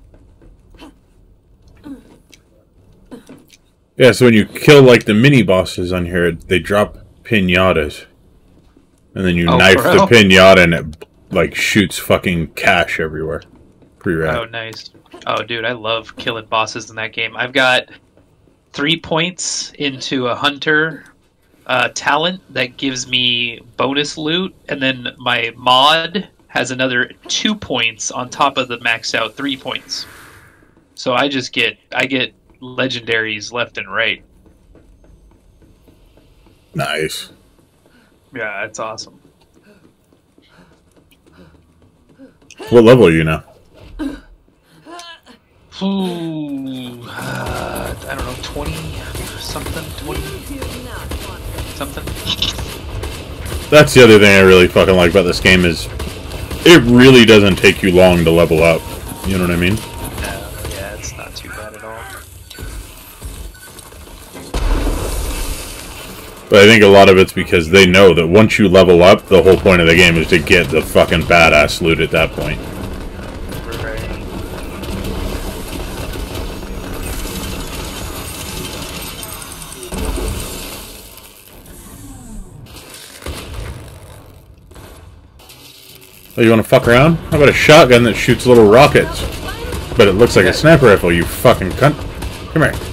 S1: Yeah, so when you kill, like, the mini-bosses on here, they drop pinatas. And then you
S13: Oh,
S1: knife
S13: for
S1: the
S13: real?
S1: pinata and it, like, shoots fucking cash everywhere. Pretty rad.
S13: Oh, nice. Oh, dude, I love killing bosses in that game. I've got three points into a hunter uh, talent that gives me bonus loot, and then my mod has another two points on top of the maxed out three points. So I just get I get legendaries left and right.
S1: Nice.
S13: Yeah, it's awesome.
S1: What level are you now?
S13: Ooh, uh, I don't know, twenty something, twenty something.
S1: That's the other thing I really fucking like about this game is it really doesn't take you long to level up. You know what I mean?
S13: No, yeah, it's not too bad at all.
S1: But I think a lot of it's because they know that once you level up, the whole point of the game is to get the fucking badass loot at that point. Oh, you want to fuck around? How about a shotgun that shoots little rockets? But it looks like a sniper rifle, you fucking cunt. Come here.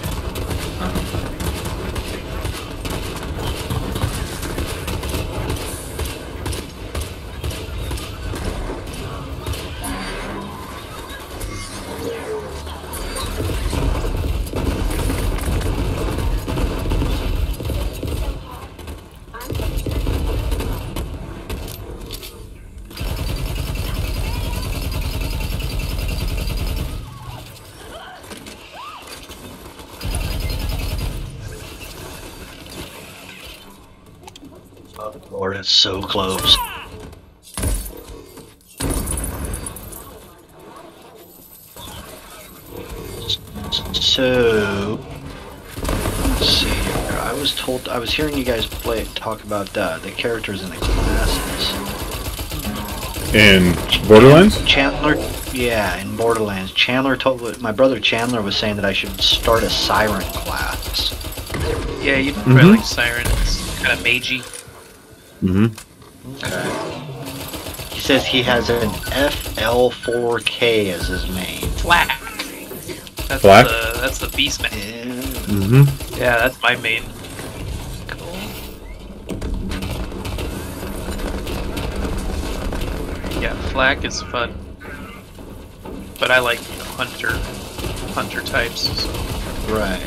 S12: Lord, it's so close. So, let's see here. I was told, I was hearing you guys play talk about uh, the characters in the classes.
S1: In Borderlands?
S12: Chandler, yeah, in Borderlands. Chandler told my brother Chandler was saying that I should start a Siren class.
S13: Yeah, you can
S1: Mm-hmm.
S13: play like Siren. It's kind of magey.
S1: Mm-hmm.
S12: Okay. He says he has an F L four K as his main.
S13: Flak. That's
S1: Flak?
S13: the that's the beast man.
S1: Mm-hmm.
S13: Yeah, that's my main. Yeah, Flak is fun, but I like hunter hunter types. So.
S12: Right.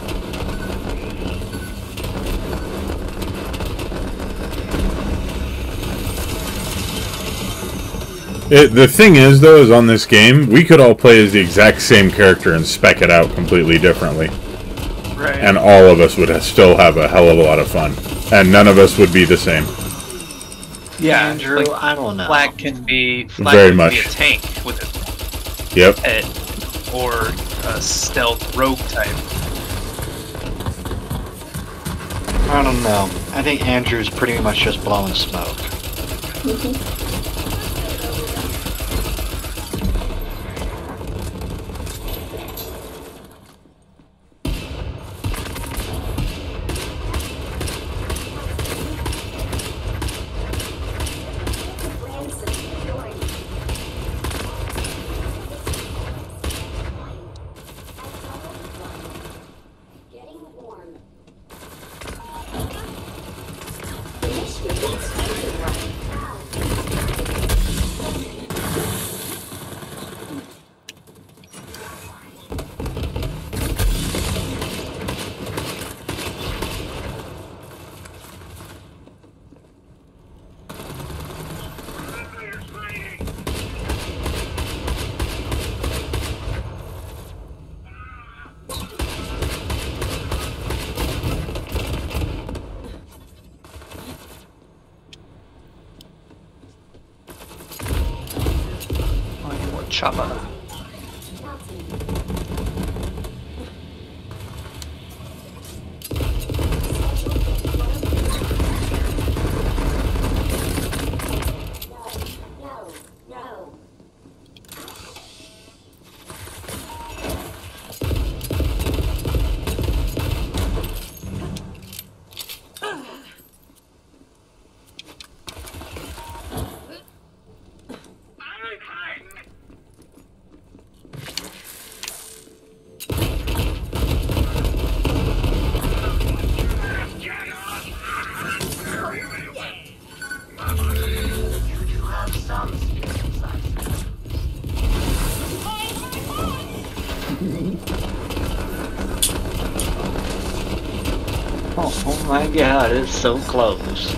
S1: It, the thing is, though, is on this game, we could all play as the exact same character and spec it out completely differently.
S13: Right.
S1: And all of us would ha- still have a hell of a lot of fun. And none of us would be the same.
S13: Yeah,
S12: Andrew,
S13: like,
S12: I don't know.
S13: Flak can be Flak
S1: Very
S13: can
S1: much.
S13: be a tank with a
S1: Yep.
S13: head, or a stealth rogue type.
S12: I don't know. I think Andrew's pretty much just blowing smoke.
S13: chopper.
S12: Oh my god, it's so close.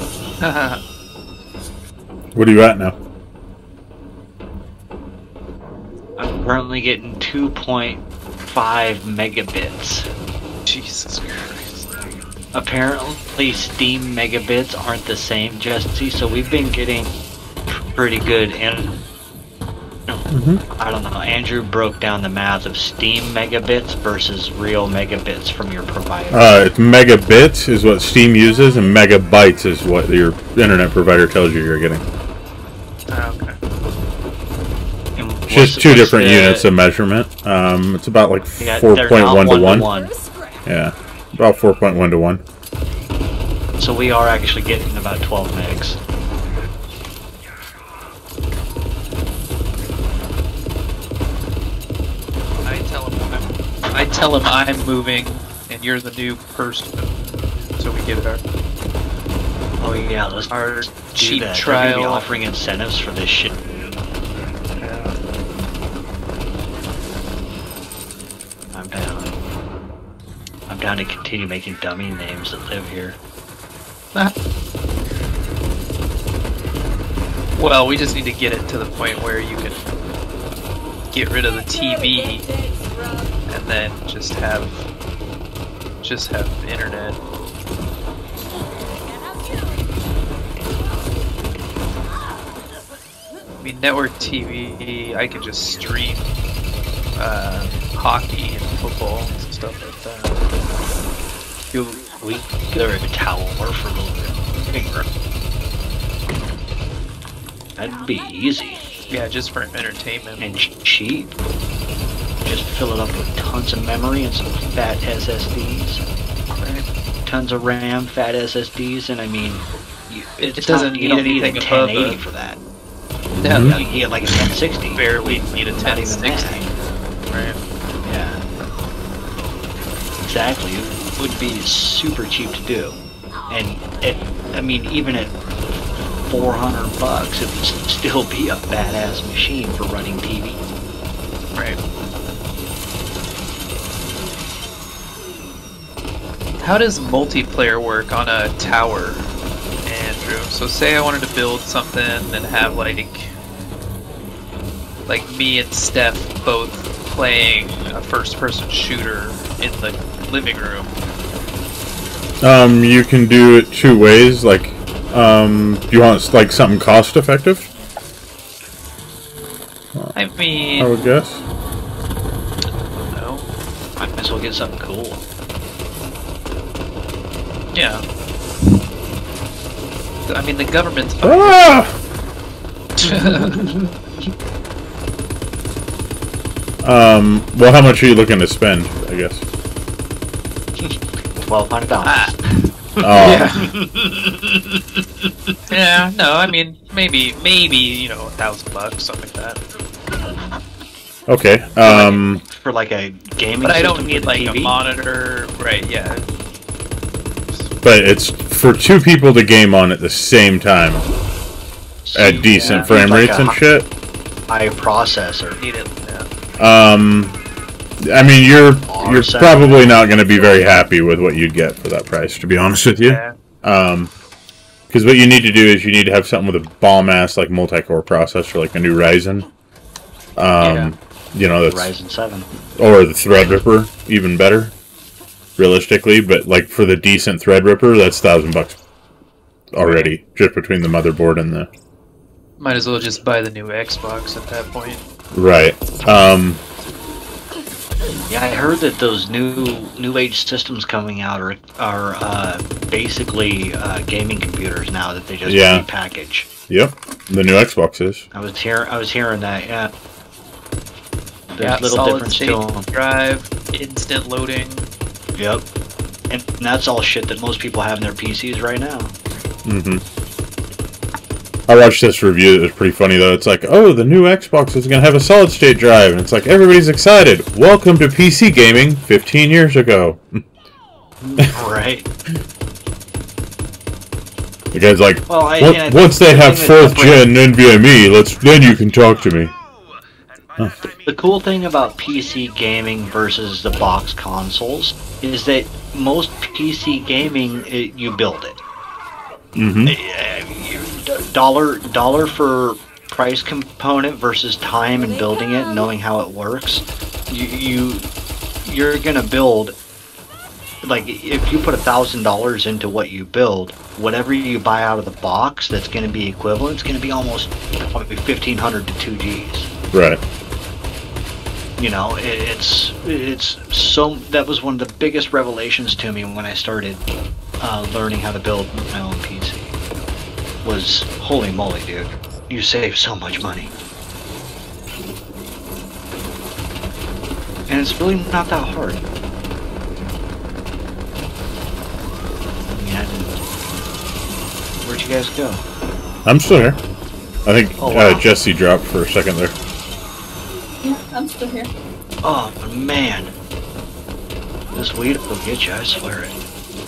S1: What are you at now?
S12: I'm currently getting two point five megabits.
S13: Jesus Christ.
S12: Apparently Steam megabits aren't the same, Jesse, so we've been getting pretty good. And
S1: Mm-hmm.
S12: I don't know, Andrew broke down the math of Steam megabits versus real megabits from your provider.
S1: Uh, it's megabits is what Steam uses, and megabytes is what your internet provider tells you you're getting.
S13: Oh, okay.
S1: It's just two different the, units of measurement. Um, it's about like
S12: yeah,
S1: four point one to one.
S12: one.
S1: Yeah, about four point one to one.
S12: So we are actually getting about twelve megs.
S13: I tell him I'm moving, and you're the new person, so we get our.
S12: Oh yeah, let's
S13: our cheap
S12: that.
S13: trial.
S12: They're gonna be offering incentives for this shit.
S13: Yeah.
S12: I'm down. I'm down to continue making dummy names that live here.
S13: Well, we just need to get it to the point where you can get rid of the T V. And then just have, just have internet. I mean, network T V, I can just stream uh, hockey and football and stuff like that.
S12: You, we get a tower for a little bit. That'd be easy.
S13: Yeah, just for entertainment.
S12: And cheap. Just fill it up with tons of memory and some fat S S Ds. Right. Tons of RAM, fat S S Ds, and I mean, you,
S13: it doesn't
S12: not,
S13: need
S12: you don't
S13: anything
S12: need a
S13: above
S12: ten eighty
S13: a,
S12: for that.
S13: No,
S12: mm-hmm.
S13: no,
S12: you can get like a ten sixty.
S13: Barely need a ten sixty. Right.
S12: Yeah. Exactly. It would be super cheap to do, and it. I mean, even at four hundred bucks, it would still be a badass machine for running T V.
S13: Right. How does multiplayer work on a tower, Andrew? So say I wanted to build something and have like, like me and Steph both playing a first-person shooter in the living room.
S1: Um, you can do it two ways. Like, um, do you want like something cost-effective?
S13: I mean,
S1: I would guess.
S13: No.
S12: Might as well get something cool.
S13: Yeah. I mean, the government's.
S1: Ah! um. Well, how much are you looking to spend? I guess.
S12: Twelve hundred dollars.
S1: Oh.
S13: Yeah. Yeah. No, I mean, maybe, maybe you know, a thousand bucks, something like that.
S1: Okay. Um.
S12: For like a gaming.
S13: But I don't
S12: system
S13: need like
S12: T V?
S13: a monitor, right? Yeah.
S1: But it's for two people to game on at the same time
S12: So
S1: at decent
S12: yeah,
S1: frame
S12: like
S1: rates
S12: a
S1: and
S12: high,
S1: shit.
S12: High processor.
S13: Need it. Yeah.
S1: Um, I mean, you're
S12: R
S1: you're
S12: seven.
S1: probably not going to be very happy with what you'd get for that price, to be honest with you.
S13: Yeah.
S1: Um, because what you need to do is you need to have something with a bomb ass like multi-core processor, like a new Ryzen. Um,
S13: Yeah.
S1: you know that's
S12: Ryzen seven.
S1: or the Threadripper, even better. Realistically, but like for the decent Threadripper, that's thousand bucks already, just between the motherboard and the.
S13: Might as well just buy the new Xbox at that point.
S1: Right. Um.
S12: Yeah, I heard that those new new age systems coming out are are uh, basically uh, gaming computers now that they just
S1: Yeah.
S12: repackage.
S1: Yep. The new Xbox is.
S12: I was hearing I was hearing that. Yeah. There's
S13: Yeah,
S12: little
S13: solid
S12: difference
S13: state
S12: to them.
S13: drive, instant loading.
S12: Yep. And that's all shit that most people have in their P Cs right now.
S1: Mm-hmm. I watched this review. It was pretty funny though. It's like, oh, the new Xbox is gonna have a solid state drive, and it's like everybody's excited. Welcome to P C gaming fifteen years ago.
S12: Right.
S1: The guy's like,
S12: Well, I-
S1: "Once-
S12: yeah, I
S1: once
S12: think
S1: they
S12: the
S1: have
S12: thing that
S1: fourth gen NVMe, let's then you can talk to me." Huh.
S12: The cool thing about P C gaming versus the box consoles is that most P C gaming, it, you build it.
S1: Mm-hmm.
S12: Dollar dollar for price component versus time and building it, and knowing how it works. You you you're gonna build. Like if you put a thousand dollars into what you build, whatever you buy out of the box that's going to be equivalent, it's going to be almost probably fifteen hundred to two G's.
S1: Right.
S12: You know, it, it's it's so that was one of the biggest revelations to me when I started uh, learning how to build my own P C. Was holy moly, dude! You save so much money, and it's really not that hard. Where'd you guys go?
S1: I'm still here. I think
S12: Oh, wow.
S1: uh, Jesse dropped for a second there.
S2: Yeah, I'm still here.
S12: Oh man, this weed will get you. I swear it.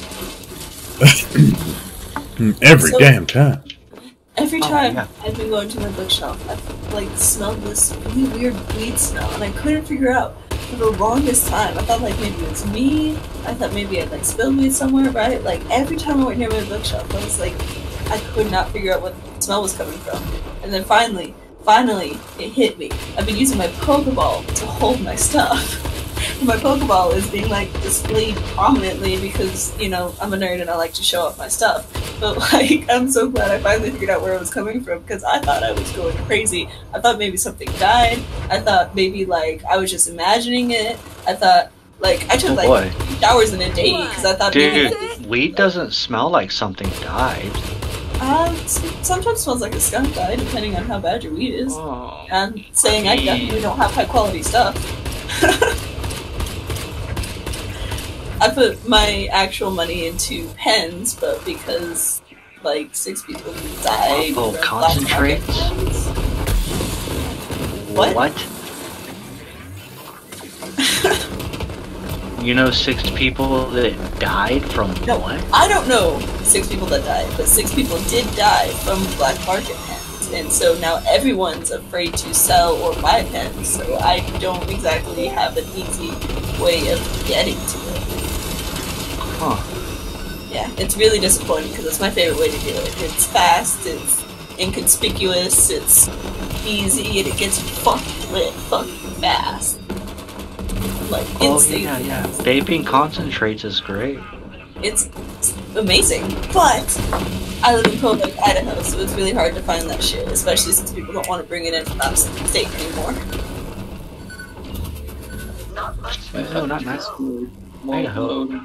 S1: Every
S2: So-
S1: damn time.
S2: Every
S12: Oh,
S2: time
S12: yeah.
S2: I've been going to my bookshelf, I've like smelled this really weird weed smell, and I couldn't figure out for the longest time. I thought like maybe it was me. I thought maybe I'd like spilled weed somewhere, right? Like every time I went near my bookshelf, I was like, I could not figure out what the smell was coming from. And then finally, finally, it hit me. I've been using my Pokeball to hold my stuff. My Pokeball is being like displayed prominently because, you know, I'm a nerd and I like to show off my stuff. But like, I'm so glad I finally figured out where it was coming from because I thought I was going crazy. I thought maybe something died. I thought maybe like I was just imagining it. I thought like I took
S12: Oh,
S2: like
S12: boy.
S2: three showers in a day because I thought maybe
S12: Dude, weed doesn't smell like something died.
S2: um s- sometimes smells like a skunk died depending on how bad your weed is.
S12: Oh,
S2: I'm saying I definitely don't have high quality stuff. I put my actual money into pens, but because like six people died.
S12: Oh,
S2: from
S12: concentrates?
S2: black market pens. What?
S12: What? You know six people that died from
S2: No,
S12: what?
S2: I don't know six people that died, but six people did die from black market pens, and so now everyone's afraid to sell or buy pens. So I don't exactly have an easy way of getting to it.
S12: Huh.
S2: Yeah, it's really disappointing because it's my favorite way to do it. It's fast, it's inconspicuous, it's easy, and it gets fucking lit fucking fast. Like,
S12: Oh
S2: instantly.
S12: yeah, yeah. Vaping concentrates is great.
S2: It's, it's amazing, but I live in Cold Lake, Idaho, so it's really hard to find that shit, especially since people don't want to bring it in from out of state anymore.
S12: Oh, not nice. Idaho.
S13: So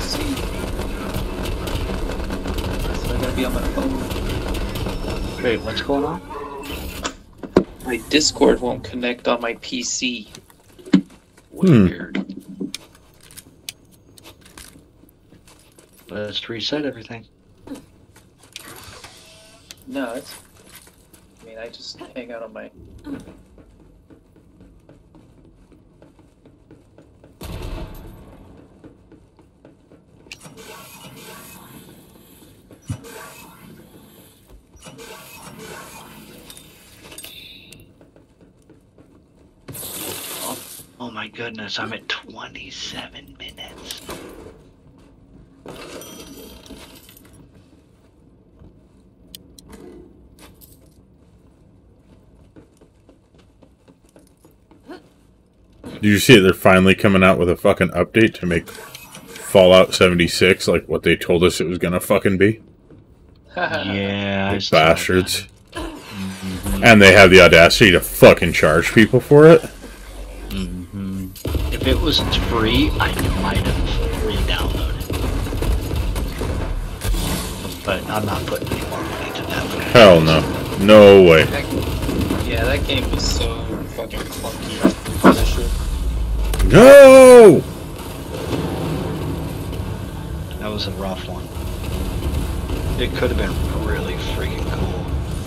S13: I gotta be on my phone.
S12: Wait, what's going on?
S13: My Discord won't connect on my P C.
S12: Weird. Let's reset everything.
S13: No, it's. I mean, I just hang out on my.
S12: Oh my goodness, I'm at twenty-seven minutes.
S1: Did you see it? They're finally coming out with a fucking update to make Fallout seventy-six like what they told us it was gonna fucking be.
S12: Yeah, I
S1: Those
S12: saw
S1: bastards.
S12: that.
S1: And they have the audacity to fucking charge people for it.
S12: Mm-hmm. If it was free, I might have re-downloaded. But I'm not putting any more money to that.
S1: Hell no. No way.
S13: That, yeah, that game was so fucking clunky for that shit.
S1: No!
S12: That was a rough one. It could have been really freaking cool.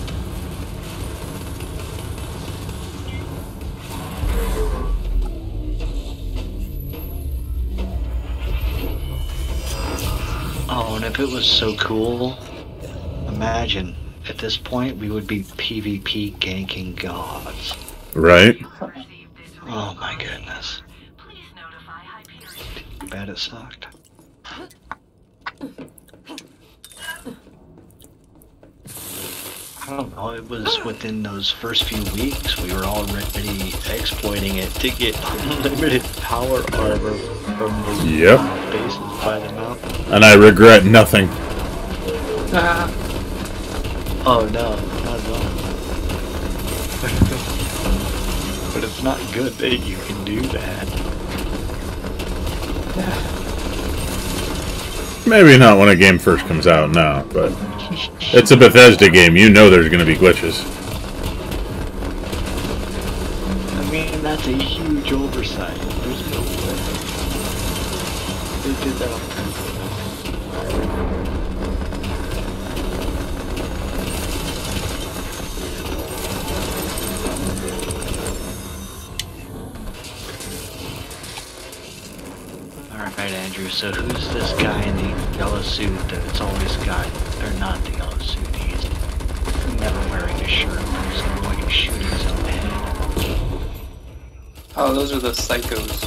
S12: Oh, and if it was so cool, imagine, at this point, we would be PvP ganking gods.
S1: Right?
S12: Oh my goodness. Too bad it sucked. I don't know, it was within those first few weeks we were already exploiting it to get unlimited power armor from the
S1: Yep.
S12: bases by the mountain.
S1: And I regret nothing.
S12: Oh no, not at all. But it's not good that you can do that.
S1: Maybe not when a game first comes out now, but it's a Bethesda game. You know there's going to be glitches.
S12: I mean, that's a huge oversight. There's no way. They did that on purpose. Alright, Andrew, so who's this guy in the yellow suit that's always got, or not the yellow suit, he's never wearing a shirt, but he's going to shoot his own head.
S13: Oh, those are the psychos.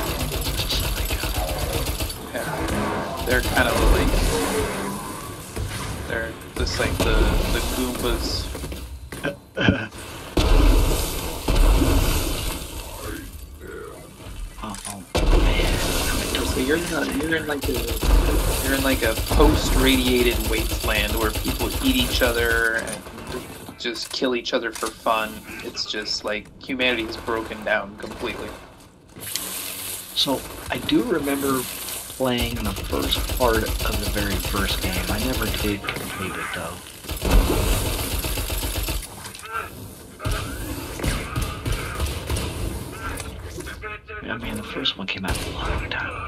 S13: Yeah. They're kind of like, they're just like the, the Goombas. So you're in, a, you're in like a you're in like a post-radiated wasteland where people eat each other and just kill each other for fun. It's just like humanity is broken down completely.
S12: So I do remember playing the first part of the very first game. I never did complete it though. I mean, the first one came out a long time ago.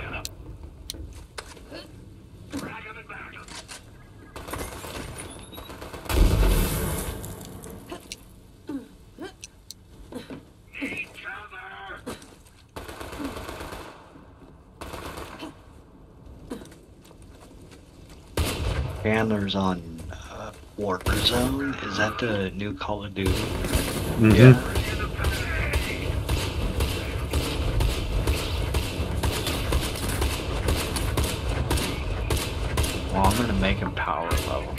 S12: Chandler's on uh, Warzone. Is that the new Call of Duty?
S1: Mm-hmm.
S12: Yeah. Well, I'm gonna make him power level.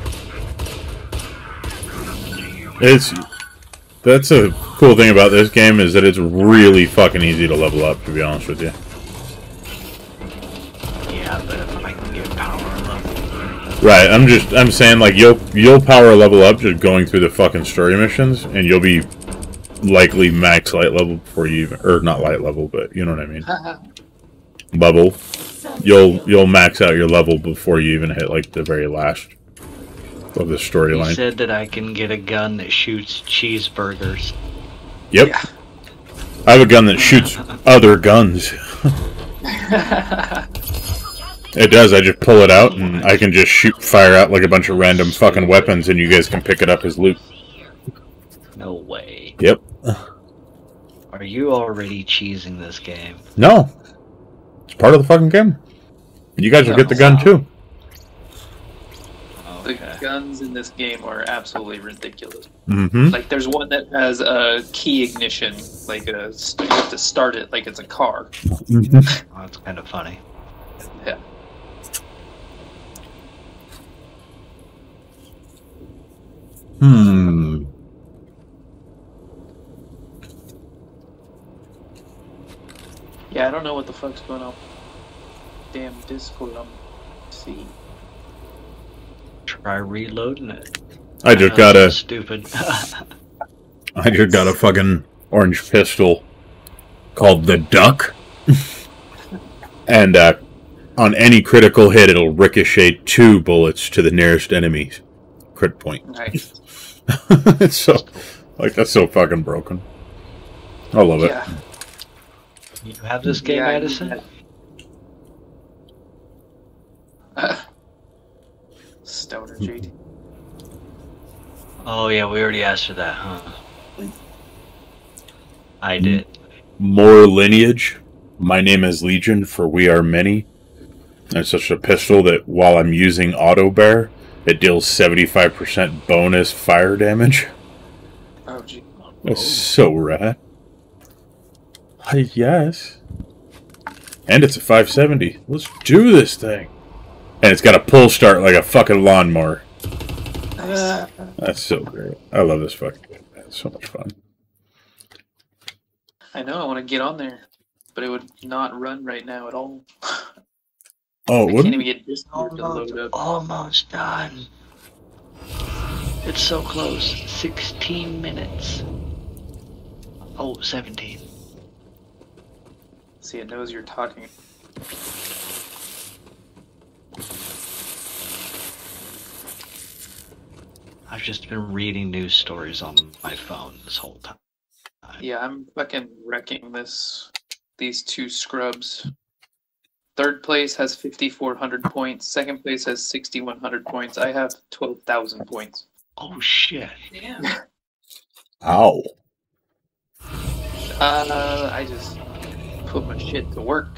S1: It's that's a cool thing about this game is that it's really fucking easy to level up. To be honest with you.
S12: Yeah, but if I can get power level.
S1: Right. I'm just I'm saying like you'll you'll power level up just going through the fucking story missions, and you'll be likely max light level before you even, or not light level, but you know what I mean. Level. You'll you'll max out your level before you even hit like the very last of the
S12: He
S1: storyline.
S12: said that I can get a gun that shoots cheeseburgers.
S1: Yep.
S13: Yeah.
S1: I have a gun that shoots other guns. It does. I just pull it out and I can just shoot fire out like a bunch of random fucking weapons, and you guys can pick it up as loot.
S12: No way.
S1: Yep.
S12: Are you already cheesing this game?
S1: No. It's part of the fucking game. You guys will get the gun too.
S13: The guns in this game are absolutely ridiculous.
S1: Mm-hmm.
S13: Like, there's one that has a key ignition, like a, you have to start it like it's a car.
S1: Mm-hmm.
S12: Oh, that's kind of funny.
S13: Yeah.
S1: Hmm.
S13: Yeah, I don't know what the fuck's going on. Damn Discord, I'm see.
S12: Try reloading it.
S1: I just
S12: Uh,
S1: gotta.
S12: Stupid.
S1: I just got a fucking orange pistol called the Duck. And uh, on any critical hit, it'll ricochet two bullets to the nearest enemy's crit point.
S13: Nice.
S1: It's so, like, that's so fucking broken. I love it.
S13: Yeah.
S12: You have this game,
S13: Yeah, I
S12: Madison?
S13: need that. Stoner J T.
S12: Oh yeah, we already asked for that, huh? I did.
S1: More lineage. My name is Legion, for we are many. It's such a pistol that while I'm using auto bear, it deals seventy-five percent bonus fire damage.
S13: Oh gee.
S1: That's so rad. Yes. And it's a five seventy. Let's do this thing. And it's got a pull start like a fucking lawnmower.
S13: Nice.
S1: That's so great. I love this fucking game, man. It's so much fun.
S13: I know, I want to get on there, but it would not run right now at all.
S1: Oh,
S13: I
S1: wouldn't?
S13: can't even get Discord to load up.
S12: Almost done. It's so close. sixteen minutes. Oh, seventeen.
S13: See, it knows you're talking.
S12: I've just been reading news stories on my phone this whole time.
S13: Yeah, I'm fucking wrecking this. These two scrubs. Third place has fifty-four hundred points. Second place has sixty-one hundred points. I have twelve thousand points.
S12: Oh shit!
S13: Damn.
S1: Ow.
S13: Uh, I just put my shit to work.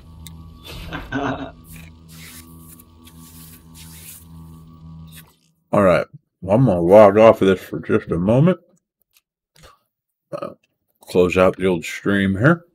S1: All right. Well, I'm going to log off of this for just a moment. Uh, close out the old stream here.